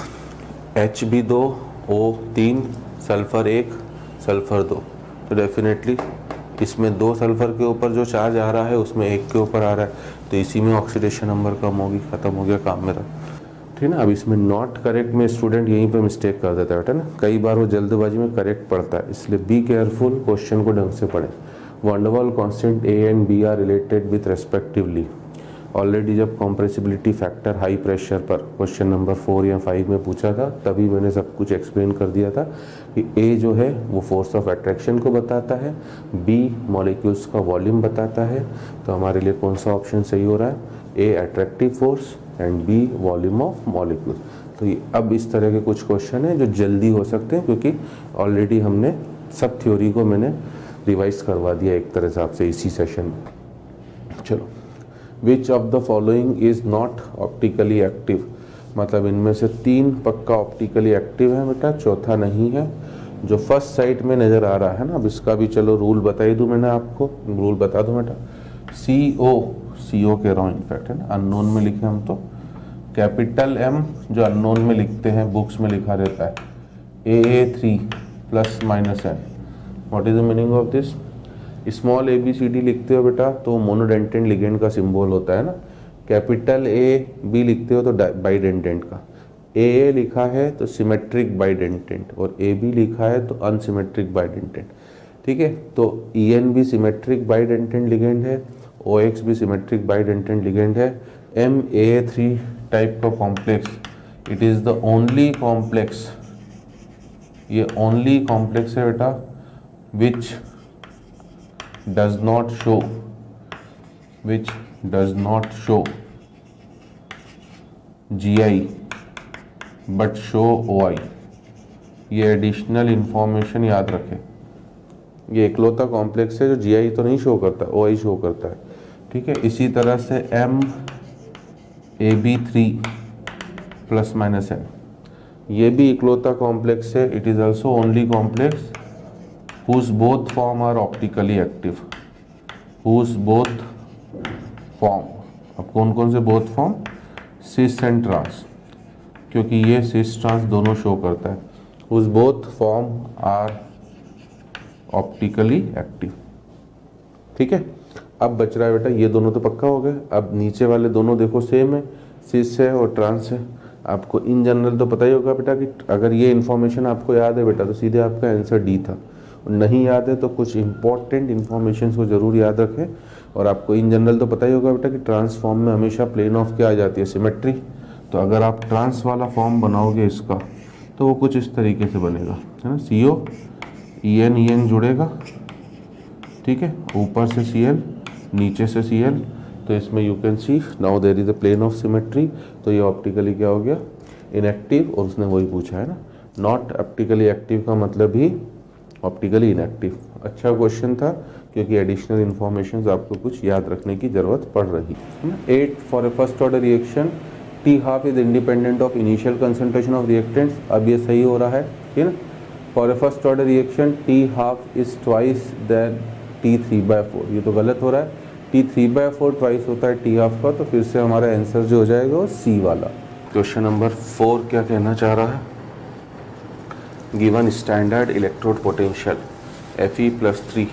एच बी दो, ओ तीन, सल्फर एक, सल्फर दो, तो डेफिनेटली इसमें दो सल्फर के ऊपर जो चार्ज आ रहा है उसमें एक के ऊपर आ रहा है, तो इसी में ऑक्सीडेशन नंबर कम होगी, खत्म हो गया काम मेरा। ठीक है ना। अब इसमें नॉट करेक्ट में स्टूडेंट यहीं पे मिस्टेक कर देता है बेटा ना, कई बार वो जल्दबाजी में करेक्ट पढ़ता है, इसलिए बी केयरफुल, क्वेश्चन को ढंग से पढ़ें। Van der Waal constant a and b are related with respectively. Already जब कॉम्प्रेसिबिलिटी फैक्टर हाई प्रेशर पर क्वेश्चन नंबर फोर या फाइव में पूछा था, तभी मैंने सब कुछ एक्सप्लेन कर दिया था कि ए जो है वो फोर्स ऑफ अट्रैक्शन को बताता है, बी मॉलिक्यूल्स का वॉल्यूम बताता है। तो हमारे लिए कौन सा ऑप्शन सही हो रहा है, a attractive force and b volume of molecule. तो ये अब इस तरह के कुछ क्वेश्चन हैं जो जल्दी हो सकते हैं, क्योंकि ऑलरेडी हमने सब थ्योरी को मैंने रिवाइज करवा दिया एक तरह से आपसे इसी सेशन में। चलो, which of the following is not optically active, मतलब इनमें से तीन पक्का ऑप्टिकली एक्टिव है बेटा, चौथा नहीं है। जो फर्स्ट साइड में नज़र आ रहा है ना, अब इसका भी चलो रूल बता ही दूँ मैंने आपको, रूल बता दूँ बेटा। सी ओ, सी ओ कह रहा हूँ इनफैक्ट है ना, अननोन में लिखे हम तो, कैपिटल एम जो अननोन में लिखते हैं, बुक्स में लिखा रहता है A A three plus minus n. What is the meaning of this? Small a B c d लिखते हो बेटा तो मोनोडेंटेंट लिगेंड का सिंबल होता है ना, कैपिटल ए बी लिखते हो तो बाइडेंटेंट का, ए ए लिखा है तो सिमेट्रिक बाइडेंटेंट, और ए बी लिखा है तो अनसिमेट्रिक बाइडेंटेंट। ठीक है, तो ई एन भी सिमेट्रिक बाइडेंटेंट लिगेंड है, ओ एक्स भी सिमेट्रिक बाइडेंटेंट लिगेंड है। एम ए थ्री टाइप का complex, it is the only complex, ये ओनली कॉम्प्लेक्स है बेटा which does not show which does not show G I but show O I। ये additional information याद रखें, ये इकलौता कॉम्प्लेक्स है जो G I तो नहीं शो करता, O I शो करता है। ठीक है, इसी तरह से M A B three plus minus n, ये भी इकलौता कॉम्प्लेक्स है, it is also only complex whose both form are optically active, whose both form, अब कौन कौन से both form, cis and trans, क्योंकि ये cis trans दोनों शो करता है, whose both form are optically active। ठीक है, अब बच रहा है बेटा ये दोनों तो पक्का हो गए, अब नीचे वाले दोनों देखो सेम है, cis है और trans है। आपको इन जनरल तो पता ही होगा बेटा कि अगर ये इन्फॉर्मेशन आपको याद है बेटा तो सीधे आपका आंसर डी था, नहीं याद है तो कुछ इंपॉर्टेंट इन्फॉर्मेशन को जरूर याद रखें। और आपको इन जनरल तो पता ही होगा बेटा कि ट्रांस फॉर्म में हमेशा प्लेन ऑफ क्या आ जाती है, सिमेट्री। तो अगर आप ट्रांस वाला फॉर्म बनाओगे इसका तो वो कुछ इस तरीके से बनेगा, है ना, सी ओ ई एन ई एन जुड़ेगा, ठीक है, ऊपर से सी एल नीचे से सी एल, तो इसमें you can see now there is a plane of symmetry. तो ये ऑप्टिकली क्या हो गया, इनएक्टिव, और उसने वही पूछा है ना, नॉट ऑप्टिकली एक्टिव का मतलब ही ऑप्टिकली इनएक्टिव। अच्छा क्वेश्चन था क्योंकि एडिशनल इन्फॉर्मेशन आपको कुछ याद रखने की जरूरत पड़ रही है ना। At for a first order reaction t half is independent of initial concentration of reactants. अब ये सही हो रहा है, ठीक है ना। For a first order reaction t half is twice than t three by four, ये तो गलत हो रहा है, t three by four twice होता है टी हाफ का, तो फिर से हमारा आंसर जो हो जाएगा वो सी वाला। क्वेश्चन नंबर फोर क्या कहना चाह रहा है, given standard electrode potential F E plus three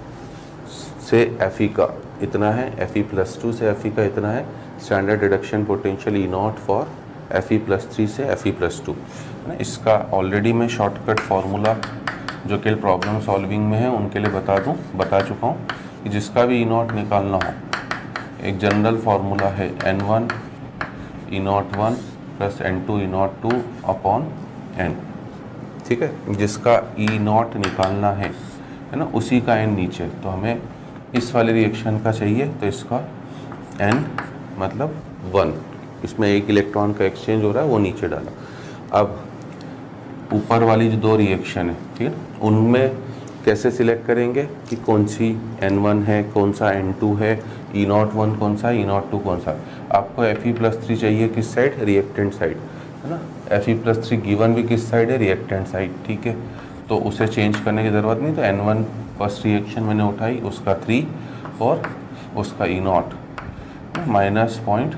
से एफ ई का इतना है, एफ ई प्लस टू से एफ ई का इतना है, standard reduction potential E naught for F E plus three से एफ ई प्लस टू है ना। इसका ऑलरेडी मैं शॉर्टकट फार्मूला जो कि प्रॉब्लम सॉल्विंग में है उनके लिए बता दूं बता चुका हूं कि जिसका भी ई नॉट निकालना हो, एक जनरल फार्मूला है n one E naught one plus n two E naught two upon n, ठीक है। जिसका ई नॉट निकालना है है ना, उसी का एन नीचे। तो हमें इस वाले रिएक्शन का चाहिए, तो इसका एन मतलब वन, इसमें एक इलेक्ट्रॉन का एक्सचेंज हो रहा है, वो नीचे डाला। अब ऊपर वाली जो दो रिएक्शन है, ठीक है, उनमें कैसे सिलेक्ट करेंगे कि कौन सी एन वन है, कौन सा एन टू है, ई नॉट वन कौन सा, ई नॉट टू कौन सा। आपको एफ ई प्लस थ्री चाहिए किस साइड, रिएक्टेंट साइड, है ना। F E plus three given भी किस साइड है, रिएक्टेंट साइड, ठीक है। तो उसे चेंज करने की ज़रूरत नहीं। तो एन वन फर्स्ट रिएक्शन मैंने उठाई, उसका थ्री और उसका E naught minus point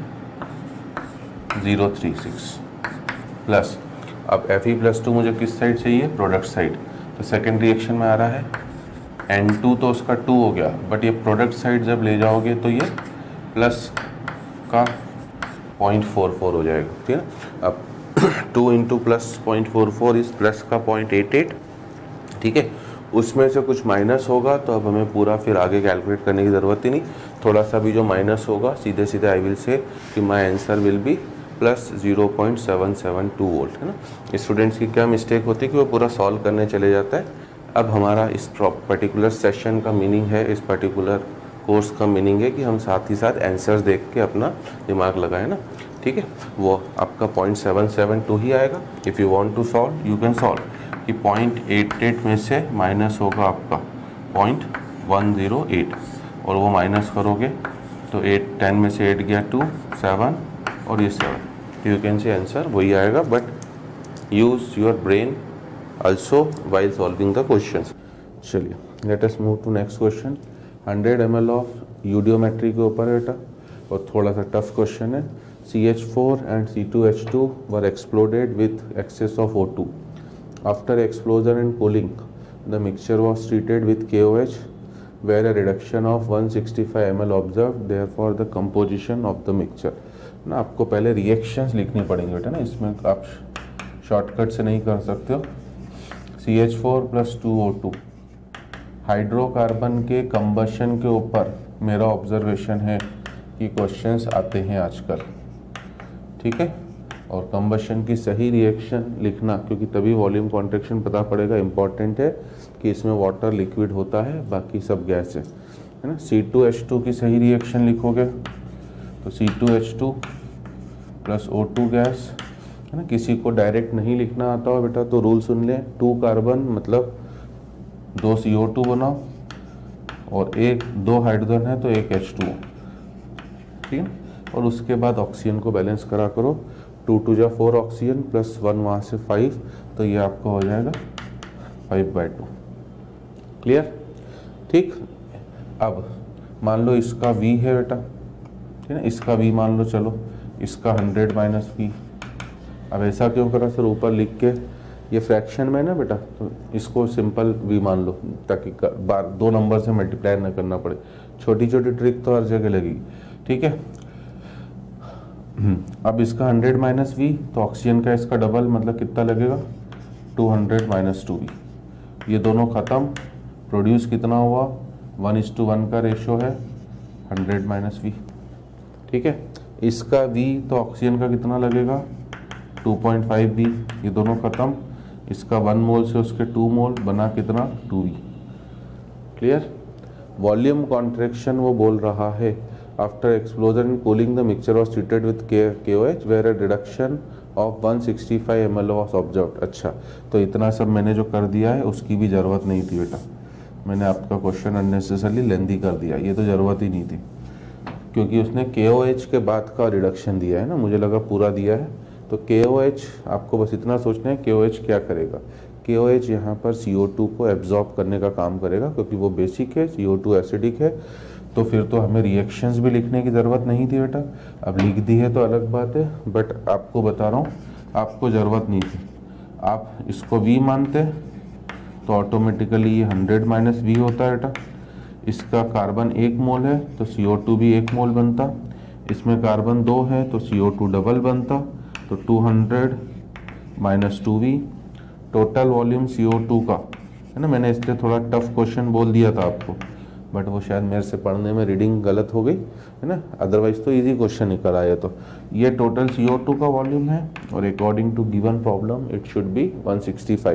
zero three six plus. अब एफ ई प्लस टू मुझे किस साइड चाहिए, प्रोडक्ट साइड। तो सेकेंड रिएक्शन में आ रहा है एन टू, तो उसका टू हो गया, बट ये प्रोडक्ट साइड जब ले जाओगे तो ये प्लस का पॉइंट फोर फोर हो जाएगा, ठीक है। अब two into plus point four four इस प्लस का पॉइंट एट एट, ठीक है। उसमें से कुछ माइनस होगा, तो अब हमें पूरा फिर आगे कैलकुलेट करने की ज़रूरत ही नहीं। थोड़ा सा भी जो माइनस होगा, सीधे सीधे आई विल से कि my answer will be plus zero point seven seven two volt, है ना। स्टूडेंट्स की क्या मिस्टेक होती है कि वो पूरा सॉल्व करने चले जाता है। अब हमारा इस पर्टिकुलर सेशन का मीनिंग है, इस पर्टिकुलर कोर्स का मीनिंग है कि हम साथ ही साथ आंसर्स देख के अपना दिमाग लगाएं ना, ठीक है। वो आपका पॉइंट सेवन सेवन टू ही आएगा। If you want to solve you can solve कि पॉइंट एट एट में से माइनस होगा आपका पॉइंट वन ज़ीरो एट, और वो माइनस करोगे तो एट टेन में से एट गया टू, सेवन और ये seven. You can see answer वही आएगा, but use your brain also while solving the questions। चलिए let us move to next question। Hundred M L of eudiometry के ऊपर है बेटा, और थोड़ा सा टफ क्वेश्चन है। C H four and C two H two were exploded with excess of O two। After explosion and cooling, the mixture was treated with K O H where a reduction of one sixty-five milliliters observed, therefore the composition of the mixture। ना आपको पहले reactions लिखनी पड़ेंगे बेटा ना, इसमें आप shortcut से नहीं कर सकते हो। C H four plus two O two hydrocarbon के कंबशन के ऊपर मेरा ऑब्जर्वेशन है कि क्वेश्चंस आते हैं आजकल, ठीक है। और कंबशन की सही रिएक्शन लिखना, क्योंकि तभी वॉल्यूम कॉन्ट्रैक्शन पता पड़ेगा। इंपॉर्टेंट है कि इसमें वाटर लिक्विड होता है, बाकी सब गैस है, है ना। सी टू एच टू की सही रिएक्शन लिखोगे तो C two H two plus O two gas, है ना। किसी को डायरेक्ट नहीं लिखना आता हो बेटा तो रूल सुन लें, टू कार्बन मतलब दो सी ओ टू बनाओ, और एक दो हाइड्रोजन है तो एक एच टू, ठीक है। और उसके बाद ऑक्सीजन को बैलेंस करा करो, टू टू जा फोर ऑक्सीजन प्लस वन वहाँ से फाइव, तो ये आपका हो जाएगा फाइव बाई टू। क्लियर, ठीक। अब मान लो इसका V है बेटा, ठीक है ना, इसका V मान लो, चलो इसका हंड्रेड माइनस वी। अब ऐसा क्यों करा सर, ऊपर लिख के, ये फ्रैक्शन में ना बेटा, तो इसको सिंपल V मान लो ताकि बार दो नंबर से मल्टीप्लाई ना करना पड़े। छोटी छोटी ट्रिक तो हर जगह लगेगी, ठीक है। अब इसका हंड्रेड माइनस वी, तो ऑक्सीजन का इसका डबल, मतलब कितना लगेगा, two hundred minus two V. ये दोनों ख़त्म, प्रोड्यूस कितना हुआ, वन इज टू वन का रेशो है, हंड्रेड माइनस वी, ठीक है। इसका V तो ऑक्सीजन का कितना लगेगा, टू पॉइंट फाइव वी, ये दोनों ख़त्म। इसका वन मोल से उसके टू मोल बना कितना, two V. Clear. Volume contraction वो बोल रहा है, after explosion and cooling the mixture was treated with K O H where a reduction of one sixty five M L was observed. अच्छा, तो इतना सब मैंने जो कर दिया है उसकी भी ज़रूरत नहीं थी बेटा, मैंने आपका क्वेश्चन अननेसेसरली लेंदी कर दिया, ये तो ज़रूरत ही नहीं थी, क्योंकि उसने के ओ एच के बाद का रिडक्शन दिया है ना, मुझे लगा पूरा दिया है। तो के ओ एच आपको बस इतना सोचना है, के ओ एच क्या करेगा, के ओ एच यहाँ पर सी ओ टू को एब्जॉर्ब करने का काम करेगा, क्योंकि वो बेसिक है, सी ओ टू एसिडिक है। तो फिर तो हमें रिएक्शंस भी लिखने की ज़रूरत नहीं थी बेटा, अब लिख दी है तो अलग बात है, बट आपको बता रहा हूँ आपको ज़रूरत नहीं थी। आप इसको V मानते तो ऑटोमेटिकली ये हंड्रेड माइनस वी होता है बेटा। इसका कार्बन एक मोल है तो सी ओ टू भी एक मोल बनता, इसमें कार्बन दो है तो सी ओ टू डबल बनता, तो two hundred minus two V. Total volume C O two का, है ना, मैंने इसलिए थोड़ा टफ क्वेश्चन बोल दिया था आपको, बट वो शायद मेरे से पढ़ने में रीडिंग गलत हो गई, है ना, अदरवाइज तो इजी क्वेश्चन निकल आया। तो ये टोटल सी ओ टू का वॉल्यूम है, और according to given problem it should be one sixty five.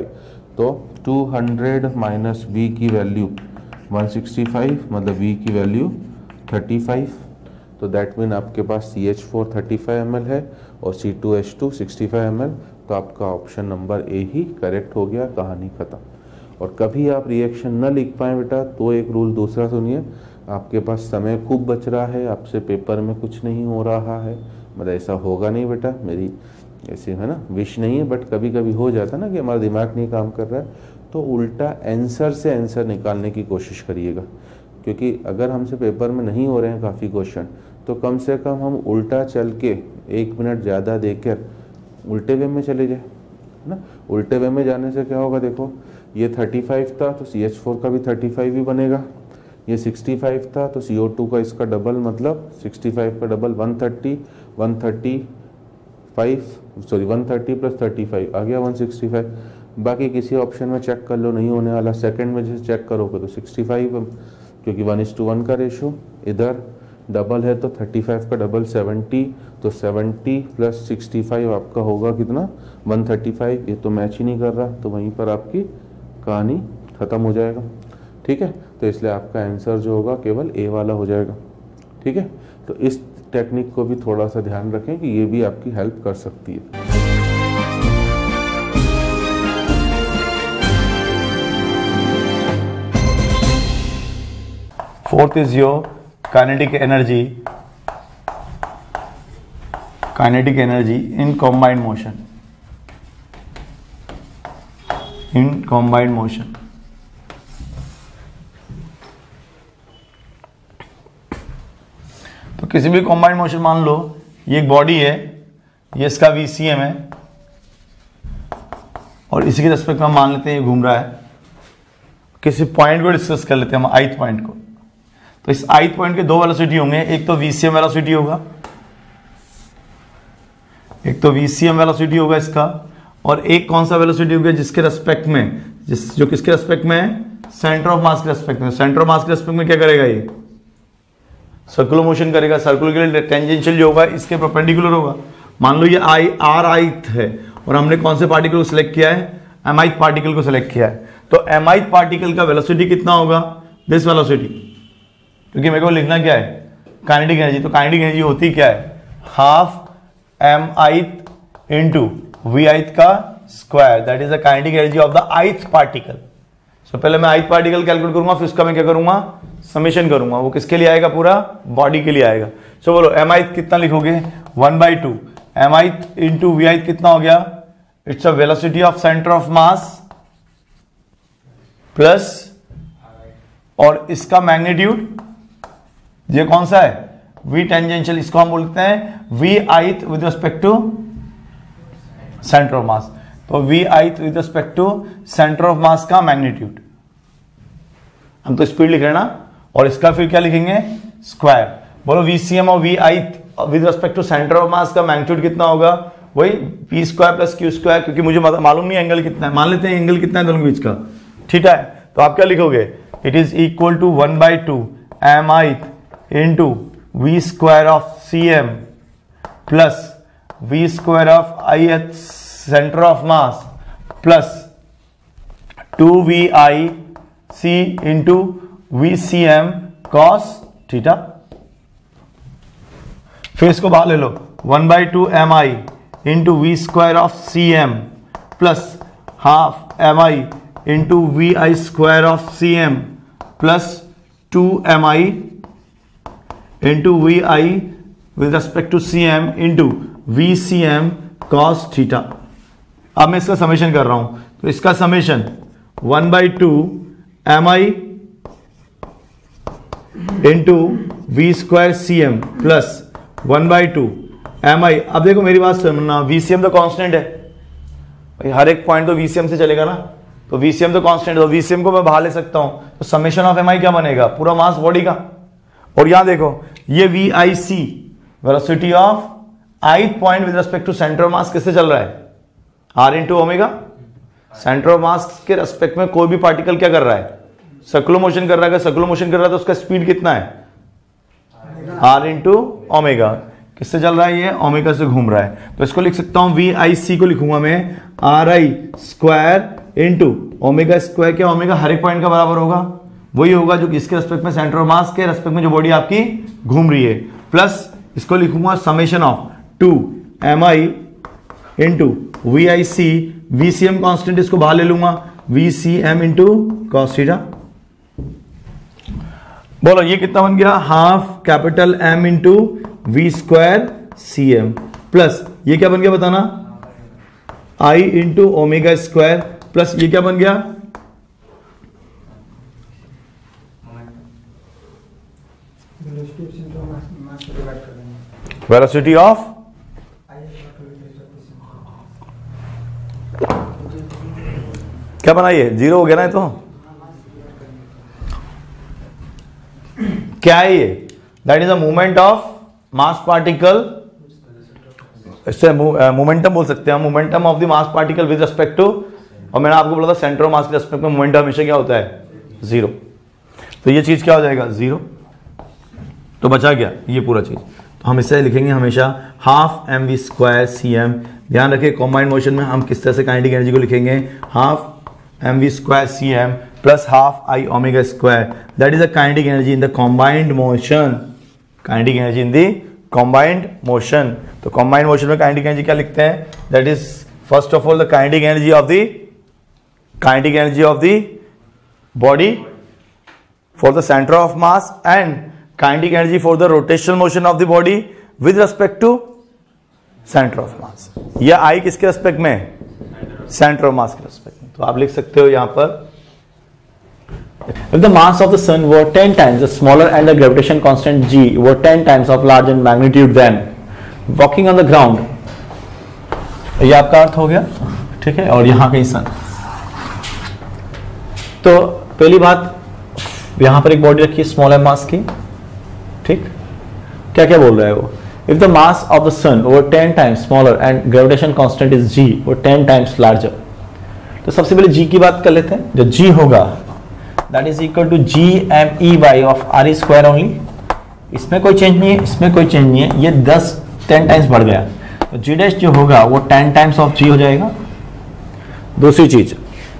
तो टू हंड्रेड माइनस बी की वैल्यू वन सिक्सटी फाइव, मतलब बी की वैल्यू थर्टी फाइव, तो दैट मीन आपके पास C H four thirty five M L है और C two H two sixty five M L, तो आपका ऑप्शन नंबर ए ही करेक्ट हो गया, कहानी खत्म। और कभी आप रिएक्शन न लिख पाएँ बेटा तो एक रूल दूसरा सुनिए, आपके पास समय खूब बच रहा है, आपसे पेपर में कुछ नहीं हो रहा है, मतलब ऐसा होगा नहीं बेटा, मेरी ऐसे है ना विश नहीं है, बट कभी कभी हो जाता ना कि हमारा दिमाग नहीं काम कर रहा है, तो उल्टा आंसर से आंसर निकालने की कोशिश करिएगा, क्योंकि अगर हमसे पेपर में नहीं हो रहे हैं काफ़ी क्वेश्चन तो कम से कम हम उल्टा चल के एक मिनट ज़्यादा देकर उल्टे वे में चले जाए ना। उल्टे वे में जाने से क्या होगा, देखो ये थर्टी फाइव था तो सी एच फोर का भी थर्टी फाइव ही बनेगा, ये सिक्सटी फाइव था तो सी ओ टू का इसका डबल, मतलब सिक्सटी फाइव का double one thirty, one thirty five sorry one thirty plus thirty five आ गया वन सिक्सटी फाइव। बाकी किसी ऑप्शन में चेक कर लो, नहीं होने वाला, सेकंड में जैसे चेक करोगे तो सिक्सटी फाइव, क्योंकि वन इज टू वन का रेशो, इधर डबल है तो थर्टी फाइव का डबल सेवेंटी, तो सेवेंटी प्लस सिक्सटी फाइव आपका होगा कितना वन थर्टी फाइव, ये तो मैच ही नहीं कर रहा, तो वहीं पर आपकी कहानी ख़त्म हो जाएगा। ठीक है, तो इसलिए आपका आंसर जो होगा केवल ए वाला हो जाएगा। ठीक है, तो इस टेक्निक को भी थोड़ा सा ध्यान रखें कि ये भी आपकी हेल्प कर सकती है। Fourth is your kinetic energy, kinetic energy in combined motion, in combined motion. तो किसी भी कॉम्बाइंड मोशन, मान लो ये एक बॉडी है, ये इसका वी सी एम है और इसी के रेस्पेक्ट में हम मान लेते हैं ये घूम रहा है। किसी पॉइंट को डिस्कस कर लेते हैं हम, आइथ पॉइंट को। तो इस आइथ पॉइंट के दो वेलोसिटी होंगे, एक तो वीसीएम वेलोसिटी होगा, एक तो वीसीएम वेलोसिटी होगा इसका, और एक कौन सा वेलोसिटी होगा जिसके रेस्पेक्ट में, जिस जो किसके रेस्पेक्ट में है, सेंटर ऑफ मास के रेस्पेक्ट में। सेंटर ऑफ मास के रेस्पेक्ट में क्या करेगा, ये सर्कुलर मोशन करेगा। सर्कुलर के लिए टेंजेंशियल जो होगा इसके परपेंडिकुलर होगा। मान लो ये आई आर आइथ है और हमने कौन से पार्टिकल को सिलेक्ट किया है, एमाइथ पार्टिकल को सिलेक्ट किया है, तो एमाइथ पार्टिकल का वेलोसिटी कितना होगा, दिस वेलोसिटी, क्योंकि मेरे को लिखना क्या है, काइनेटिक एनर्जी। तो काइनेटिक एनर्जी होती क्या है, half M ith into V ith का square, that is the kinetic energy of the ith particle. So पहले मैं आइथ पार्टिकल कैलकुलेट करूंगा, फिर उसका मैं क्या करूंगा, समेशन करूंगा। वो किसके लिए आएगा, पूरा बॉडी के लिए आएगा। सो so, बोलो एम आइथ कितना लिखोगे, one by two M ith into V ith कितना हो गया, it's a velocity of centre of mass plus, और इसका मैग्नीट्यूड ये कौन सा है, वी टेंजेंशियल, इसको हम बोलते हैं V ith with respect to centre of mass. तो V ith with respect to centre of mass का मैग्नीट्यूड, हम तो स्पीड लिख रहे हैं ना, और इसका फिर क्या लिखेंगे, स्क्वायर। बोलो वीसीएम और V ith with respect to centre of mass का मैग्नीट्यूड कितना होगा, वही P square plus Q square, क्योंकि मुझे मालूम नहीं एंगल कितना है, मान लेते हैं एंगल कितना है दोनों के बीच का, ठीक है। तो आप क्या लिखोगे, it is equal to one by two M ith into V square of C M plus we square of आई एथ centre of mass plus two we I C into V C M cos theta. फिर इसको बाहर ले लो, one by two M I into V square of C M plus half M I into V I square of C M plus to M I into V I with respect to C M into V C M cos theta. अब मैं इसका summation कर रहा हूं, तो इसका summation one by two M I into V square C M plus one by two M I. अब देखो मेरी बात सुनना, वीसीएम तो कांस्टेंट है भाई, हर एक पॉइंट तो वीसीएम से चलेगा ना, तो वीसीएम तो कांस्टेंट है, तो वीसीएम को मैं बाहर ले सकता हूं, तो समेशन ऑफ एम आई क्या बनेगा, पूरा मास बॉडी का। और यहां देखो ये V I C velocity of ith point with respect to centre of mass किससे चल रहा है, R into omega. Centre of mass के रेस्पेक्ट में कोई भी पार्टिकल क्या कर रहा है, सर्कुलर मोशन कर रहा है। अगर सर्कुलर मोशन कर रहा है तो उसका स्पीड कितना है, आर इंटू ओमेगा। किससे चल रहा है, ये ओमेगा से घूम रहा है। तो इसको लिख सकता हूं वी आई सी को लिखूंगा मैं R I square into omega square, क्या ओमेगा हर एक पॉइंट का बराबर होगा, वही होगा जो इसके रेस्पेक्ट में सेंटर ऑफ मास के रेस्पेक्ट में जो बॉडी आपकी घूम रही है, प्लस इसको लिखूंगा summation of two M I into V I C, V C M constant इसको बाहर ले लूंगा, V C M into cos theta. बोलो ये कितना बन गया, half capital M into V square C M, plus ये क्या बन गया बताना, I into omega square, plus ये क्या बन गया, वेलोसिटी ऑफ क्या बनाइए, जीरो हो गया ना, तो क्या है ये, that is a movement of mass particle, इससे मोमेंटम बोल सकते हैं, momentum of the mass particle with respect to, और मैंने आपको बोला था सेंटर ऑफ मास के रिस्पेक्ट में मोमेंटम हमेशा क्या होता है, जीरो, तो ये चीज क्या हो जाएगा, जीरो, तो बचा गया ये पूरा चीज, तो हम इससे लिखेंगे हमेशा half M V square C M. ध्यान रखें कॉम्बाइंड मोशन में हम किस तरह से काइनेटिक एनर्जी को लिखेंगे, half M V square C M plus half I omega square, that is a kinetic energy in the combined motion, kinetic energy in the combined motion. तो कॉम्बाइंड मोशन में kinetic energy क्या लिखते हैं, that is first of all the kinetic energy of the kinetic energy of the body for the centre of mass and kinetic energy for the rotational motion of the body with respect to centre of mass. यह I किसके respect में, centre of mass के respect में, तो आप लिख सकते हो यहां पर, if the mass of the sun were ten times the smaller and the gravitation constant g were ten times of large in magnitude, then walking on the ground, ये आपका अर्थ हो गया, ठीक है, और यहां कहीं सन, तो पहली बात यहां पर एक बॉडी रखी है स्मॉलर मास की, ठीक, क्या क्या बोल रहा है वो, if the mass of the sun were ten times smaller and gravitation constant is g were ten times larger, तो सबसे पहले g की बात कर लेते हैं, जो g होगा that is equal to g m e y of r square only, इसमें कोई चेंज नहीं है, इसमें कोई चेंज नहीं है, ये दस टेन टाइम्स बढ़ गया, तो g डैश जो होगा वो टेन टाइम्स ऑफ g हो जाएगा। दूसरी चीज,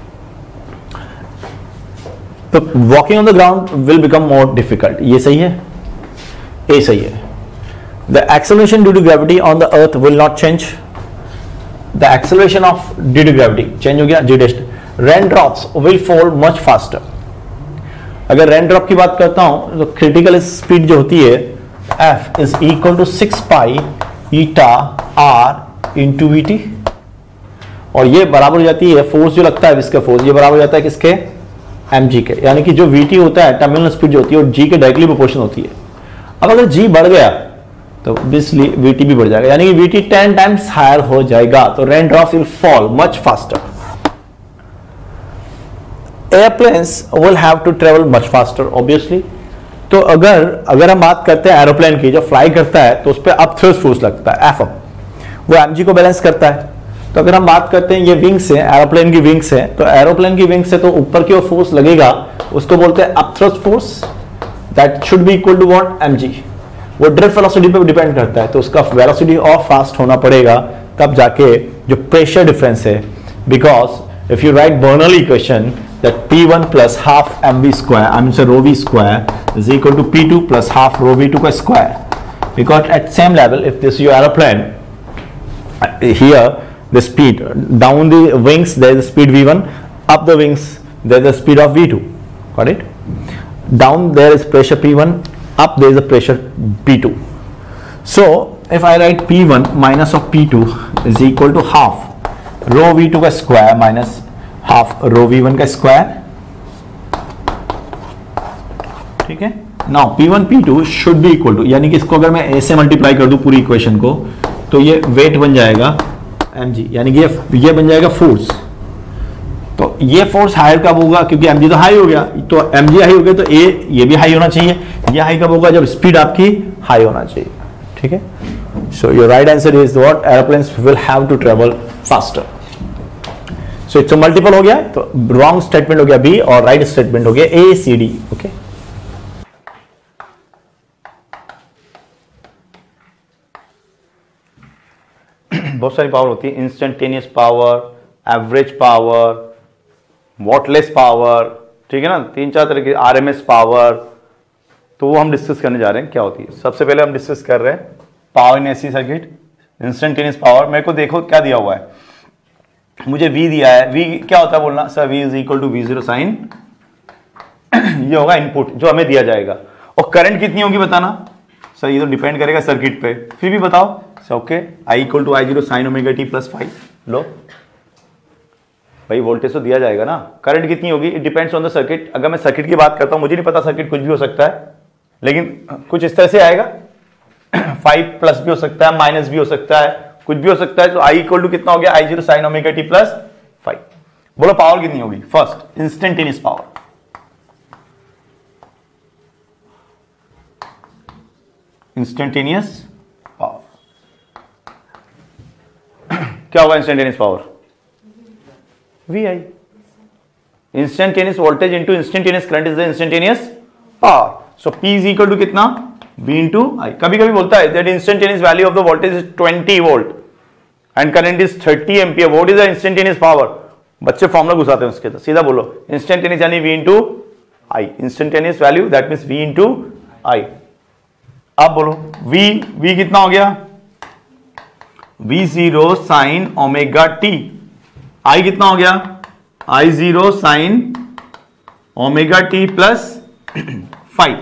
तो walking on the ground will become more difficult, ये सही है, ए सही है। The acceleration due to gravity on the earth will not change, the acceleration of due to gravity change हो गया, g dash. Rain drops will fall much faster, अगर rain drop की बात करता हूं तो क्रिटिकल स्पीड जो होती है F is equal to six pi eta R into V T, और ये बराबर हो जाती है फोर्स जो लगता है विस्कस फोर्स, ये बराबर हो जाता है किसके, mg के, यानी कि जो vt होता है टर्मिनल स्पीड जो होती है वो g के डायरेक्टली प्रोपोर्शनल होती है। अब अगर g बढ़ गया तो ऑब्वियसली vt भी बढ़ जाएगा, यानी कि vt टेन टाइम्स हायर हो जाएगा, तो rain drops will fall much faster. Airplanes will have to travel much faster obviously, तो अगर अगर हम बात करते हैं एरोप्लेन की, जो फ्लाई करता है तो उस पर अप थ्रस्ट फोर्स लगता है, एफ अप, वो mg को बैलेंस करता है। तो अगर हम बात करते हैं ये विंग्स है, एरोप्लेन की विंग्स है, तो एरोप्लेन की विंग्स है तो ऊपर की ओर फोर्स लगेगा, उसको बोलते हैं up thrust force, that should be equal to what, mg। वो ड्रिफ्ट वेलोसिटी पे डिपेंड करता है, तो उसका वेलोसिटी और फास्ट होना पड़ेगा, तब जाके जो प्रेशर डिफरेंस है, because if you write Bernoulli equation that P one plus half mv square, I mean so rho v square is equal to P two plus half rho v two square, because at same level if this is your aeroplane, here the speed down the wings there is the speed v one, up the wings there is the speed of v two, got it? Down there is pressure P one, up there is the pressure P two. So if I write P one minus of P two is equal to half rho v two square minus half rho V one का square, ठीक है। Now P one P two should be equal to, यानी कि इसको अगर मैं ऐसे multiply कर दूं पूरी इक्वेशन को, तो ये वेट बन जाएगा mg, यानी कि ये ये बन जाएगा फोर्स। तो ये फोर्स हायर कब होगा, क्योंकि mg तो हाई हो गया, तो mg हाई हो गया तो ए ये भी हाई होना चाहिए। ये हाई कब होगा, जब स्पीड आपकी हाई होना चाहिए, ठीक है। So your right answer is what, aeroplanes will have to travel faster. So it's multiple हो गया, तो रॉन्ग स्टेटमेंट हो गया बी और राइट स्टेटमेंट हो गया ए सी डी, ओके। बहुत सारी पावर होती है, instantaneous power, average power, wattless power, ठीक है ना, तीन चार तरह की, आरएमएस पावर, तो वो हम डिस्कस करने जा रहे हैं क्या होती है। सबसे पहले हम डिस्कस कर रहे हैं power in AC circuit, instantaneous power. मेरे को देखो क्या दिया हुआ है, मुझे V दिया है, V क्या होता है बोलना sir, V is equal to V zero sine, ये होगा इनपुट जो हमें दिया जाएगा। और करंट कितनी होगी बताना सर, ये तो डिपेंड करेगा सर्किट पे, फिर भी बताओ sir. Okay, I equal to I zero sine omega T plus five. लो भाई वोल्टेज तो दिया जाएगा ना, करंट कितनी होगी, it depends on the circuit. अगर मैं सर्किट की बात करता हूं, मुझे नहीं पता, सर्किट कुछ भी हो सकता है, लेकिन कुछ इस तरह से आएगा, फाइव प्लस भी हो सकता है, माइनस भी हो सकता है, कुछ भी हो सकता है। तो आई इक्वल टू कितना हो गया, I zero sine omega T plus five. बोलो पावर कितनी होगी, first instantaneous power, instantaneous power क्या होगा, instantaneous power V I, instantaneous voltage into instantaneous current is the instantaneous power. So P is equal to कितना, V into I। कभी कभी बोलता है that instantaneous value of the voltage is twenty volt and current is thirty ampere, what is the instantaneous power. बच्चे formula घुसाते हैं उसके, तो सीधा बोलो इंस्टेंटेनियस यानी V into I, instantaneous value that means V into I। अब बोलो V, V कितना हो गया, V zero sine omega T, I कितना हो गया, I zero sine omega T plus five,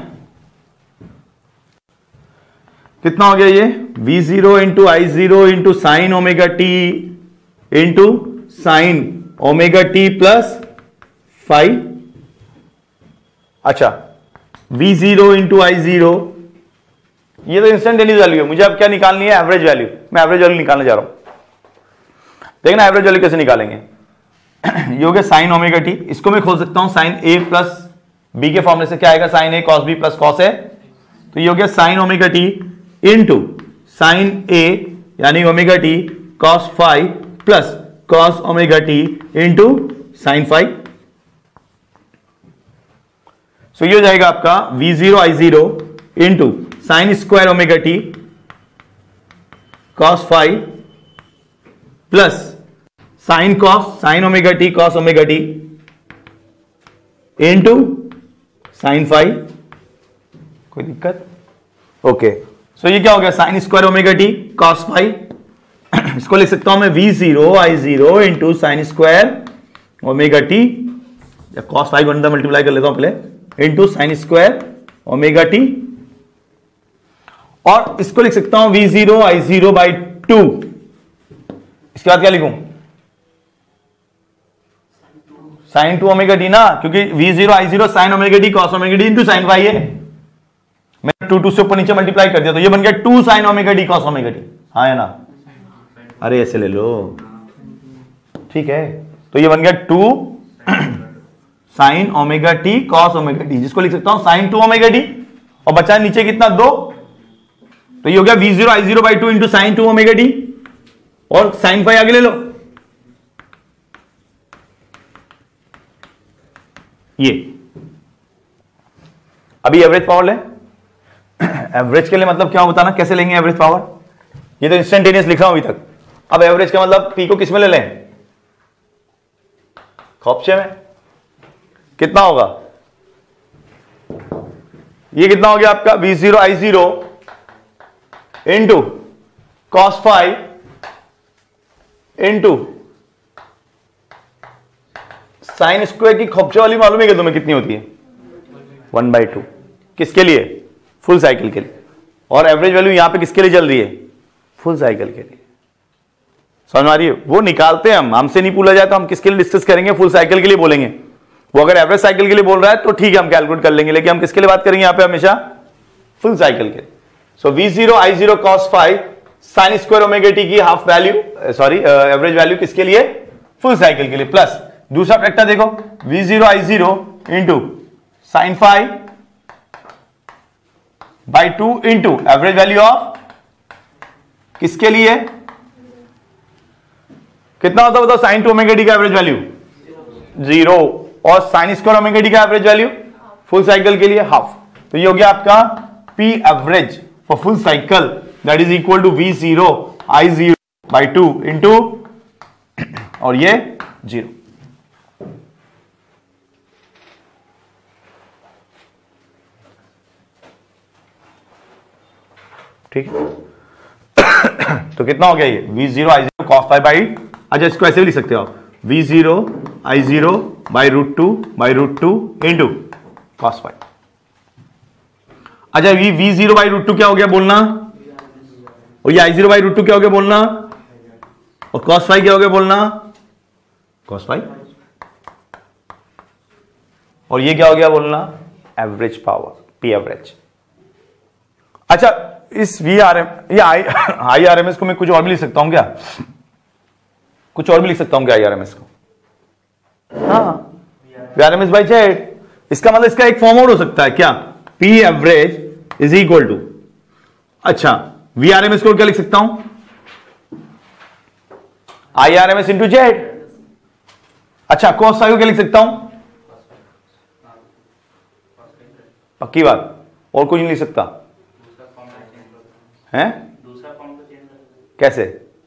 कितना हो गया ये, V zero into I zero into sine omega T into sine omega T plus five. अच्छा, V zero into I zero, ये तो इंस्टेंटेनियस वैल्यू है, मुझे अब क्या निकालनी है, एवरेज वैल्यू। मैं एवरेज वैल्यू निकालने जा रहा हूं, देखना एवरेज वैल्यू कैसे निकालेंगे। ये हो गया साइन ओमेगा टी, इसको मैं खोल सकता हूं साइन ए प्लस बी के फॉर्मूले से, क्या आएगा, sine A cos B plus cos A. तो ये हो गया sine omega T into sine A यानी omega T cos five plus cos omega T into sine five. So ये हो जाएगा आपका V zero I zero into sine square omega T cos five plus sine cos sine omega T cos omega T into sine five. कोई दिक्कत, okay. So ये क्या हो गया, sign square omega T cos five, इसको लिख सकता हूं मैं V zero I zero into sine square omega T, cos five अंदर मल्टीप्लाई कर लेता हूं पहले, into sine square omega T, और इसको लिख सकता हूं V zero I zero by two. इसके बाद क्या लिखूं, साइन टू ओमेगा टी ना, क्योंकि V zero I zero sine omega T cos omega T into sine five है, मैंने टू टू से ऊपर नीचे मल्टीप्लाई कर दिया, तो ये बन गया two sine omega T cos omega T, हाँ है ना, अरे ऐसे ले लो, ठीक है। तो ये बन गया two sine omega T cos omega T, जिसको लिख सकता हूं साइन टू ओमेगा टी, और बचा नीचे कितना, दो, तो ये हो गया V zero I zero by two into sine two omega T, और साइन फाइव आगे ले लो, ये। अभी एवरेज पावर ले, एवरेज के लिए मतलब क्या बताना, कैसे लेंगे एवरेज पावर, ये तो इंस्टेंटेनियस लिखा हूं अभी तक। अब एवरेज का मतलब पी को किस में ले लें, खौपचे में, कितना होगा, ये कितना हो गया आपका V zero I zero into cos five into sine square की खौपचे वाली मालूम है कि तुम्हें कितनी होती है, वन बाई टू, किसके लिए, फुल साइकिल के लिए, और एवरेज वैल्यू यहां पे किसके लिए चल रही है, फुल साइकिल के लिए। समझ आ रही है, वो निकालते हैं हम, हमसे नहीं पूछा जाए तो हम किसके लिए डिस्कस करेंगे, फुल साइकिल के लिए बोलेंगे। वो अगर एवरेज साइकिल के लिए बोल रहा है तो ठीक है, हम कैलकुलेट कर लेंगे, लेकिन हम किसके लिए बात करेंगे यहां पे, हमेशा फुल साइकिल के। So V zero I zero cos five sine square omega T की half value, sorry average value किसके लिए, फुल साइकिल के लिए, प्लस दूसरा फैक्टर देखो V zero I zero into sine five by two into average value of किसके लिए, कितना होता है बताओ, साइन टू ओमेगा टी का एवरेज वैल्यू जीरो, और साइन स्क्वायर ओमेगा टी का एवरेज वैल्यू फुल साइकिल के लिए हाफ। तो ये हो गया आपका P average for full cycle, that is equal to V zero I zero by two into और ये जीरो। ठीक है। तो कितना हो गया ये V zero I zero cos five by, अच्छा इसको ऐसे भी लिख सकते हो आप, V zero I zero by root two by root two into cos five. अच्छा ये V zero by root two क्या हो गया बोलना, और ये I zero by root two क्या हो गया बोलना, और कॉस फाइव क्या हो गया बोलना, कॉस फाइव, और ये क्या हो गया बोलना, एवरेज पावर, पी एवरेज। अच्छा इस वी आर एम या I I R M S को मैं कुछ और भी लिख सकता हूं क्या, कुछ और भी लिख सकता हूं क्या आई आर एम एस को, हाँ V R M S by Z. इसका मतलब इसका एक फॉर्म और हो सकता है क्या, P average is equal to, अच्छा वी आर एम एस को क्या लिख सकता हूं, I R M S into Z. अच्छा कॉस फाइव को क्या लिख सकता हूं, पक्की बात, और कुछ नहीं लिख सकता हैं, कैसे,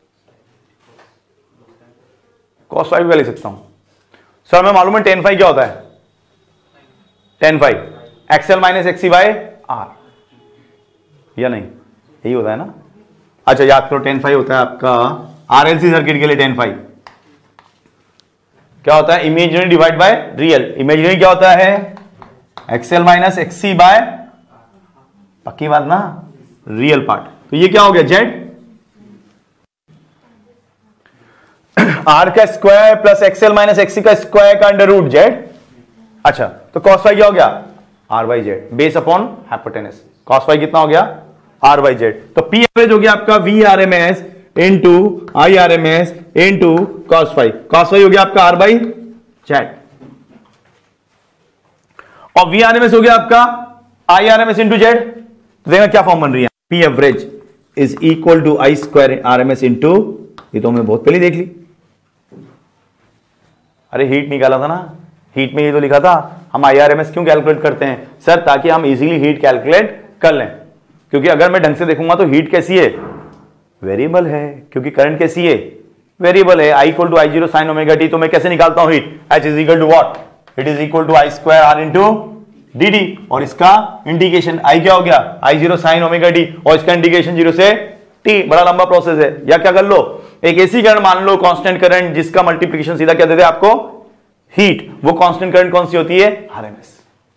कॉस फाइव क्या लिख सकता हूं सर, मैं मालूम है टेन फाइव क्या होता है, tan five XL minus XC by R, या नहीं यही होता है ना। अच्छा याद करो टेन फाइव होता है आपका आरएलसी सर्किट के लिए, टेन फाइव क्या होता है, imaginary divide by real, imaginary क्या होता है एक्सएल माइनस एक्सी बाय, पक्की बात ना, रियल पार्ट। तो ये क्या हो गया जेड, आर का square plus XL minus XC का स्क्वायर का अंडर रूट जेड। अच्छा तो कॉस फाइव क्या हो गया, R by Z base upon hypotenuse, cos five कितना हो गया, आर बाई जेड। तो पी एवरेज हो गया आपका V R M S into I R M S into cos five, cos five हो गया आपका आर बाई जेड, और वी आर एम एस हो गया आपका I R M S into Z. तो देखना क्या फॉर्म बन रही है, P average is equal to I square R M S into, ये तो हमने बहुत पहले देख ली, अरे हीट निकाला था ना, हीट में ये तो लिखा था। हम आई आर एम एस क्यों कैलकुलेट करते हैं सर, ताकि हम इजीली हीट कैलकुलेट कर लें, क्योंकि अगर मैं ढंग से देखूंगा तो हीट कैसी है, वेरिएबल है, क्योंकि करंट कैसी है, वेरिएबल है, I equal to I zero sine omega T. तो मैं कैसे निकालता हूं heat, H is equal to what, it is equal to I square R into D D, और इसका इंटीग्रेशन आई क्या हो गया, I zero sine omega T, और इसका इंटीग्रेशन जीरो से टी, बड़ा लंबा प्रोसेस है। या क्या कर लो, एक एसी करंट मान लो, कांस्टेंट करंट, जिसका मल्टीप्लिकेशन सीधा क्या देते हैं आपको, हीट, वो कांस्टेंट करंट कौन सी होती है, आरएमएस।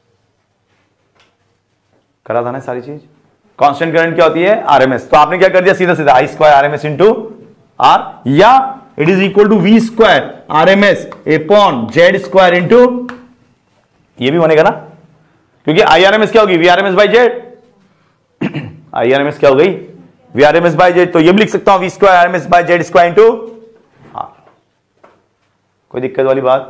करा था ना सारी चीज, कांस्टेंट करंट क्या होती है, आरएमएस। तो आपने क्या कर दिया, सीधा सीधा I square RMS into R, या it is equal to V square RMS upon Z square into, ये भी बनेगा ना, क्योंकि आई आर एम एस क्या होगी, V R M S by Z, I R M S क्या हो गई, V R M S by Z. तो ये भी लिख सकता हूं V square R M S by Z square into R, कोई दिक्कत वाली बात।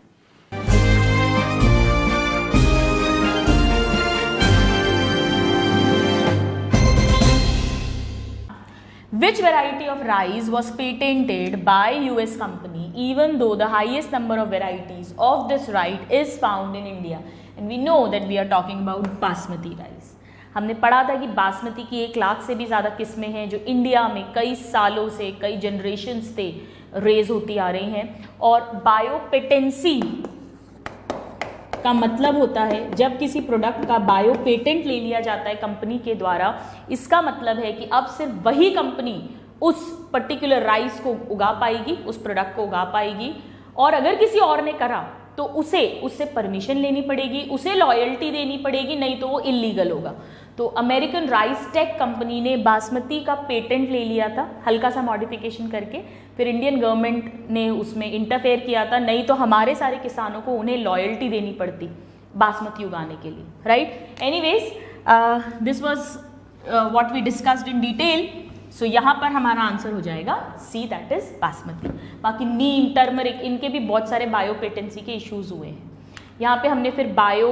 Which variety of rice was patented by U S company even though the highest number of varieties of this rice is found in India? And we know that we are talking about basmati rice. हमने पढ़ा था कि बासमती की एक लाख से भी ज़्यादा किस्में हैं जो इंडिया में कई सालों से, कई जनरेशन से रेज होती आ रही हैं। और बायोपेटेंसी का मतलब होता है जब किसी प्रोडक्ट का बायो पेटेंट ले लिया जाता है कंपनी के द्वारा, इसका मतलब है कि अब सिर्फ वही कंपनी उस पर्टिकुलर राइस को उगा पाएगी, उस प्रोडक्ट को उगा पाएगी, और अगर किसी और ने करा तो उसे उससे परमिशन लेनी पड़ेगी, उसे लॉयल्टी देनी पड़ेगी, नहीं तो वो इलीगल होगा। तो अमेरिकन राइस टेक कंपनी ने बासमती का पेटेंट ले लिया था हल्का सा मॉडिफिकेशन करके, फिर इंडियन गवर्नमेंट ने उसमें इंटरफेयर किया था, नहीं तो हमारे सारे किसानों को उन्हें लॉयल्टी देनी पड़ती बासमती उगाने के लिए, right. Anyways this was what we discussed in detail. So यहाँ पर हमारा आंसर हो जाएगा सी, दैट इज बासमती। बाकी नीम, टर्मरिक, इनके भी बहुत सारे बायो पेटेंसी के इश्यूज हुए हैं। यहाँ पे हमने फिर बायो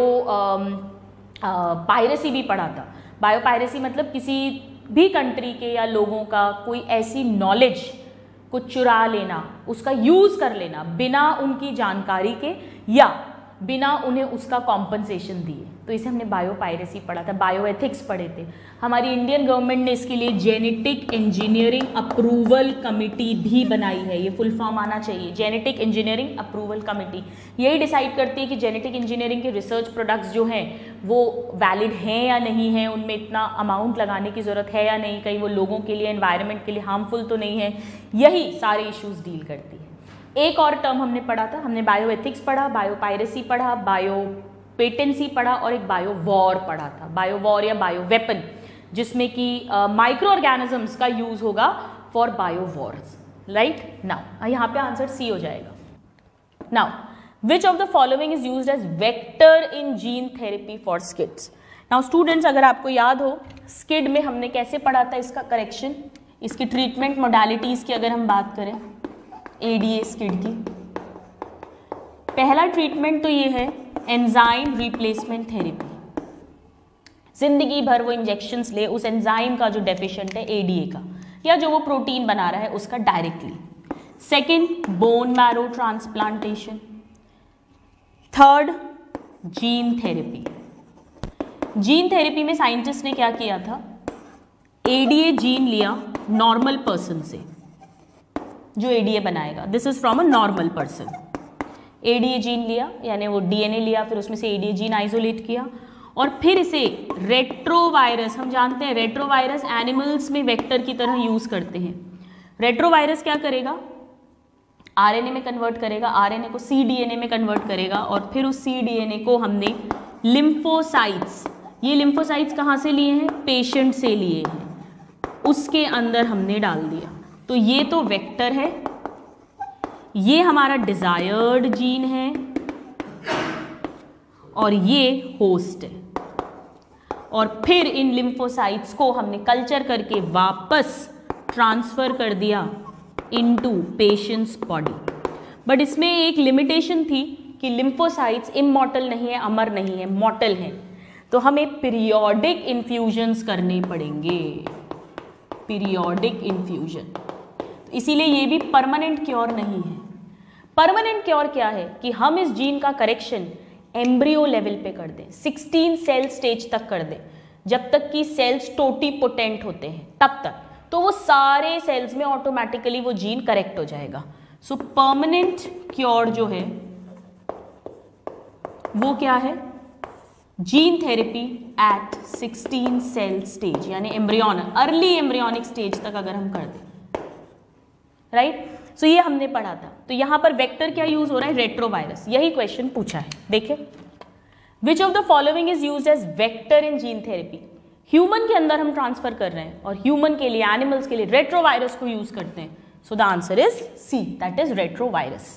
पायरेसी भी पढ़ा था। बायो पायरेसी मतलब किसी भी कंट्री के या लोगों का कोई ऐसी नॉलेज को चुरा लेना, उसका यूज़ कर लेना बिना उनकी जानकारी के, या बिना उन्हें उसका कॉम्पनसेशन दिए। तो इसे हमने बायोपायरेसी पढ़ा था, बायोएथिक्स पढ़े थे। हमारी इंडियन गवर्नमेंट ने इसके लिए जेनेटिक इंजीनियरिंग अप्रूवल कमेटी भी बनाई है। ये फुल फॉर्म आना चाहिए, जेनेटिक इंजीनियरिंग अप्रूवल कमेटी। यही डिसाइड करती है कि जेनेटिक इंजीनियरिंग के रिसर्च प्रोडक्ट्स जो हैं वो वैलिड हैं या नहीं है, उनमें इतना अमाउंट लगाने की ज़रूरत है या नहीं, कहीं वो लोगों के लिए, एनवायरनमेंट के लिए हार्मफुल तो नहीं है। यही सारे इश्यूज डील करती है। एक और टर्म हमने पढ़ा था, हमने बायोएथिक्स पढ़ा, बायोपायरेसी पढ़ा, बायो पेटेंसी पढ़ा और एक बायो वॉर पढ़ा था, बायो वॉर या बायो वेपन, जिसमें कि माइक्रो ऑर्गेनिजम्स का यूज होगा for bio wars. Right now यहाँ पे आंसर सी हो जाएगा। Now which of the following is used as vector in gene therapy for SCIDs. Now students, अगर आपको याद हो स्किड में हमने कैसे पढ़ा था इसका करेक्शन, इसकी ट्रीटमेंट मोडालिटीज की अगर हम बात करें एडीए स्किड की, पहला ट्रीटमेंट तो ये है एंजाइम रिप्लेसमेंट थेरेपी। जिंदगी भर वो इंजेक्शंस ले उस एंजाइम का जो डेफिशिएंट है एडीए का, या जो वो प्रोटीन बना रहा है उसका directly. Second, bone marrow transplantation. Third, gene therapy. Gene therapy में साइंटिस्ट ने क्या किया था, एडीए जीन लिया नॉर्मल पर्सन से, जो एडीए बनाएगा, this is from a normal person. ADA gene लिया, यानी वो डीएनए लिया, फिर उसमें से एडीए जीन आइसोलेट किया और फिर इसे रेट्रोवायरस, हम जानते हैं रेट्रोवायरस एनिमल्स में वेक्टर की तरह यूज करते हैं। रेट्रोवायरस क्या करेगा, आरएनए में कन्वर्ट करेगा, आरएनए को सीडीएनए में कन्वर्ट करेगा और फिर उस सीडीएनए को हमने लिम्फोसाइट्स, ये लिम्फोसाइट्स कहाँ से लिए हैं, पेशेंट से लिए हैं, उसके अंदर हमने डाल दिया। तो ये तो वेक्टर है, ये हमारा डिजायर्ड जीन है और ये होस्ट है। और फिर इन लिम्फोसाइट्स को हमने कल्चर करके वापस ट्रांसफर कर दिया इनटू पेशेंट्स बॉडी। बट इसमें एक लिमिटेशन थी कि लिम्फोसाइट्स इमॉर्टल नहीं है, अमर नहीं है, मॉर्टल है। तो हमें पीरियोडिक इन्फ्यूजन्स करने पड़ेंगे, पीरियोडिक इन्फ्यूजन। इसीलिए ये भी परमानेंट क्योर नहीं है। परमानेंट क्योर क्या है कि हम इस जीन का करेक्शन एम्ब्रियो लेवल पे कर दें, सिक्सटीन सेल स्टेज तक कर दें, जब तक कि सेल्स टोटीपोटेंट होते हैं तब तक, तो वो सारे सेल्स में ऑटोमेटिकली वो जीन करेक्ट हो जाएगा। सो परमानेंट क्योर जो है वो क्या है, gene therapy at sixteen cell stage, यानी एम्ब्रियन अर्ली एम्ब्रियोनिक स्टेज तक अगर हम कर दें। Right right? सो so ये हमने पढ़ा था। तो यहां पर वेक्टर क्या यूज हो रहा है, रेट्रोवायरस, यही क्वेश्चन पूछा है। देखिए, which of the following is used as vector in gene therapy. Human के अंदर हम ट्रांसफर कर रहे हैं और ह्यूमन के लिए, एनिमल्स के लिए रेट्रोवायरस को यूज करते हैं। So the answer is C, that is retrovirus.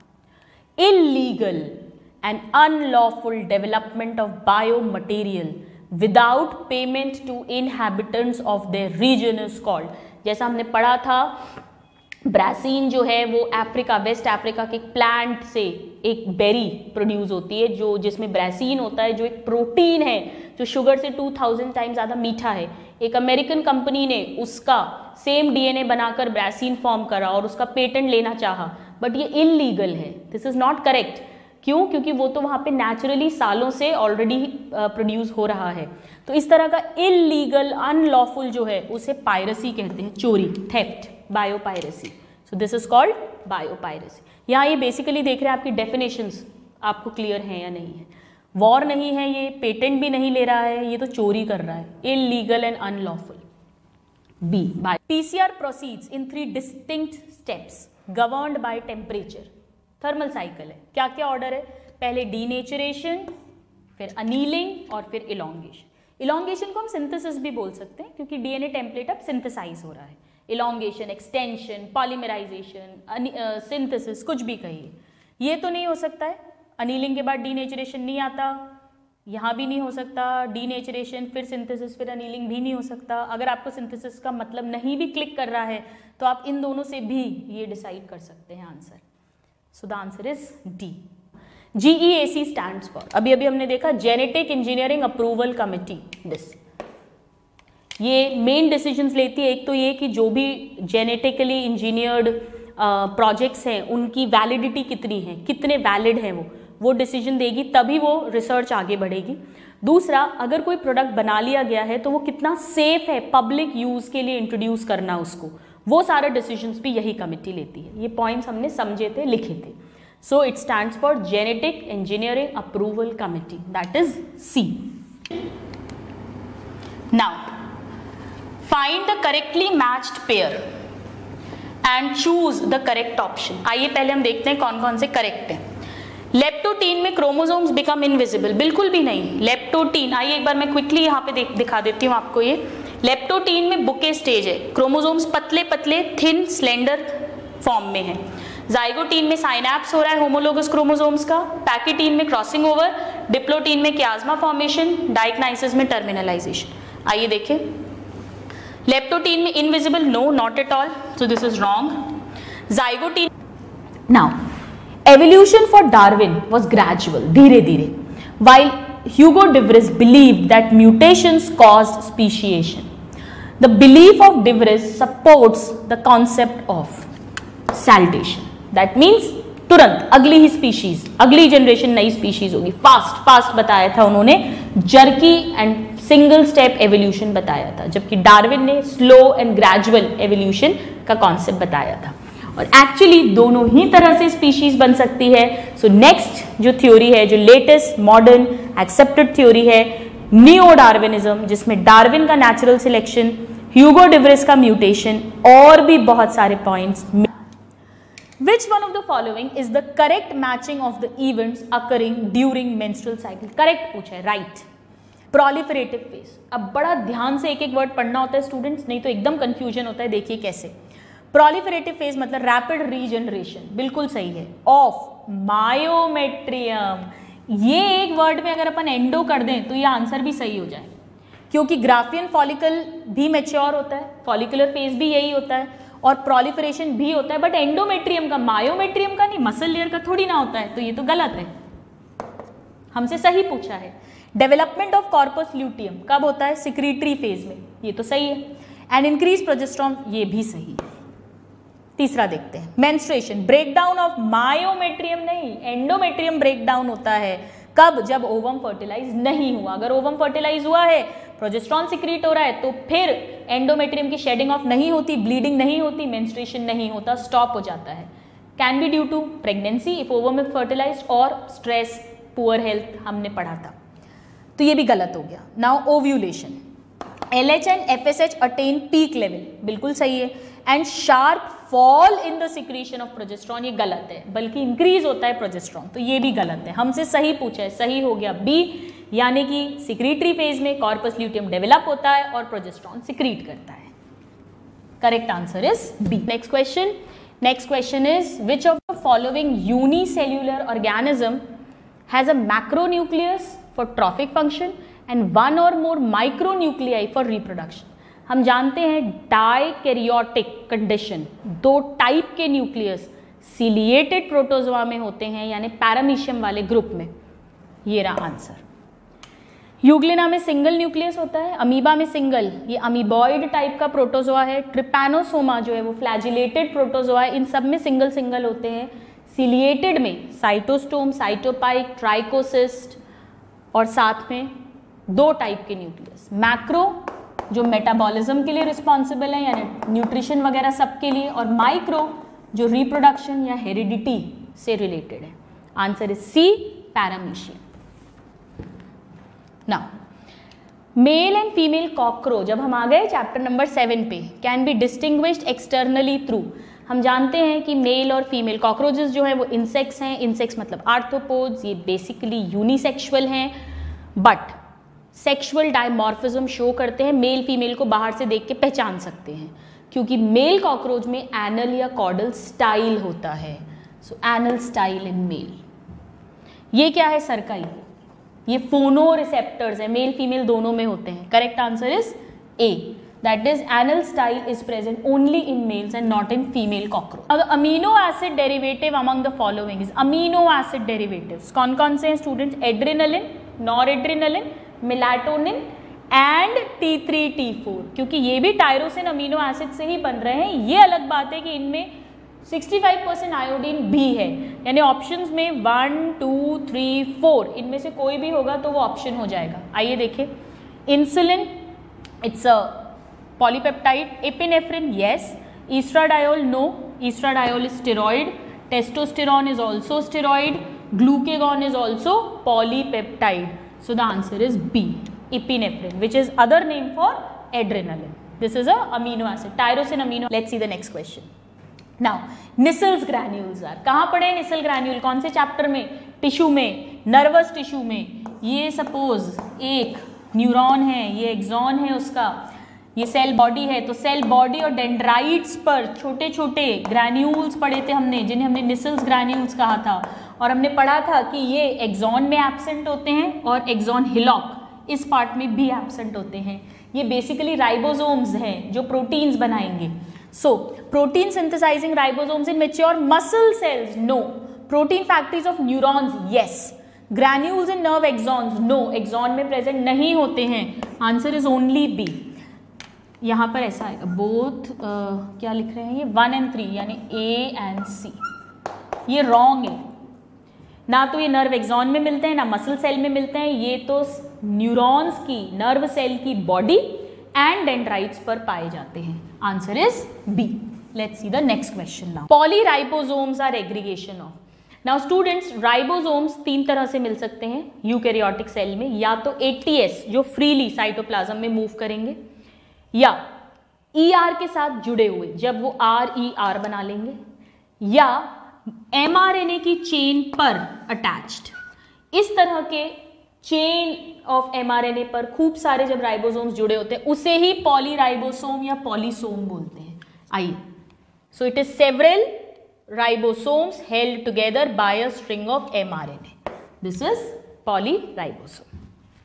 Illegal and unlawful development of biomaterial without payment to inhabitants of their region is called. जैसा हमने पढ़ा था, ब्रासीन जो है वो अफ्रीका, वेस्ट अफ्रीका के प्लांट से एक बेरी प्रोड्यूस होती है जो जिसमें ब्रासीन होता है, जो एक प्रोटीन है जो शुगर से टू थाउजेंड टाइम ज़्यादा मीठा है। एक अमेरिकन कंपनी ने उसका सेम डीएनए बनाकर ब्रासीन फॉर्म करा और उसका पेटेंट लेना चाहा, बट ये इलीगल है, दिस इज नॉट करेक्ट। क्यों? क्योंकि वो तो वहाँ पे नेचुरली सालों से ऑलरेडी प्रोड्यूस हो रहा है। तो इस तरह का इलीगल, अनलॉफुल जो है उसे पायरेसी कहते हैं, चोरी, theft, biopiracy. So this is called biopiracy. यहाँ ये बेसिकली देख रहे हैं आपकी डेफिनेशंस आपको क्लियर हैं या नहीं है। वॉर नहीं है ये, पेटेंट भी नहीं ले रहा है, ये तो चोरी कर रहा है, illegal and unlawful. B, by PCR proceeds in three distinct steps governed by temperature. Thermal cycle है। क्या क्या ऑर्डर है? पहले डीनेचरेशन, फिर अनीलिंग और फिर इलोंगेशन। इलोंगेशन को हम सिंथेसिस भी बोल सकते हैं क्योंकि डीएनए टेम्पलेट अब सिंथेसाइज हो रहा है। इलोंगेशन, एक्सटेंशन, पॉलीमराइजेशन, सिंथेसिस, कुछ भी कहिए। ये तो नहीं हो सकता है, अनीलिंग के बाद डीनेचरेशन नहीं आता, यहाँ भी नहीं हो सकता, डीनेचरेशन फिर सिंथेसिस फिर अनीलिंग भी नहीं हो सकता। अगर आपको सिंथेसिस का मतलब नहीं भी क्लिक कर रहा है तो आप इन दोनों से भी ये डिसाइड कर सकते हैं answer. So the answer is D. G E A C stands for, अभी अभी हमने देखा, genetic engineering approval committee. This ये मेन डिसीजंस लेती है। एक तो ये कि जो भी जेनेटिकली इंजीनियर्ड प्रोजेक्ट्स हैं उनकी वैलिडिटी कितनी है, कितने वैलिड हैं वो वो डिसीजन देगी, तभी वो रिसर्च आगे बढ़ेगी। दूसरा, अगर कोई प्रोडक्ट बना लिया गया है तो वो कितना सेफ है पब्लिक यूज के लिए इंट्रोड्यूस करना उसको, वो सारे डिसीजंस भी यही कमिटी लेती है। ये पॉइंट्स हमने समझे थे, लिखे थे। So it stands for genetic engineering approval committee, that is C. Now find the correctly matched pair and choose the correct option. आइए पहले हम देखते हैं कौन कौन से करेक्ट हैं। लेप्टोटीन में क्रोमोसोम्स बिकम इनविजिबल, बिल्कुल भी नहीं। लेप्टोटीन, आइए एक बार मैं क्विकली यहाँ पे देख दिखा देती हूँ आपको। ये लेप्टोटीन में बुके स्टेज है, क्रोमोसोम्स पतले पतले थिन स्लेंडर फॉर्म में है। जाइगोटीन में साइनैप्स हो रहा है होमोलोगस क्रोमोसोम्स का। पैकेटीन में क्रॉसिंग ओवर, डिप्लोटीन में कियाज्मा फॉर्मेशन, डाइक्नाइसिस में टर्मिनलाइजेशन। आइए देखें, लेप्टोटीन में invisible, no, not at all, so this is wrong. Zygotene, now evolution for Darwin was gradual, धीरे धीरे, while Hugo de Vries believed that mutations caused speciation. The belief of de Vries supports the concept of saltation. That means तुरंत अगली ही species, अगली generation नई species होगी। Fast fast बताया था उन्होंने, jerky and single step evolution बताया था, जबकि डार्विन ने स्लो एंड ग्रेजुअल एवोल्यूशन का कॉन्सेप्ट बताया था। और एक्चुअली दोनों ही तरह से स्पीशीज बन सकती है। सो नेक्स्ट जो थ्योरी है, जो लेटेस्ट मॉडर्न एक्सेप्टेड थ्योरी है, नियो डार्विनिज्म, जिसमें डार्विन का natural selection, Hugo de Vries का म्यूटेशन और भी बहुत सारे points. Which one of the following is the correct matching of the events occurring during menstrual cycle? Correct पूछा है, राइट। प्रोलिफरेटिव फेज, अब बड़ा ध्यान से एक एक वर्ड पढ़ना होता है स्टूडेंट्स, नहीं तो एकदम कंफ्यूजन होता है। देखिए कैसे, प्रोलिफरेटिव फेज मतलब रैपिड रीजनरेशन, बिल्कुल सही है, ऑफ मायोमेट्रियम। ये एक वर्ड में अगर अपन एंडो कर दें तो ये आंसर भी सही हो जाए, क्योंकि ग्राफियन फॉलिकल भी मैच्योर होता है, फॉलिकुलर फेज भी यही होता है और प्रोलिफरेशन भी होता है, बट एंडोमेट्रियम का, मायोमेट्रियम का नहीं, मसल लेयर का थोड़ी ना होता है, तो ये तो गलत है, हमसे सही पूछा है। डेवलपमेंट ऑफ कॉर्पस ल्यूटियम कब होता है? सिक्रीटरी फेज में, ये तो सही है। एंड इंक्रीज प्रोजेस्टेरोन, ये भी सही है। तीसरा देखते हैं, मेंस्ट्रुएशन, ब्रेकडाउन ऑफ मायोमेट्रियम नहीं, एंडोमेट्रियम ब्रेकडाउन होता है कब? जब ओवम फर्टिलाइज नहीं हुआ। अगर ओवम फर्टिलाइज हुआ है, प्रोजेस्टेरोन सिक्रीट हो रहा है, तो फिर एंडोमेट्रियम की शेडिंग ऑफ नहीं होती, ब्लीडिंग नहीं होती, मेंस्ट्रुएशन नहीं होता, स्टॉप हो जाता है। Can be due to pregnancy if ovum is fertilised और स्ट्रेस, पुअर हेल्थ, हमने पढ़ा था, तो ये भी गलत हो गया। Now ovulation, L H and F S H attain peak level, बिल्कुल सही है। And sharp fall in the secretion of progesterone, ये गलत है, बल्कि इंक्रीज होता है प्रोजेस्टेरोन, तो ये भी गलत है। हमसे सही पूछा है, सही हो गया बी, यानी कि सिक्रीटरी फेज में कॉर्पस ल्यूटियम डेवलप होता है और प्रोजेस्टेरोन सिक्रीट करता है। Correct answer is B. Next question, next question is which of the following unicellular organism has a macronucleus for trophic function and one or more micronuclei for reproduction. हम जानते हैं dikaryotic condition, दो type के nucleus ciliated protozoa में होते हैं, यानी paramecium वाले ग्रुप में। ये रहा आंसर। यूग्लिना में सिंगल न्यूक्लियस होता है, अमीबा में सिंगल, ये अमीबॉइड टाइप का प्रोटोजोआ है। ट्रिपैनोसोमा जो है वो फ्लैजिलेटेड प्रोटोजोआ है, इन सब में सिंगल सिंगल होते हैं। सिलिएटेड में साइटोस्टोम, साइटोपाइक, ट्राइकोसिस्ट और साथ में दो टाइप के न्यूक्लियस, मैक्रो जो मेटाबॉलिज्म के लिए रिस्पॉन्सिबल है, यानी न्यूट्रिशन वगैरह सब के लिए, और माइक्रो जो रिप्रोडक्शन या हेरिडिटी से रिलेटेड है। Answer is C, paramecium. Now male and female cockroach, जब हम आ गए चैप्टर नंबर सेवन पे, can be distinguished externally through. हम जानते हैं कि मेल और फीमेल कॉकरोचेस जो है वो इंसेक्ट्स हैं, इंसेक्ट्स मतलब आर्थ्रोपोड्स, ये बेसिकली यूनिसेक्सुअल हैं, बट सेक्सुअल डायमॉर्फिज्म शो करते हैं, मेल फीमेल को बाहर से देख के पहचान सकते हैं, क्योंकि मेल कॉकरोच में एनल या कॉर्डल स्टाइल होता है। So anal style in male. ये क्या है? सरकाई, ये फोनो रिसेप्टर्स है, मेल फीमेल दोनों में होते हैं। Correct answer is A, that is anal style is present only in males and not in female cockroach. अब amino acid derivative among the following is, amino acid derivatives कौन कौन से हैं students? Adrenaline, nor adrenaline, melatonin and T three T four, क्योंकि ये भी tyrosine amino acid से ही बन रहे हैं। ये अलग बात है कि इनमें पैंसठ परसेंट आयोडीन बी है, यानी ऑप्शंस में वन टू थ्री फोर इनमें से कोई भी होगा तो वो ऑप्शन हो जाएगा। आइए देखें, insulin it's a polypeptide, epinephrine yes, estradiol no, estradiol is steroid, testosterone is also steroid, glucagon is also polypeptide, so the answer is B, epinephrine, which is other name for adrenaline. This is a amino acid, tyrosine amino. Let's see the next question. Now, Nissel's granules are, कहाँ पढ़े Nissel granule, कौन से chapter में? Tissue में, nervous tissue में। ये suppose एक neuron है, ये एक्सॉन है उसका, ये सेल बॉडी है, तो सेल बॉडी और डेंड्राइट्स पर छोटे छोटे ग्रैन्यूल्स पढ़े थे हमने, जिन्हें हमने निसल्स ग्रैन्यूल्स कहा था, और हमने पढ़ा था कि ये एक्सॉन में एब्सेंट होते हैं और एक्सॉन हिलॉक इस पार्ट में भी एब्सेंट होते हैं। ये बेसिकली राइबोसोम्स हैं जो प्रोटीन्स बनाएंगे। So protein synthesising ribosomes in mature muscle cells, no. Protein factories of neurons, yes. Granules in nerve axons, no, axon में प्रेजेंट नहीं होते हैं। Answer is only B. यहाँ पर ऐसा है बोथ uh, क्या लिख रहे हैं ये, वन एंड थ्री, यानी ए एंड सी, ये रॉन्ग है। ना तो ये नर्व एक्सॉन में मिलते हैं ना मसल सेल में मिलते हैं, ये तो न्यूरॉन्स की, नर्व सेल की बॉडी एंड डेंड्राइट्स पर पाए जाते हैं। Answer is B. Let's see the next question now. Polyribosomes are aggregation of, now students ribosomes तीन तरह से मिल सकते हैं यूकैरियोटिक सेल में, या तो एटीएस जो फ्रीली साइटोप्लाज्म में मूव करेंगे, या ईआर के साथ जुड़े हुए जब वो आर ई आर बना लेंगे, या एमआरएनए की चेन पर अटैच्ड। इस तरह के चेन ऑफ एमआरएनए पर खूब सारे जब राइबोसोम्स जुड़े होते हैं उसे ही पॉलीराइबोसोम या पॉलीसोम बोलते हैं। आइए, so it is several ribosomes held together by a string of mRNA, this is polyribosome.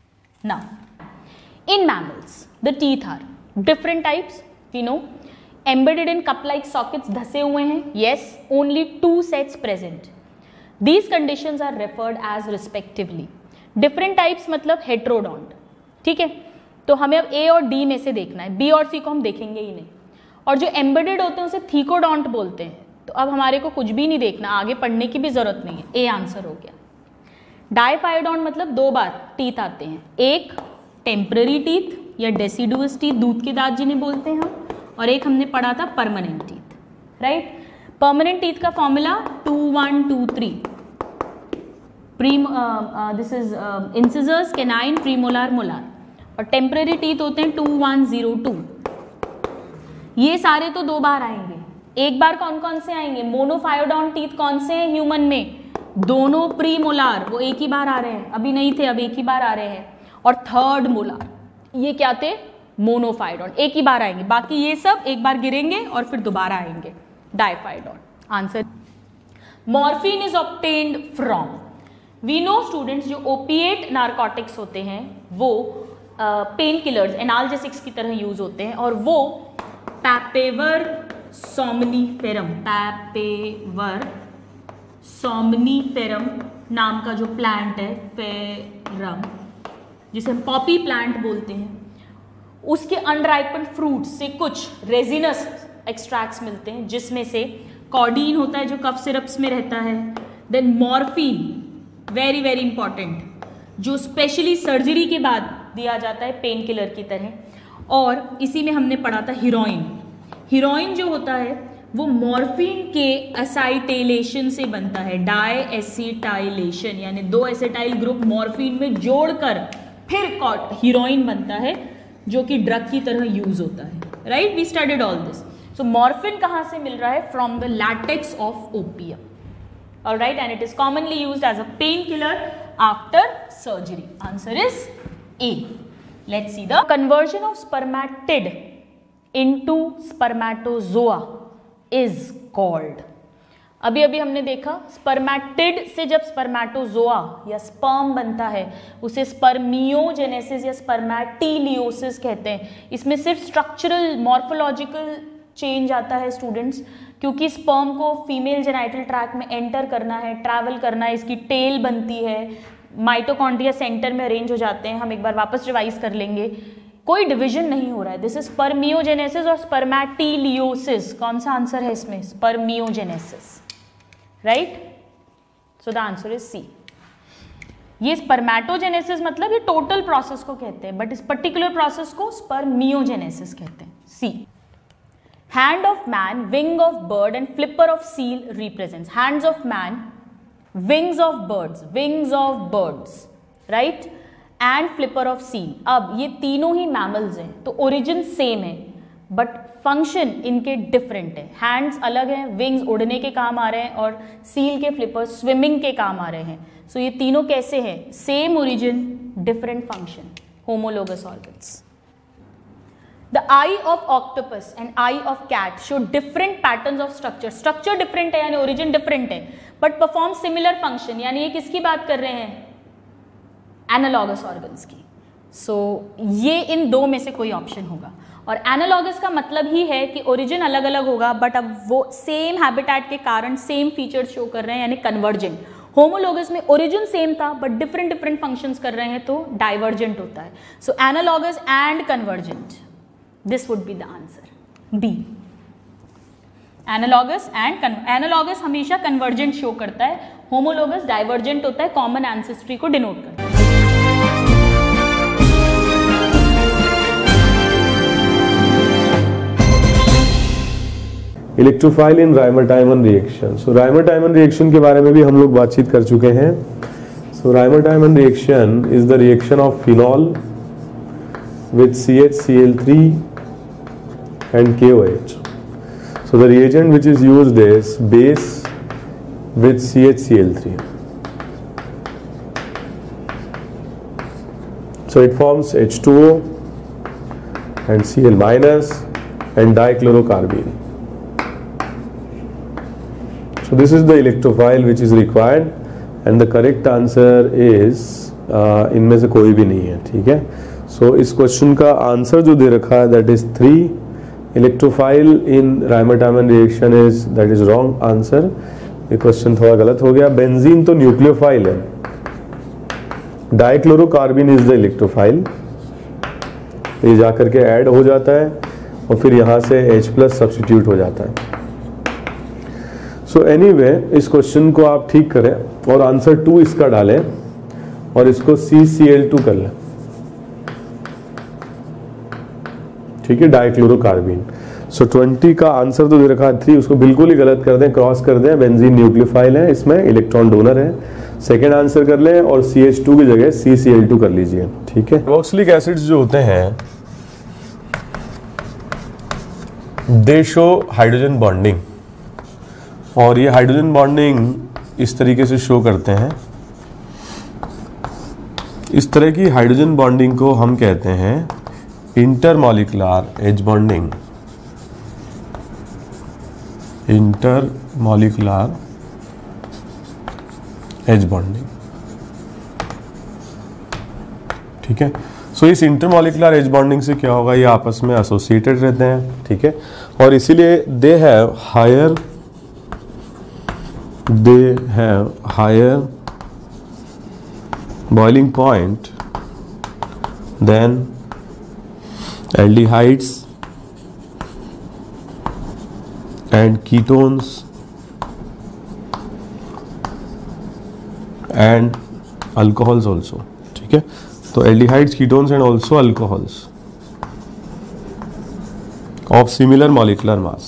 Now in mammals the teeth are different types, we know. Embedded in cup-like sockets, धसे हुए हैं, yes, only two sets present. These conditions are referred as respectively. Different types मतलब heterodont, ठीक है। तो हमें अब A और D में से देखना है, B और C को हम देखेंगे ही नहीं। और जो embedded होते हैं उसे थीकोडोंट बोलते हैं। तो अब हमारे को कुछ भी नहीं देखना, आगे पढ़ने की भी जरूरत नहीं है, A आंसर हो गया। डाइफाइडोंट मतलब दो बार टीथ आते हैं, एक टेम्पररी टीथ या डेसिडुअस टीथ, दूध के दांत जिन्हें बोलते हैं हम, और एक हमने पढ़ा था permanent teeth, right. Permanent teeth का formula two one two three, prem this is incisors, canine, premolar, molar, और टेम्पररी टीथ होते हैं टू वन जीरो टू। ये सारे तो दो बार आएंगे, एक बार कौन कौन से आएंगे? मोनोफायोडोंट टीथ कौन से हैं ह्यूमन में? दोनों प्रीमोलार, वो एक ही बार आ रहे हैं, अभी नहीं थे, अब एक ही बार आ रहे हैं। और थर्ड मोलार, ये क्या थे? मोनोफाइडोन, एक ही बार आएंगे, बाकी ये सब एक बार गिरेंगे और फिर दोबारा आएंगे। Diphyodont answer. Morphine is obtained from, we know students, जो ओपिएट नारकोटिक्स होते हैं वो पेन किलर्स, एनाल्जेसिक्स की तरह यूज होते हैं, और वो पैपेवर सोमनीफेरम, पैपेवर सोमनीफेरम नाम का जो प्लांट है, फेरम, जिसे हम पॉपी प्लांट बोलते हैं, उसके अनराइपन फ्रूट से कुछ रेजिनस एक्सट्रैक्ट्स मिलते हैं, जिसमें से कॉडीन होता है जो कफ सिरप्स में रहता है, then morphine, very very important, जो स्पेशली सर्जरी के बाद दिया जाता है पेन किलर की तरह, और इसी में हमने पढ़ा था हीरोइन। हीरोइन जो होता है वो मॉर्फिन के एसाइटेलेशन से बनता है, डाई एसिटाइलेशन, यानी दो एसिटाइल ग्रुप मॉर्फिन में जोड़कर फिर हीरोइन बनता है, जो कि ड्रग की तरह यूज होता है, right. We studied all this. So morphine कहाँ से मिल रहा है? From the latex of opium, alright, and it is commonly used as a painkiller after surgery. Answer is A. Let's see the conversion of spermatid into spermatozoa is called. अभी अभी हमने देखा spermatid से जब spermatozoa या sperm बनता है उसे स्पर्मियोजेनेसिस या स्पर्मेटिलियोसिस कहते हैं। इसमें सिर्फ स्ट्रक्चरल मॉर्फोलॉजिकल चेंज आता है स्टूडेंट्स, क्योंकि स्पर्म को फीमेल जेनाइटल ट्रैक्ट में एंटर करना है, ट्रैवल करना है, इसकी टेल बनती है, माइटोकॉन्ड्रिया सेंटर में अरेंज हो जाते हैं, हम एक बार वापस रिवाइज कर लेंगे। कोई डिवीजन नहीं हो रहा है. दिस इज स्पर्मियोजेनेसिस और स्पर्मैटिलियोसिस. कौन सा आंसर है इसमें? Spermiogenesis, right? So the answer is C. ये स्पर्मैटोजेनेसिस मतलब ये टोटल प्रोसेस को कहते हैं, बट इस पर्टिकुलर प्रोसेस को स्पर्मियोजेनेसिस कहते हैं. C. Hand of man, wing of bird and flipper of seal represents. Hands of man, wings of birds, wings of birds, right, and flipper of seal. अब ये तीनों ही मैमल्स हैं, तो ओरिजिन सेम है बट फंक्शन इनके different है. Hands अलग हैं, विंग्स उड़ने के काम आ रहे हैं और सील के फ्लिपर स्विमिंग के काम आ रहे हैं. सो so ये तीनों कैसे हैं? Same origin, different function, homologous organs. The eye of octopus and eye of cat show different patterns of structure. Structure different है यानी origin different है, but perform similar function. यानी ये किसकी बात कर रहे हैं? Analogous organs की. So ये इन दो में से कोई ऑप्शन होगा. और एनालॉगस का मतलब ही है कि ओरिजिन अलग अलग होगा बट अब वो सेम हैबिटेट के कारण सेम फीचर्स शो कर रहे हैं, यानी कन्वर्जेंट. होमोलोगस में ओरिजिन सेम था बट डिफरेंट डिफरेंट फंक्शंस कर रहे हैं, तो डाइवर्जेंट होता है. So analogous and convergent, this would be the answer B. Analogous and analogous हमेशा कन्वर्जेंट शो करता है, होमोलोगस डाइवर्जेंट होता है, कॉमन एंसेस्ट्री को डिनोट करता है. Electrophile in Reimer Tiemann reaction. So Reimer Tiemann reaction के बारे में भी हम लोग बातचीत कर चुके हैं. So Reimer Tiemann reaction is the reaction of phenol with C H C L three and K O H. So the reagent which is used is base with C H C L three. So it forms H two O and Cl minus and dichlorocarbene. So this is the electrophile which is required and the correct answer is uh, इनमें से कोई भी नहीं है. ठीक है. So इस question का आंसर जो दे रखा है that is three. Electrophile in Raimar-Tiemann reaction is that is wrong answer. ये क्वेश्चन थोड़ा गलत हो गया. बेंजीन तो न्यूक्लियोफाइल है. Dichlorocarbene is the electrophile. ये जाकर के ऐड हो जाता है और फिर यहाँ से H प्लस सब्सटीट्यूट हो जाता है. सो so एनीवे anyway, इस क्वेश्चन को आप ठीक करें और आंसर टू इसका डालें और इसको सी सी एल टू कर लें. ठीक है, डाइक्लोरोकार्बिन. सो ट्वेंटी का आंसर तो दे रखा है थ्री, उसको बिल्कुल ही गलत कर दें, क्रॉस कर दें. बेंजीन न्यूक्लियोफाइल है, इसमें इलेक्ट्रॉन डोनर है. सेकेंड आंसर कर लें और सी एच टू की जगह सी सी एल टू कर लीजिए. ठीक है. कार्बोक्सिलिक एसिड्स जो होते हैं दे शो हाइड्रोजन बॉन्डिंग, और ये हाइड्रोजन बॉन्डिंग इस तरीके से शो करते हैं. इस तरह की हाइड्रोजन बॉन्डिंग को हम कहते हैं intermolecular H bonding. Intermolecular H bonding. ठीक है. सो इस इंटरमॉलिक्युलर एज बॉन्डिंग से क्या होगा, ये आपस में एसोसिएटेड रहते हैं. ठीक है. और इसीलिए they have higher they have higher boiling point than aldehydes and ketones and alcohols also. ठीक है. तो aldehydes, ketones and also alcohols of similar molecular mass.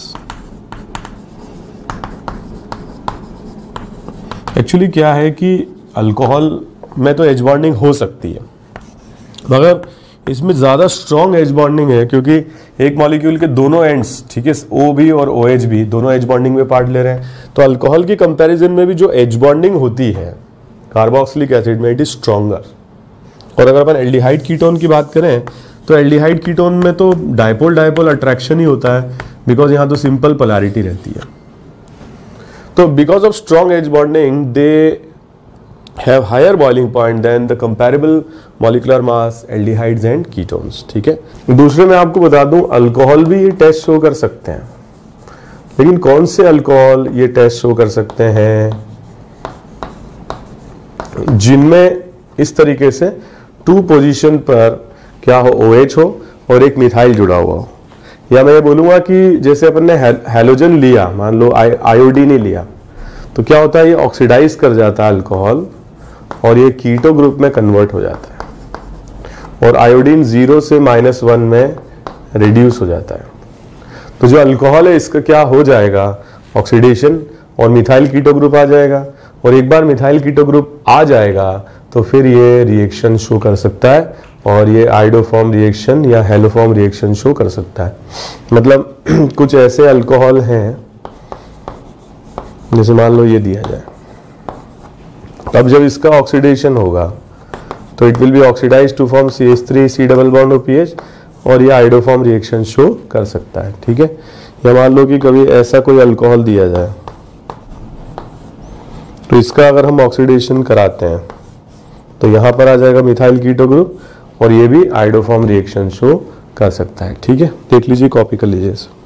Actually क्या है कि अल्कोहल में तो एज बॉन्डिंग हो सकती है मगर इसमें ज़्यादा स्ट्रॉन्ग एज बॉन्डिंग है क्योंकि एक मॉलिक्यूल के दोनों एंड्स, ठीक है, ओ भी और ओ एच भी दोनों एज बॉन्डिंग में पार्ट ले रहे हैं. तो अल्कोहल की कंपैरिजन में भी जो एज बॉन्डिंग होती है कार्बोक्सिलिक एसिड में इट इज स्ट्रॉन्गर. और अगर अपन एल्डिहाइड कीटोन की बात करें तो एल्डिहाइड कीटोन में तो डायपोल डायपोल अट्रैक्शन ही होता है बिकॉज यहाँ तो सिंपल पोलैरिटी रहती है. तो because of strong H bonding they have higher boiling point than the comparable molecular mass aldehydes and ketones. ठीक है. दूसरे मैं आपको बता दूं अल्कोहल भी ये टेस्ट शो कर सकते हैं, लेकिन कौन से अल्कोहल ये टेस्ट शो कर सकते हैं जिनमें इस तरीके से टू पोजीशन पर क्या हो OH हो और एक मिथाइल जुड़ा हुआ हो, या मैं ये बोलूँगा कि जैसे अपन ने हैलोजन लिया, मान लो आयोडीन ही लिया, तो क्या होता है, ये ऑक्सीडाइज कर जाता है अल्कोहल और ये कीटो ग्रुप में कन्वर्ट हो जाता है और आयोडीन जीरो से माइनस वन में रिड्यूस हो जाता है। तो जो अल्कोहल है इसका क्या हो जाएगा, ऑक्सीडेशन, और मिथाइल कीटो ग्रुप आ जाएगा, और एक बार मिथाइल कीटो ग्रुप आ जाएगा तो फिर ये रिएक्शन शो कर सकता है और ये आइडोफॉर्म रिएक्शन या हेलोफॉर्म रिएक्शन शो कर सकता है। मतलब कुछ ऐसे अल्कोहल हैं, जैसे मान लो ये दिया जाए, अब जब इसका ऑक्सीडेशन होगा तो it will be oxidized to form C H three C double bond O P H, और ये आइडोफॉर्म रिएक्शन शो कर सकता है। ठीक है, या मान लो कि कभी ऐसा कोई अल्कोहल दिया जाए तो इसका अगर हम ऑक्सीडेशन कराते हैं तो यहां पर आ जाएगा मिथाइल कीटो ग्रुप और ये भी आइडोफॉर्म रिएक्शन शो कर सकता है। ठीक है, देख लीजिए, कॉपी कर लीजिए इसे।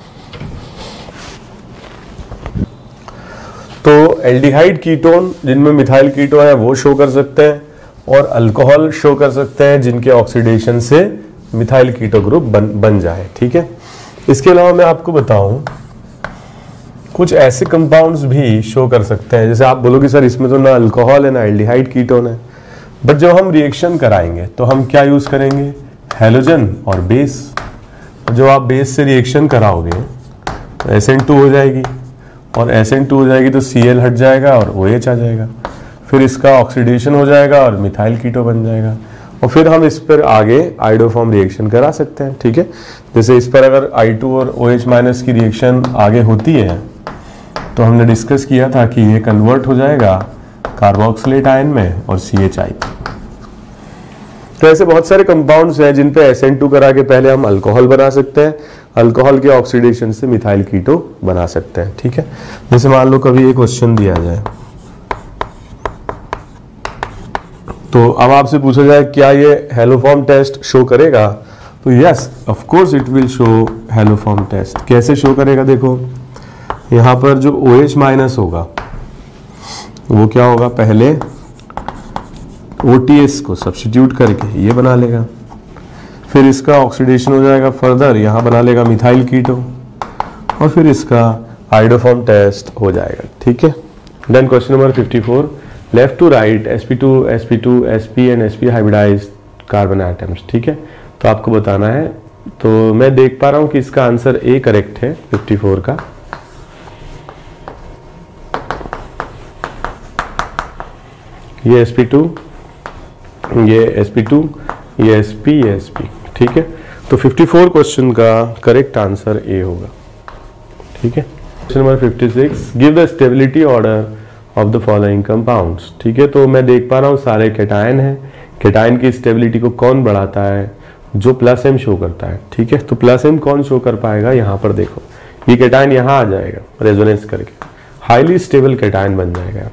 तो एल्डिहाइड कीटोन जिनमें मिथाइल कीटो है वो शो कर सकते हैं, और अल्कोहल शो कर सकते हैं जिनके ऑक्सीडेशन से मिथाइल कीटो ग्रुप बन बन जाए। ठीक है, इसके अलावा मैं आपको बताऊं कुछ ऐसे कंपाउंड्स भी शो कर सकते हैं, जैसे आप बोलोगे सर इसमें तो ना अल्कोहल है ना एल्डिहाइड कीटोन है, बट जब हम रिएक्शन कराएंगे तो हम क्या यूज करेंगे, हैलोजन और बेस। जब आप बेस से रिएक्शन कराओगे तो एस एन टू हो जाएगी, और एस एन टू हो जाएगी तो सी एल हट जाएगा और ओ एच आ जाएगा, फिर इसका ऑक्सीडेशन हो जाएगा और मिथाइल कीटो बन जाएगा, और फिर हम इस पर आगे आइडोफॉर्म रिएक्शन करा सकते हैं। ठीक है, जैसे इस पर अगर आई टू और ओ एच माइनस की रिएक्शन आगे होती है तो हमने डिस्कस किया था कि ये कन्वर्ट हो जाएगा कार्बोक्सिलेट आयन में और सी एच आई। तो ऐसे बहुत सारे कंपाउंड्स हैं जिन पे एस एन टू करा के पहले हम अल्कोहल बना सकते हैं, अल्कोहल के ऑक्सीडेशन से मिथाइल कीटो बना सकते हैं। ठीक है, जैसे मान लो कभी एक क्वेश्चन दिया जाए तो अब आपसे पूछा जाए क्या ये हेलोफॉर्म टेस्ट शो करेगा, तो yes of course it will show haloform test. कैसे शो करेगा, देखो यहां पर जो OH माइनस होगा वो क्या होगा, पहले O T S को सब्स्टिट्यूट करके ये बना लेगा, फिर इसका ऑक्सीडेशन हो जाएगा फर्दर, यहां बना लेगा मिथाइल कीटो, और फिर इसका आइडोफॉर्म टेस्ट हो जाएगा। ठीक है, then question number fifty four, left to right S P to S P to S P and S P hybridised carbon atoms. ठीक है, तो आपको बताना है, तो मैं देख पा रहा हूं कि इसका आंसर ए करेक्ट है फिफ्टी फोर का। ये एस पी टू, ये एस पी टू, ये एस पी, ये एस पी। ठीक है, तो फिफ्टी फोर क्वेश्चन का करेक्ट आंसर ए होगा। ठीक है, question number fifty six, give the stability order of the following compounds. ठीक है, तो मैं देख पा रहा हूँ सारे केटायन हैं, केटायन की स्टेबिलिटी को कौन बढ़ाता है, जो प्लस एम शो करता है। ठीक है, तो प्लस एम कौन शो कर पाएगा, यहाँ पर देखो ये केटायन यहाँ आ जाएगा रेजोनेंस करके, हाईली स्टेबल केटायन बन जाएगा।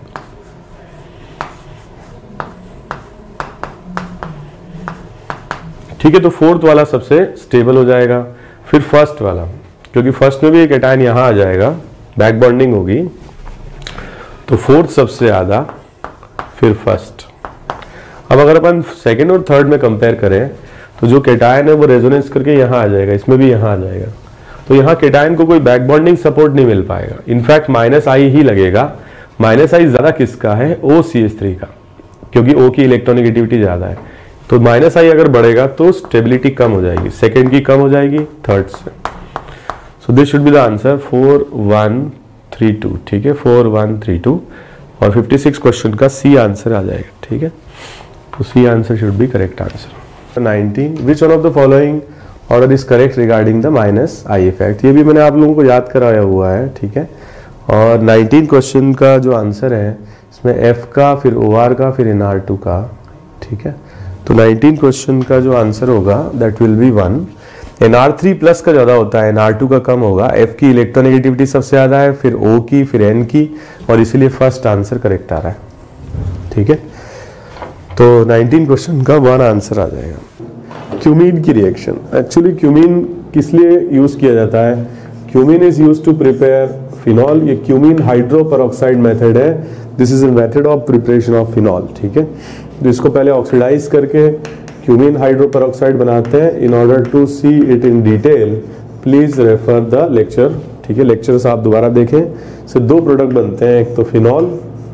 ठीक है, तो फोर्थ वाला सबसे स्टेबल हो जाएगा, फिर फर्स्ट वाला, क्योंकि फर्स्ट में भी एक केटायन यहां आ जाएगा, बैक बॉन्डिंग होगी, तो फोर्थ सबसे ज्यादा, फिर फर्स्ट। अब अगर अपन सेकंड और थर्ड में कंपेयर करें तो जो केटायन है वो रेजोनेंस करके यहां आ जाएगा, इसमें भी यहां आ जाएगा, तो यहाँ केटायन को कोई बैक बॉन्डिंग सपोर्ट नहीं मिल पाएगा, इनफैक्ट माइनस आई ही लगेगा। माइनस आई ज्यादा किसका है, ओ सी एच थ्री का, क्योंकि ओ की इलेक्ट्रोनेगेटिविटी ज्यादा है, तो माइनस आई अगर बढ़ेगा तो स्टेबिलिटी कम हो जाएगी, सेकेंड की कम हो जाएगी थर्ड से। So this should be the answer four one three two. ठीक है, फोर वन थ्री टू, और फिफ्टी सिक्स क्वेश्चन का सी आंसर आ जाएगा। ठीक है, तो C answer should be correct answer. Nineteen, which one of the following order is correct regarding the minus I effect. ये भी मैंने आप लोगों को याद कराया हुआ है। ठीक है, और नाइनटीन क्वेश्चन का जो आंसर है इसमें एफ का, फिर ओ आर का, फिर एन आर टू का। ठीक है, तो नाइनटीन क्वेश्चन का जो आंसर होगा that will be one. N R three plus का ज्यादा होता है, एन आर टू का कम होगा, एफ की इलेक्ट्रोनेगेटिविटी सबसे ज्यादा है, फिर ओ की, फिर एन की, और इसीलिए फर्स्ट आंसर करेक्ट आ रहा है। ठीक है, तो नाइनटीन क्वेश्चन का वन आंसर आ जाएगा। क्यूमीन की रिएक्शन, एक्चुअली क्यूमीन किस लिए यूज किया जाता है, cumene is use to prepare phenol. ये क्यूमीन हाइड्रो पेरोक्साइड मेथड है, this is a method of preparation of phenol. ठीक है, तो इसको पहले ऑक्सीडाइज करके क्यूमीन हाइड्रोपेरोक्साइड बनाते हैं। In order to see it in detail please refer the lecture. ठीक है, लेक्चर्स आप दोबारा देखें। से दो प्रोडक्ट बनते हैं, एक तो फिनॉल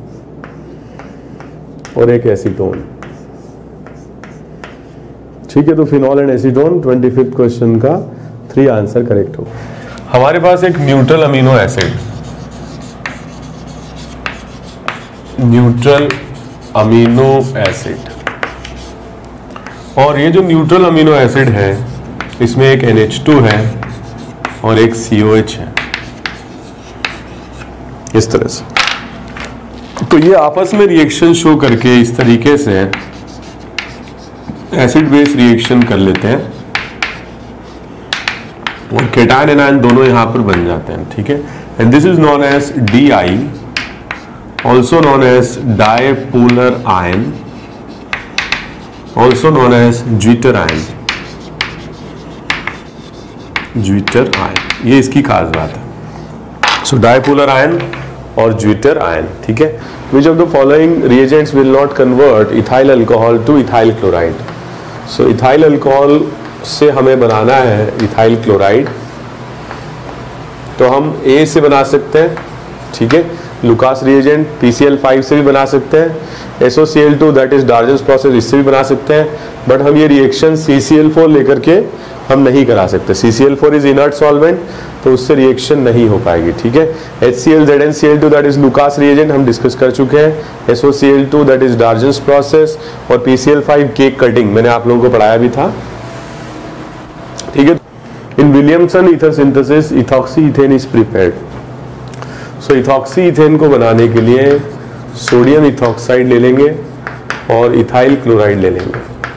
और एक एसीटोन। ठीक है, तो phenol and acetone twenty fifth question का थ्री आंसर करेक्ट हो। हमारे पास एक neutral amino acid, neutral amino acid, और ये जो न्यूट्रल अमीनो एसिड है इसमें एक एन एच टू है और एक सी ओ एच है, इस तरह से। तो ये आपस में रिएक्शन शो करके इस तरीके से एसिड बेस रिएक्शन कर लेते हैं और केटायन एनायन दोनों यहां पर बन जाते हैं। ठीक है, and this is known as D I, also known as dipolar ion, also known as zwitter ion, zwitter ion, ये इसकी खास बात है। so dipolar ion और ज्विटर ion, ठीक है। which of the following reagents will not convert ethyl alcohol to ethyl chloride? so ethyl alcohol से हमें बनाना है ethyl chloride, तो हम A से बना सकते हैं, ठीक है। Lucas reagent P C L five से भी बना सकते हैं, S O C L two that is Darzens process, इससे भी बना सकते हैं, बट हम ये reaction C C L four लेकर के हम नहीं करा सकते। C C L four is inert solvent, तो उससे रिएक्शन नहीं हो पाएगी। ठीक है, H C L Z N C L two that is Lucas reagent हम डिस्कस कर चुके हैं, S O C L two that is Darzens process, और P C L five cake cutting मैंने आप लोगों को पढ़ाया भी था। ठीक है, in Williamson ether synthesis ethoxy ethane is prepared. So ethoxy ethane को बनाने के लिए सोडियम इथॉक्साइड ले लेंगे और इथाइल क्लोराइड ले लेंगे।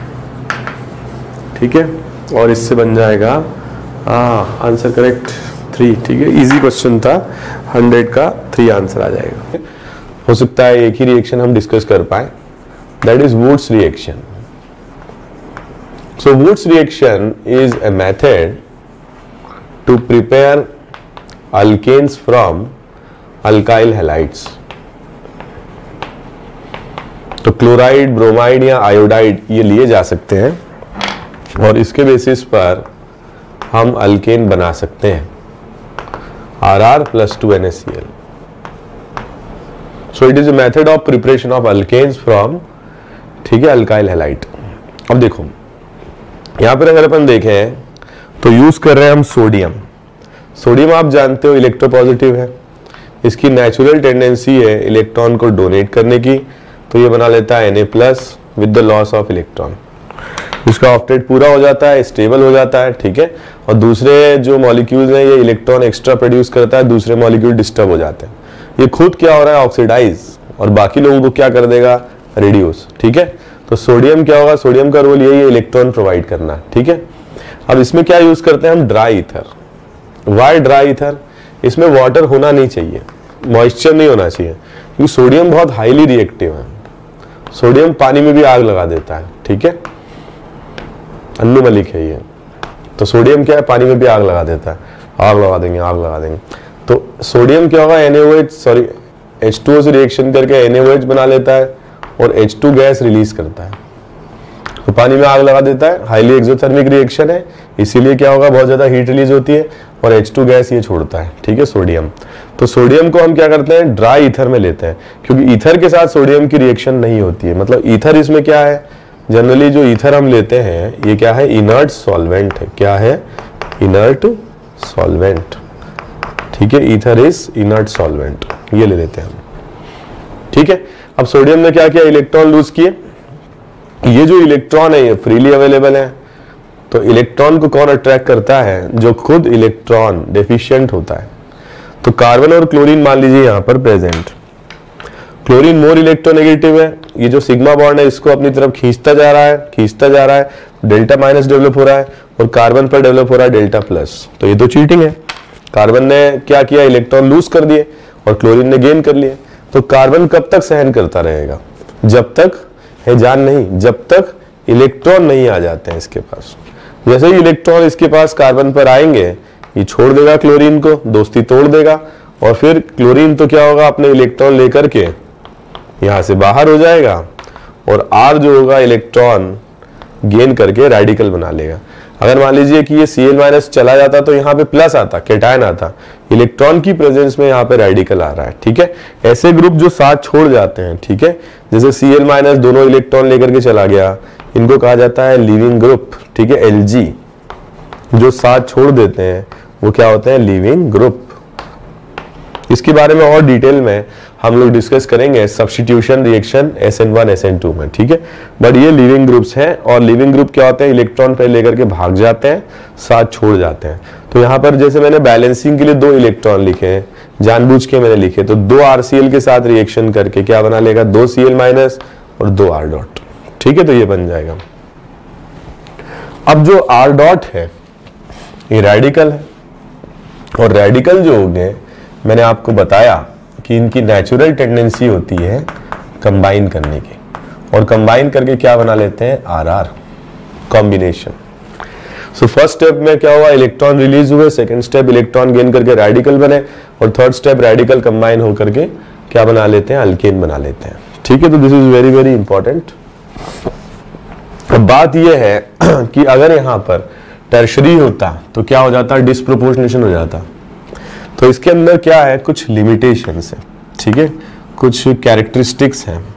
ठीक है, और इससे बन जाएगा हाँ आंसर करेक्ट थ्री। ठीक है, इजी क्वेश्चन था, हंड्रेड का थ्री आंसर आ जाएगा। हो सकता है एक ही रिएक्शन हम डिस्कस कर पाए, that is Wurtz reaction. So Wurtz reaction is a method to prepare alkanes from alkyl halides. तो क्लोराइड, ब्रोमाइड या आयोडाइड ये लिए जा सकते हैं और इसके बेसिस पर हम अल्केन बना सकते हैं, R R plus two N S C L. So it is a method of preparation of alkanes from, ठीक है, अल्काइल हैलाइड। अब देखो यहां पर अगर अपन देखें तो यूज कर रहे हैं हम सोडियम। सोडियम आप जानते हो इलेक्ट्रोपॉजिटिव है, इसकी नेचुरल टेंडेंसी है इलेक्ट्रॉन को डोनेट करने की, तो ये बना लेता है Na plus with the loss of electron. इसका ऑक्टेट पूरा हो जाता है, स्टेबल हो जाता है, ठीक है। और दूसरे जो मॉलिक्यूल्स हैं ये इलेक्ट्रॉन एक्स्ट्रा प्रोड्यूस करता है, दूसरे मॉलिक्यूल डिस्टर्ब हो जाते हैं। ये खुद क्या हो रहा है, ऑक्सीडाइज, और बाकी लोगों को क्या कर देगा, रिड्यूस। ठीक है, तो सोडियम क्या होगा, सोडियम का रोल यही है इलेक्ट्रॉन प्रोवाइड करना। ठीक है, अब इसमें क्या यूज करते हैं हम, dry ether. Why dry ether, इसमें वाटर होना नहीं चाहिए, मॉइस्चर नहीं होना चाहिए, क्योंकि सोडियम बहुत हाईली रिएक्टिव है। सोडियम पानी में भी आग लगा देता है। ठीक है, अन्नू मलिक है ये। तो सोडियम क्या है, पानी में भी आग लगा देता है, आग लगा देंगे आग लगा देंगे तो सोडियम क्या होगा, N A O H sorry H two O से रिएक्शन करके एन ए ओ एच बना लेता है और एच टू गैस रिलीज करता है, तो पानी में आग लगा देता है। हाईली एक्सोथर्मिक रिएक्शन है, इसीलिए क्या होगा, बहुत ज्यादा हीट रिलीज होती है और एच टू गैस ये छोड़ता है। ठीक है, सोडियम। तो सोडियम को हम क्या करते हैं, ड्राई ईथर में लेते हैं, क्योंकि ईथर के साथ सोडियम की रिएक्शन नहीं होती है। मतलब ईथर इसमें क्या है, जनरली जो ईथर हम लेते हैं ये क्या है, इनर्ट सॉल्वेंट है। क्या है, इनर्ट सॉल्वेंट। ठीक है, ईथर इज इनर्ट सॉल्वेंट, ये ले लेते हैं हम। ठीक है, अब सोडियम ने क्या किया, इलेक्ट्रॉन लूज किए। ये जो इलेक्ट्रॉन है ये फ्रीली अवेलेबल है, तो इलेक्ट्रॉन को कौन अट्रैक्ट करता है, जो खुद इलेक्ट्रॉन डेफिशिएंट होता है। तो कार्बन और क्लोरीन मान लीजिए यहां पर प्रेजेंट। क्लोरीन मोर इलेक्ट्रोनेगेटिव है, ये जो सिग्मा बॉन्ड है इसको अपनी तरफ खींचता जा रहा है खींचता जा रहा है डेल्टा माइनस डेवलप हो रहा है और कार्बन पर डेवलप हो रहा है डेल्टा प्लस। तो ये तो चीटिंग है। कार्बन ने क्या किया, इलेक्ट्रॉन लूज कर दिए और क्लोरीन ने गेन कर लिए। तो कार्बन कब तक सहन करता रहेगा, जब तक है जान नहीं, जब तक इलेक्ट्रॉन नहीं आ जाते हैं इसके पास। जैसे ही इलेक्ट्रॉन इसके पास कार्बन पर आएंगे ये छोड़ देगा क्लोरीन को, दोस्ती तोड़ देगा, और फिर क्लोरीन तो क्या होगा, अपने इलेक्ट्रॉन लेकर के यहां से बाहर हो जाएगा और आर जो होगा इलेक्ट्रॉन गेन करके रेडिकल बना लेगा। अगर मान लीजिए कि ये Cl माइनस चला जाता तो यहाँ पे प्लस आता, कैटायन आता, इलेक्ट्रॉन की प्रेजेंस में यहाँ पे रेडिकल आ रहा है, ठीक है। ऐसे ग्रुप जो साथ छोड़ जाते हैं, ठीक है, जैसे Cl माइनस दोनों इलेक्ट्रॉन लेकर के चला गया, इनको कहा जाता है लीविंग ग्रुप, ठीक है, L G। जो साथ छोड़ देते हैं वो क्या होते हैं, लीविंग ग्रुप। इसके बारे में और डिटेल में हम लोग डिस्कस करेंगे substitution reaction S N one S N two में, ठीक है। बट ये लिविंग ग्रुप्स हैं, और लिविंग ग्रुप क्या होते हैं, इलेक्ट्रॉन पे लेकर के भाग जाते हैं, साथ छोड़ जाते हैं। तो यहाँ पर जैसे मैंने बैलेंसिंग के लिए दो इलेक्ट्रॉन लिखे हैं, जानबूझ के मैंने लिखे, तो दो आर सी एल के साथ रिएक्शन करके क्या बना लेगा, दो सी एल माइनस और दो आर डॉट, ठीक है। तो ये बन जाएगा। अब जो आर डॉट है ये रेडिकल है, और रेडिकल जो हो गए मैंने आपको बताया कि इनकी नेचुरल टेंडेंसी होती है कंबाइन करने की, और कंबाइन करके क्या बना लेते हैं, R R combination. So first step में क्या हुआ, इलेक्ट्रॉन रिलीज हुए, सेकंड स्टेप इलेक्ट्रॉन गेन करके रेडिकल बने, और थर्ड स्टेप रेडिकल कंबाइन होकर के क्या बना लेते हैं, अल्केन बना लेते हैं, ठीक है। तो this is very very important. अब बात यह है कि अगर यहां पर टर्शरी होता तो क्या हो जाता, डिस्प्रोपोर्शनेशन हो जाता। तो इसके अंदर क्या है, कुछ लिमिटेशंस है, ठीक है, कुछ कैरेक्टरिस्टिक्स हैं।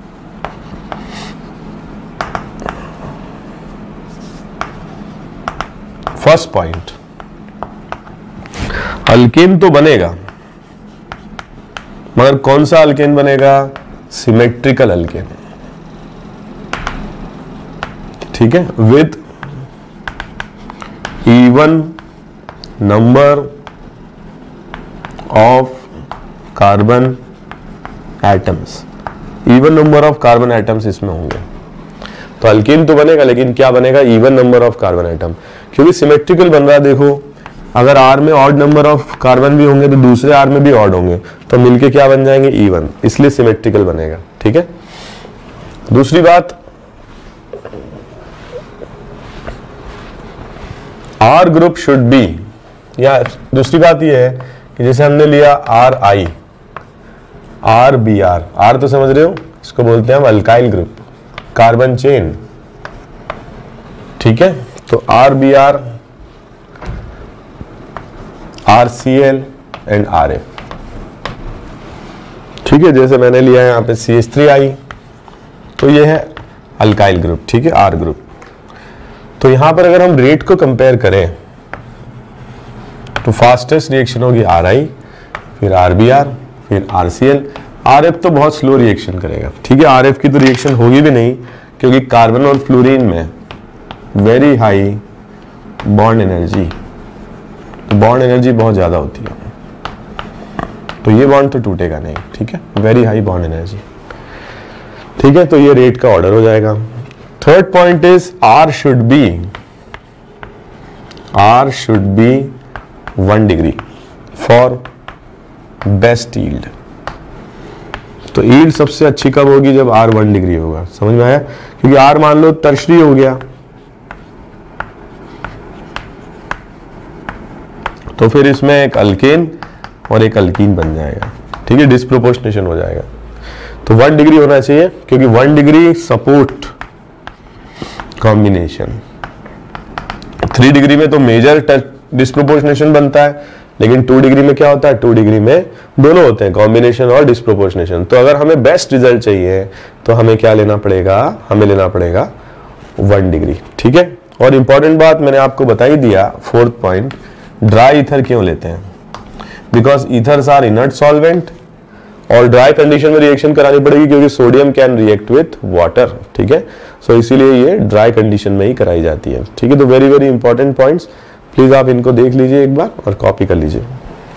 फर्स्ट पॉइंट, अल्केन तो बनेगा, मगर कौन सा अल्केन बनेगा, सिमेट्रिकल अल्केन, ठीक है, with even number of carbon atoms, even number of carbon atoms इसमें होंगे। तो अल्केन तो बनेगा, लेकिन क्या बनेगा, even number of carbon atom, क्योंकि सिमेट्रिकल बन रहा है। देखो अगर आर में ऑड नंबर ऑफ कार्बन भी होंगे तो दूसरे आर में भी ऑड होंगे, तो मिलके क्या बन जाएंगे, इवन, इसलिए सिमेट्रिकल बनेगा, ठीक है। दूसरी बात, आर ग्रुप शुड बी, या दूसरी बात यह है कि जैसे हमने लिया R I, R B R, R तो समझ रहे हो, इसको बोलते हैं हम अल्काइल ग्रुप, कार्बन चेन, ठीक है। तो R B R, R C L and R F, ठीक है। जैसे मैंने लिया है यहाँ पे सी एच थ्री आई, तो ये है अल्काइल ग्रुप, ठीक है, आर ग्रुप। तो यहां पर अगर हम रेट को कंपेयर करें तो फास्टेस्ट रिएक्शन होगी आर आई, फिर आर बी आर, फिर R C L. R F तो बहुत स्लो रिएक्शन करेगा, ठीक है, आर एफ की तो रिएक्शन होगी भी नहीं, क्योंकि कार्बन और फ्लोरीन में वेरी हाई बॉन्ड एनर्जी, तो बॉन्ड एनर्जी बहुत ज्यादा होती है, तो ये बॉन्ड तो टूटेगा नहीं, ठीक है, वेरी हाई बॉन्ड एनर्जी, ठीक है। तो ये रेट का ऑर्डर हो जाएगा। Third point is R should be, R should be one degree for best yield. तो यील्ड सबसे अच्छी कब होगी, जब आर वन डिग्री होगा, समझ में आया, क्योंकि आर मान लो टर्शरी हो गया, तो फिर इसमें एक अल्केन और एक अल्कीन बन जाएगा, ठीक है, डिस्प्रोपोर्शनेशन हो जाएगा। तो वन डिग्री होना चाहिए, क्योंकि one degree support combination. Three degree में तो मेजर डिस्प्रोपोर्शनेशन बनता है, लेकिन टू डिग्री में क्या होता है, टू डिग्री में दोनों होते हैं, कॉम्बिनेशन और डिस्प्रोपोर्शनेशन। तो अगर हमें बेस्ट रिजल्ट चाहिए तो हमें क्या लेना पड़ेगा, हमें लेना पड़ेगा वन डिग्री, ठीक है। और इंपॉर्टेंट बात मैंने आपको बता ही दिया, फोर्थ पॉइंट, ड्राई ईथर क्यों लेते हैं, because ethers are inert solvent, और ड्राई कंडीशन में रिएक्शन करानी पड़ेगी क्योंकि sodium can react with water, ठीक है। सो so, इसीलिए ये ड्राई कंडीशन में ही कराई जाती है, ठीक है। तो very very important points, please आप इनको देख लीजिए एक बार और कॉपी कर लीजिए।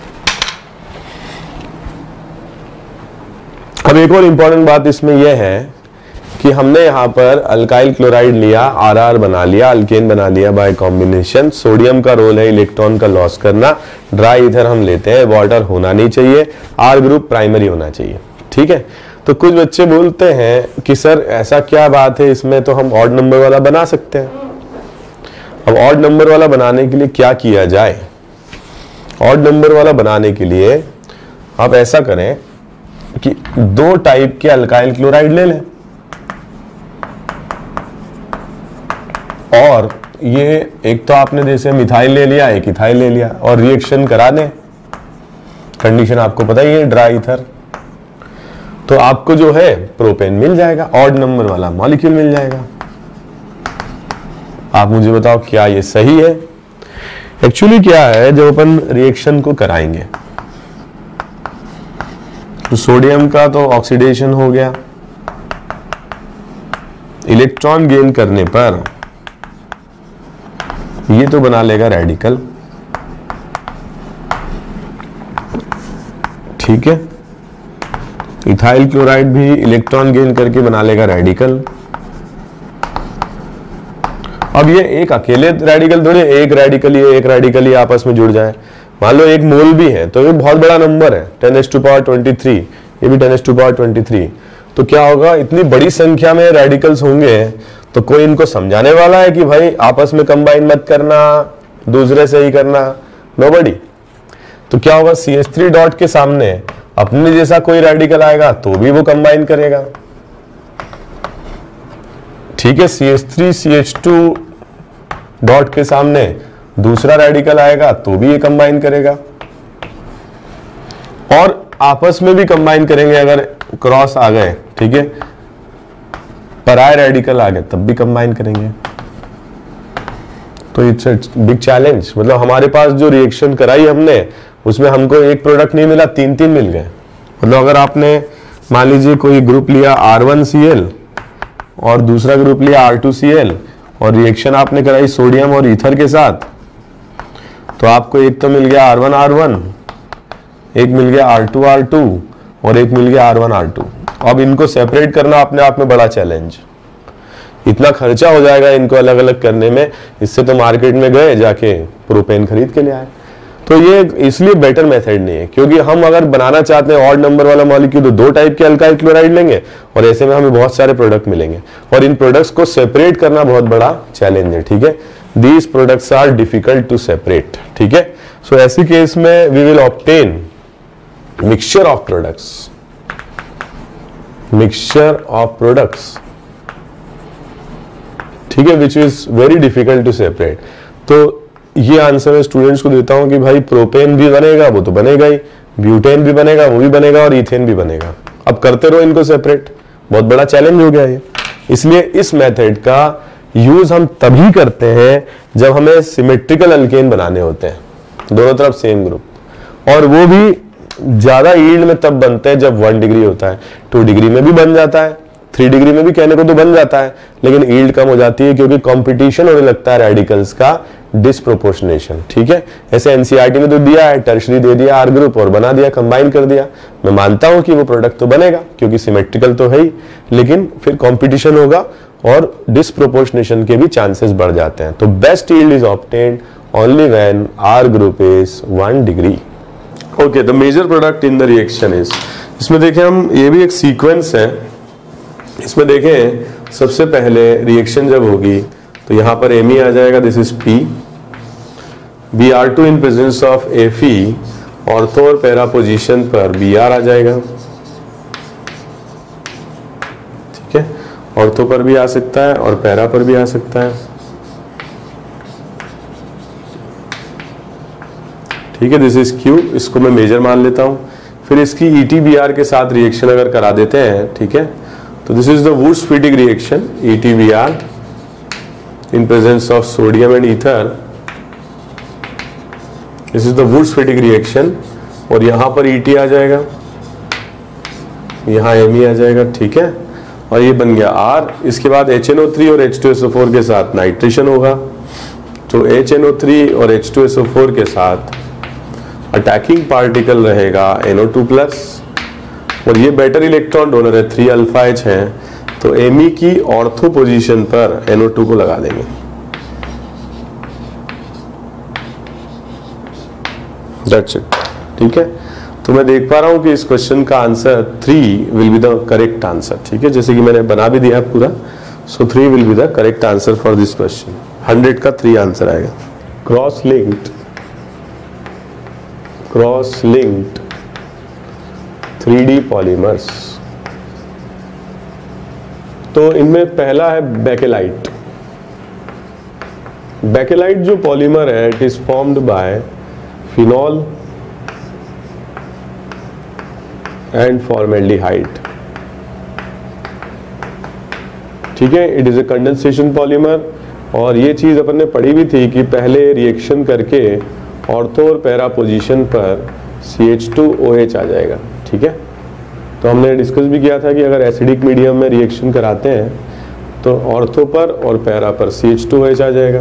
अब एक और इंपॉर्टेंट बात इसमें यह है कि हमने यहाँ पर अल्काइल क्लोराइड लिया, आर आर बना लिया, अल्केन बना लिया बाय कॉम्बिनेशन। सोडियम का रोल है इलेक्ट्रॉन का लॉस करना, ड्राई ईथर हम लेते हैं, वाटर होना नहीं चाहिए, आर ग्रुप प्राइमरी होना चाहिए, ठीक है। तो कुछ बच्चे बोलते हैं कि सर ऐसा क्या बात है, इसमें तो हम ऑड नंबर वाला बना सकते हैं। अब ऑड नंबर वाला बनाने के लिए क्या किया जाए, ऑड नंबर वाला बनाने के लिए आप ऐसा करें कि दो टाइप के अल्काइल क्लोराइड ले लें, और ये एक तो आपने जैसे मिथाइल ले लिया, एक इथाइल ले लिया और रिएक्शन करा दें, कंडीशन आपको पता ही है, ड्राई ईथर, तो आपको जो है प्रोपेन मिल जाएगा, ऑड नंबर वाला मॉलिक्यूल मिल जाएगा। आप मुझे बताओ क्या ये सही है? एक्चुअली क्या है, जब अपन रिएक्शन को कराएंगे तो सोडियम का तो ऑक्सीडेशन हो गया, इलेक्ट्रॉन गेन करने पर ये तो बना लेगा रेडिकल, ठीक है। इथाइल क्लोराइड भी इलेक्ट्रॉन गेन करके बना लेगा रेडिकल। अब ये एक अकेले रेडिकल थोड़ी, एक रेडिकल ये एक रेडिकल ये आपस में जुड़ जाए, मान लो एक मोल भी है तो ये बहुत बड़ा नंबर है, ten S to power twenty three, ये भी ten S to power twenty three, तो क्या होगा, इतनी बड़ी संख्या में रेडिकल्स होंगे तो कोई इनको समझाने वाला है कि भाई आपस में कंबाइन मत करना, दूसरे से ही करना? नोबडी। तो क्या होगा, सी एच थ्री डॉट के सामने अपने जैसा कोई रेडिकल आएगा तो भी वो कंबाइन करेगा, ठीक है। C H three C H two dot के सामने दूसरा रेडिकल आएगा तो भी ये कंबाइन करेगा, और आपस में भी कंबाइन करेंगे अगर क्रॉस आ गए, ठीक है, पराय रेडिकल आ गए तब भी कंबाइन करेंगे। तो इट्स बिग चैलेंज, मतलब हमारे पास जो रिएक्शन कराई हमने उसमें हमको एक प्रोडक्ट नहीं मिला, तीन तीन मिल गए। मतलब अगर आपने मान लीजिए कोई ग्रुप लिया आर वन सी एल और दूसरा ग्रुप लिया आर टू सी एल और रिएक्शन आपने कराई सोडियम और ईथर के साथ, तो आपको एक तो मिल गया आर वन आर वन, एक मिल गया आर टू आर टू और एक मिल गया आर वन आर टू। अब इनको सेपरेट करना अपने आप में बड़ा चैलेंज, इतना खर्चा हो जाएगा इनको अलग अलग करने में, इससे तो मार्केट में गए जाके प्रोपेन खरीद के ले आए। तो ये इसलिए बेटर मेथड नहीं है, क्योंकि हम अगर बनाना चाहते हैं ऑड नंबर वाला मॉलिक्यूल तो दो टाइप के अल्काइल क्लोराइड लेंगे और ऐसे में हमें बहुत सारे प्रोडक्ट मिलेंगे, और इन प्रोडक्ट्स को सेपरेट करना बहुत बड़ा चैलेंज है, ठीक है। These products are difficult to separate, ठीक है। सो ऐसी केस में we will obtain mixture of products, mixture of products, ठीक है, which is very difficult to separate. तो ये आंसर मैं स्टूडेंट्स को देता हूं कि भाई प्रोपेन भी बनेगा, वो तो बनेगा ही, ब्यूटेन भी बनेगा, वो भी बनेगा, और इथेन भी बनेगा। अब करते रहो इनको सेपरेट, बहुत बड़ा चैलेंज हो गया ये। इसलिए इस मेथड का यूज हम तभी करते हैं जब हमें सिमेट्रिकल अल्केन बनाने होते हैं, दोनों तरफ सेम ग्रुप, और वो भी ज्यादा यील्ड में तब बनते हैं जब वन डिग्री होता है। टू डिग्री में भी बन जाता है, थ्री डिग्री में भी कहने को तो बन जाता है, लेकिन यील्ड कम हो जाती है क्योंकि कंपटीशन होने लगता है रेडिकल्स का, डिस्प्रोपोर्शनेशन, ठीक है। ऐसे एनसीईआरटी में तो दिया है, टर्शरी दे दिया आर ग्रुप और बना दिया, कंबाइन कर दिया। मैं मानता हूं कि वो प्रोडक्ट तो बनेगा क्योंकि सिमेट्रिकल तो है ही, लेकिन फिर कंपटीशन होगा और डिस्प्रोपोर्शनेशन के भी चांसेस बढ़ जाते हैं। तो best yield is obtained only when R group is one degree. Okay, the major product in the reaction is, इसमें देखें हम, ये भी एक सीक्वेंस है। इसमें देखें सबसे पहले रिएक्शन जब होगी तो यहां पर एम ई आ जाएगा, this is P, B R two in presence of F E, ortho और पैरा पोजीशन पर बी आर आ जाएगा, ठीक है। ऑर्थो पर भी आ सकता है और पैरा पर भी आ सकता है, ठीक है। दिस इज क्यू, इसको मैं मेजर मान लेता हूं। फिर इसकी ई टी बी आर के साथ रिएक्शन अगर करा देते हैं, ठीक है, तो this is the Wurtz Fittig reaction, E T B R in presence of sodium and ether. This is the Wurtz-Fittig reaction, और यहां पर E T आ जाएगा, यहां M E आ जाएगा, ठीक है, और ये बन गया R। इसके बाद H N O थ्री और H two S O four के साथ नाइट्रेशन होगा, तो H N O थ्री और H two S O four के साथ अटैकिंग पार्टिकल रहेगा N O टू प्लस, और ये बेटर इलेक्ट्रॉन डोनर है, थ्री अल्फा H है, तो एम ई की ऑर्थो पोजीशन पर एन ओ टू को लगा देंगे, दैट्स इट, ठीक है। तो मैं देख पा रहा हूं कि इस क्वेश्चन का answer three will be the correct answer, ठीक है, जैसे कि मैंने बना भी दिया पूरा। So three will be the correct answer for this question, hundred का थ्री आंसर आएगा। Cross linked, cross linked three D polymers, तो इनमें पहला है बेकेलाइट, बेकेलाइट जो पॉलीमर है it is formed by phenol and formaldehyde, ठीक है। It is a condensation polymer, और ये चीज अपन ने पढ़ी भी थी कि पहले रिएक्शन करके ऑर्थो और पैरा पोजीशन पर C H two O H आ जाएगा, ठीक है। तो हमने डिस्कस भी किया था कि अगर एसिडिक मीडियम में रिएक्शन कराते हैं तो ऑर्थो पर और पैरा पर C H two O H आ जाएगा,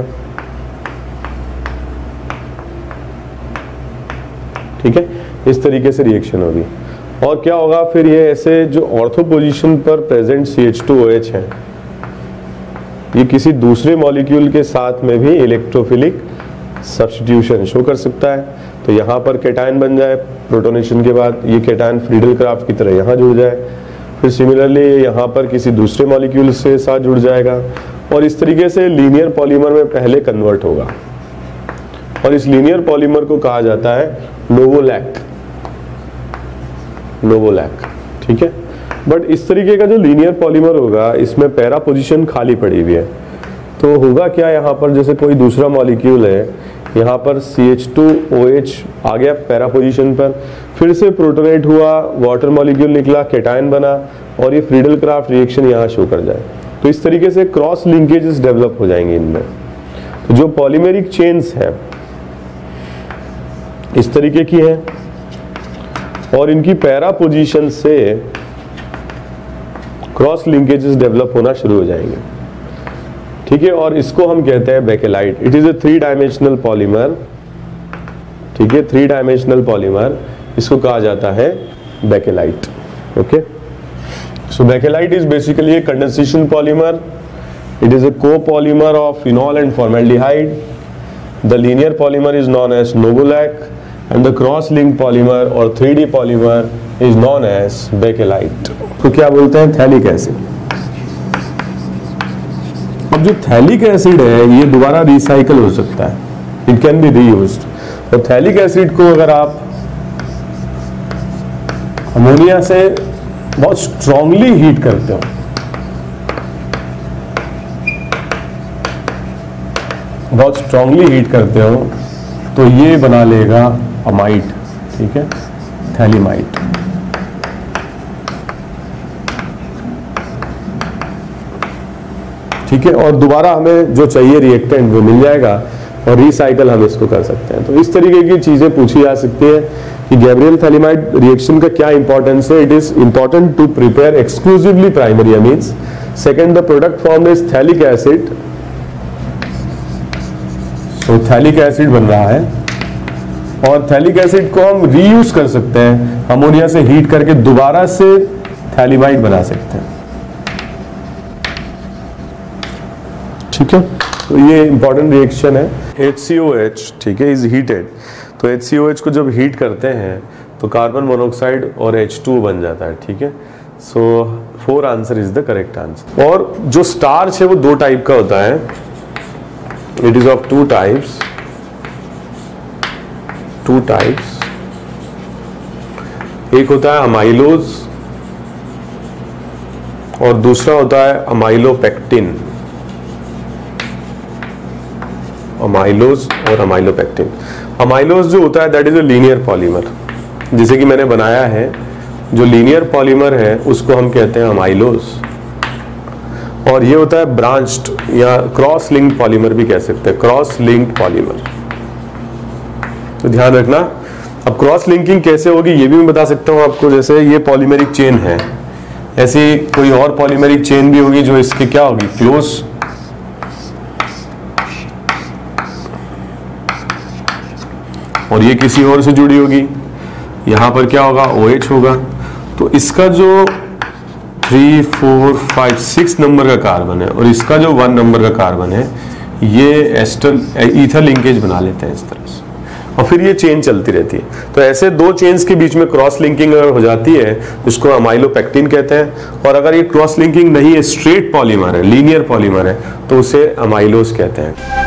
ठीक है। इस तरीके से रिएक्शन होगी। और क्या होगा फिर, ये ऐसे जो ऑर्थो पोजीशन पर present C H two O H है ये किसी दूसरे मॉलिक्यूल के साथ में भी इलेक्ट्रोफिलिक सब्स्टिट्यूशन शो कर सकता है। तो यहाँ पर केटायन बन जाए प्रोटोनेशन के बाद, ये केटायन फ्रीडल क्राफ्ट की तरह यहाँ जुड़ जाए, फिर सिमिलरली यहाँ पर किसी दूसरे मॉलिक्यूल से साथ जुड़ जाएगा, और इस तरीके से लीनियर पॉलीमर में पहले कन्वर्ट होगा। और इस लीनियर पॉलीमर को कहा जाता है नोवोलैक, नोवोलैक, ठीक है। बट इस तरीके का जो लीनियर पॉलीमर होगा इसमें पैरा पोजीशन खाली पड़ी हुई है, तो होगा क्या, यहाँ पर जैसे कोई दूसरा मॉलिक्यूल है, यहाँ पर C H two O H आ गया पैरा पोजीशन पर, फिर से प्रोटोनेट हुआ, वाटर मॉलिक्यूल निकला, केटायन बना, और ये फ्रीडल क्राफ्ट रिएक्शन यहाँ शो कर जाए। तो इस तरीके से क्रॉस लिंकेजेस डेवलप हो जाएंगे इनमें। तो जो पॉलीमेरिक चेन्स है इस तरीके की है, और इनकी पैरा पोजीशन से क्रॉस लिंकेजेस डेवलप होना शुरू हो जाएंगे, ठीक है। और इसको हम कहते हैं bakelite. It is a three dimensional polymer, ठीक है, थ्री डायमेंशनल पॉलीमर, इसको कहा जाता है bakelite, okay. So bakelite is basically a condensation polymer. It is a co-polymer of phenol and formaldehyde. The linear polymer is known as Novolac, and the cross-linked polymer or three D polymer is known as Bakelite. तो क्या बोलते हैं, phthalic acid. अब जो phthalic acid है ये दोबारा recycle हो सकता है, इट कैन बी रीयूज्ड। और थैलिक एसिड को अगर आप अमोनिया से बहुत स्ट्रांगली हीट करते हो, बहुत स्ट्रांगली हीट करते हो तो ये बना लेगा अमाइड, ठीक है, थैलिमाइड। ठीक है, और दोबारा हमें जो चाहिए रिएक्टेंट वो मिल जाएगा और रिसाइकल हम इसको कर सकते हैं। तो इस तरीके की चीजें पूछी जा सकती है कि गैब्रियल थैलिमाइड रिएक्शन का क्या इंपॉर्टेंस है। It is important to prepare exclusively primary amines. Second, the product form is phthalic acid. तो थैलिक एसिड बन रहा है और थैलिक एसिड को हम रीयूज कर सकते हैं, अमोनिया से हीट करके दोबारा से थैलिमाइड बना सकते हैं। ठीक है, तो ये इंपॉर्टेंट रिएक्शन है। एच सी ओ एच, ठीक है, इज हीटेड। तो एच सी ओ एच को जब हीट करते हैं तो कार्बन मोनोऑक्साइड और एच टू बन जाता है। ठीक है, so four answer is the correct answer. और जो स्टार्च है वो दो टाइप का होता है, it is of two types two types एक होता है अमाइलोज और दूसरा होता है अमाइलोपेक्टिन। अमाइलोज और अमाइलोपेक्टिन। अमाइलोज जो होता है that is a linear polymer, जैसे कि मैंने बनाया है, जो लीनियर पॉलीमर है उसको हम कहते हैं अमाइलोज। और ये होता है ब्रांच्ड या क्रॉस लिंक्ड पॉलीमर भी कह सकते हैं, क्रॉस लिंक्ड पॉलीमर। तो ध्यान रखना। अब क्रॉस लिंकिंग कैसे होगी ये भी मैं बता सकता हूं आपको। जैसे ये पॉलीमेरिक चेन है, ऐसी कोई और पॉलीमेरिक चेन भी होगी जो इसके क्या होगी, क्लोज। और ये किसी और से जुड़ी होगी, यहां पर क्या होगा, ओ एच होगा। तो इसका जो three four five six number का कार्बन है और इसका जो वन नंबर का कार्बन है, ये एस्टर ईथर लिंकेज बना लेते हैं इस तरह से, और फिर ये चेन चलती रहती है। तो ऐसे दो चेन्स के बीच में क्रॉस लिंकिंग अगर हो जाती है इसको अमाइलोपेक्टिन कहते हैं। और अगर ये क्रॉस लिंकिंग नहीं है, स्ट्रेट पॉलीमर है, लीनियर पॉलीमर है, तो उसे अमाइलोज कहते हैं।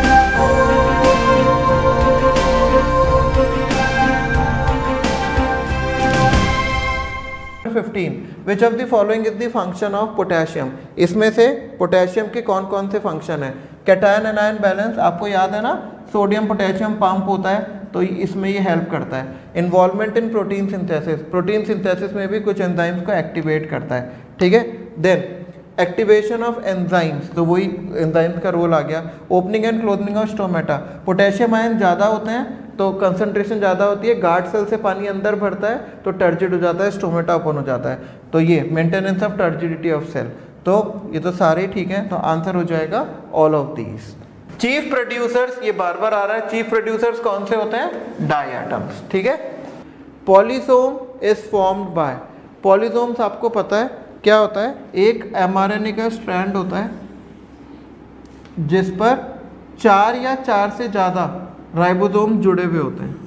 Fifteen, which of the following is the function of potassium. इसमें से पोटेशियम के कौन कौन से फंक्शन है? कैटायन एनायन बैलेंस, आपको याद है ना, सोडियम पोटेशियम पंप होता है तो इसमें ये हेल्प करता है। Involvement in protein synthesis, protein synthesis में भी कुछ एंजाइम्स को एक्टिवेट करता है, ठीक है। देन एक्टिवेशन ऑफ एंजाइम्स, तो वही एंजाइम्स का रोल आ गया। Opening and closing of stomata, potassium ion ज़्यादा होते हैं तो कंसंट्रेशन ज़्यादा होती है, गार्ड सेल से पानी अंदर भरता है तो टर्जिड हो जाता है, स्टोमेटा ओपन हो जाता है। तो ये maintenance of turgidity of cell, तो ये तो सारे ठीक हैं, तो आंसर हो जाएगा all of these. Chief producers, ये बार बार आ रहा है, चीफ प्रोड्यूसर्स कौन से होते हैं? डाई एटम्स, ठीक है। Polysome is formed by, polysomes आपको पता है क्या होता है? एक एमआरएनए का स्ट्रैंड होता है जिस पर चार या चार से ज़्यादा राइबोसोम जुड़े हुए होते हैं।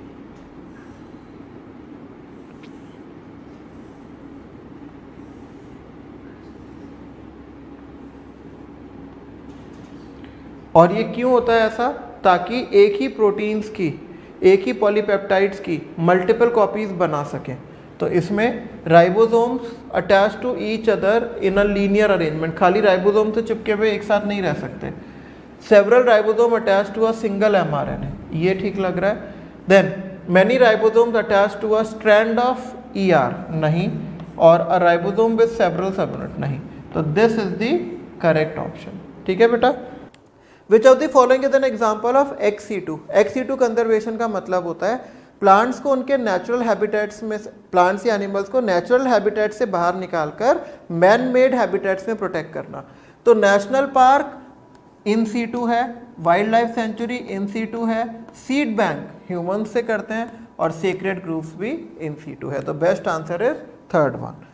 और ये क्यों होता है ऐसा? ताकि एक ही प्रोटीन्स की, एक ही पॉलीपेप्टाइड्स की मल्टीपल कॉपीज बना सकें। तो इसमें ribosomes attach to each other in a linear arrangement, खाली राइबोसोम से चिपके हुए एक साथ नहीं रह सकते। Several ribosome attach to a single mRNA, ये ठीक लग रहा है। Then many ribosomes attach to a strand of ER, नहीं, और a ribosome with several subunit, नहीं। तो this is the correct option, ठीक है बेटा। विच of the following is an example of ex situ. Ex situ conservation का मतलब होता है प्लांट्स को उनके नेचुरल हैबिटेट्स में, प्लांट्स या एनिमल्स को नेचुरल हैबिटेट से बाहर निकालकर मैन मेड हैबिटेट्स में प्रोटेक्ट करना। तो national park in situ है, wild life sanctuary in situ है, सीड बैंक ह्यूमंस से करते हैं, और सीक्रेट ग्रुप्स भी इन सी टू है। तो best answer is third one.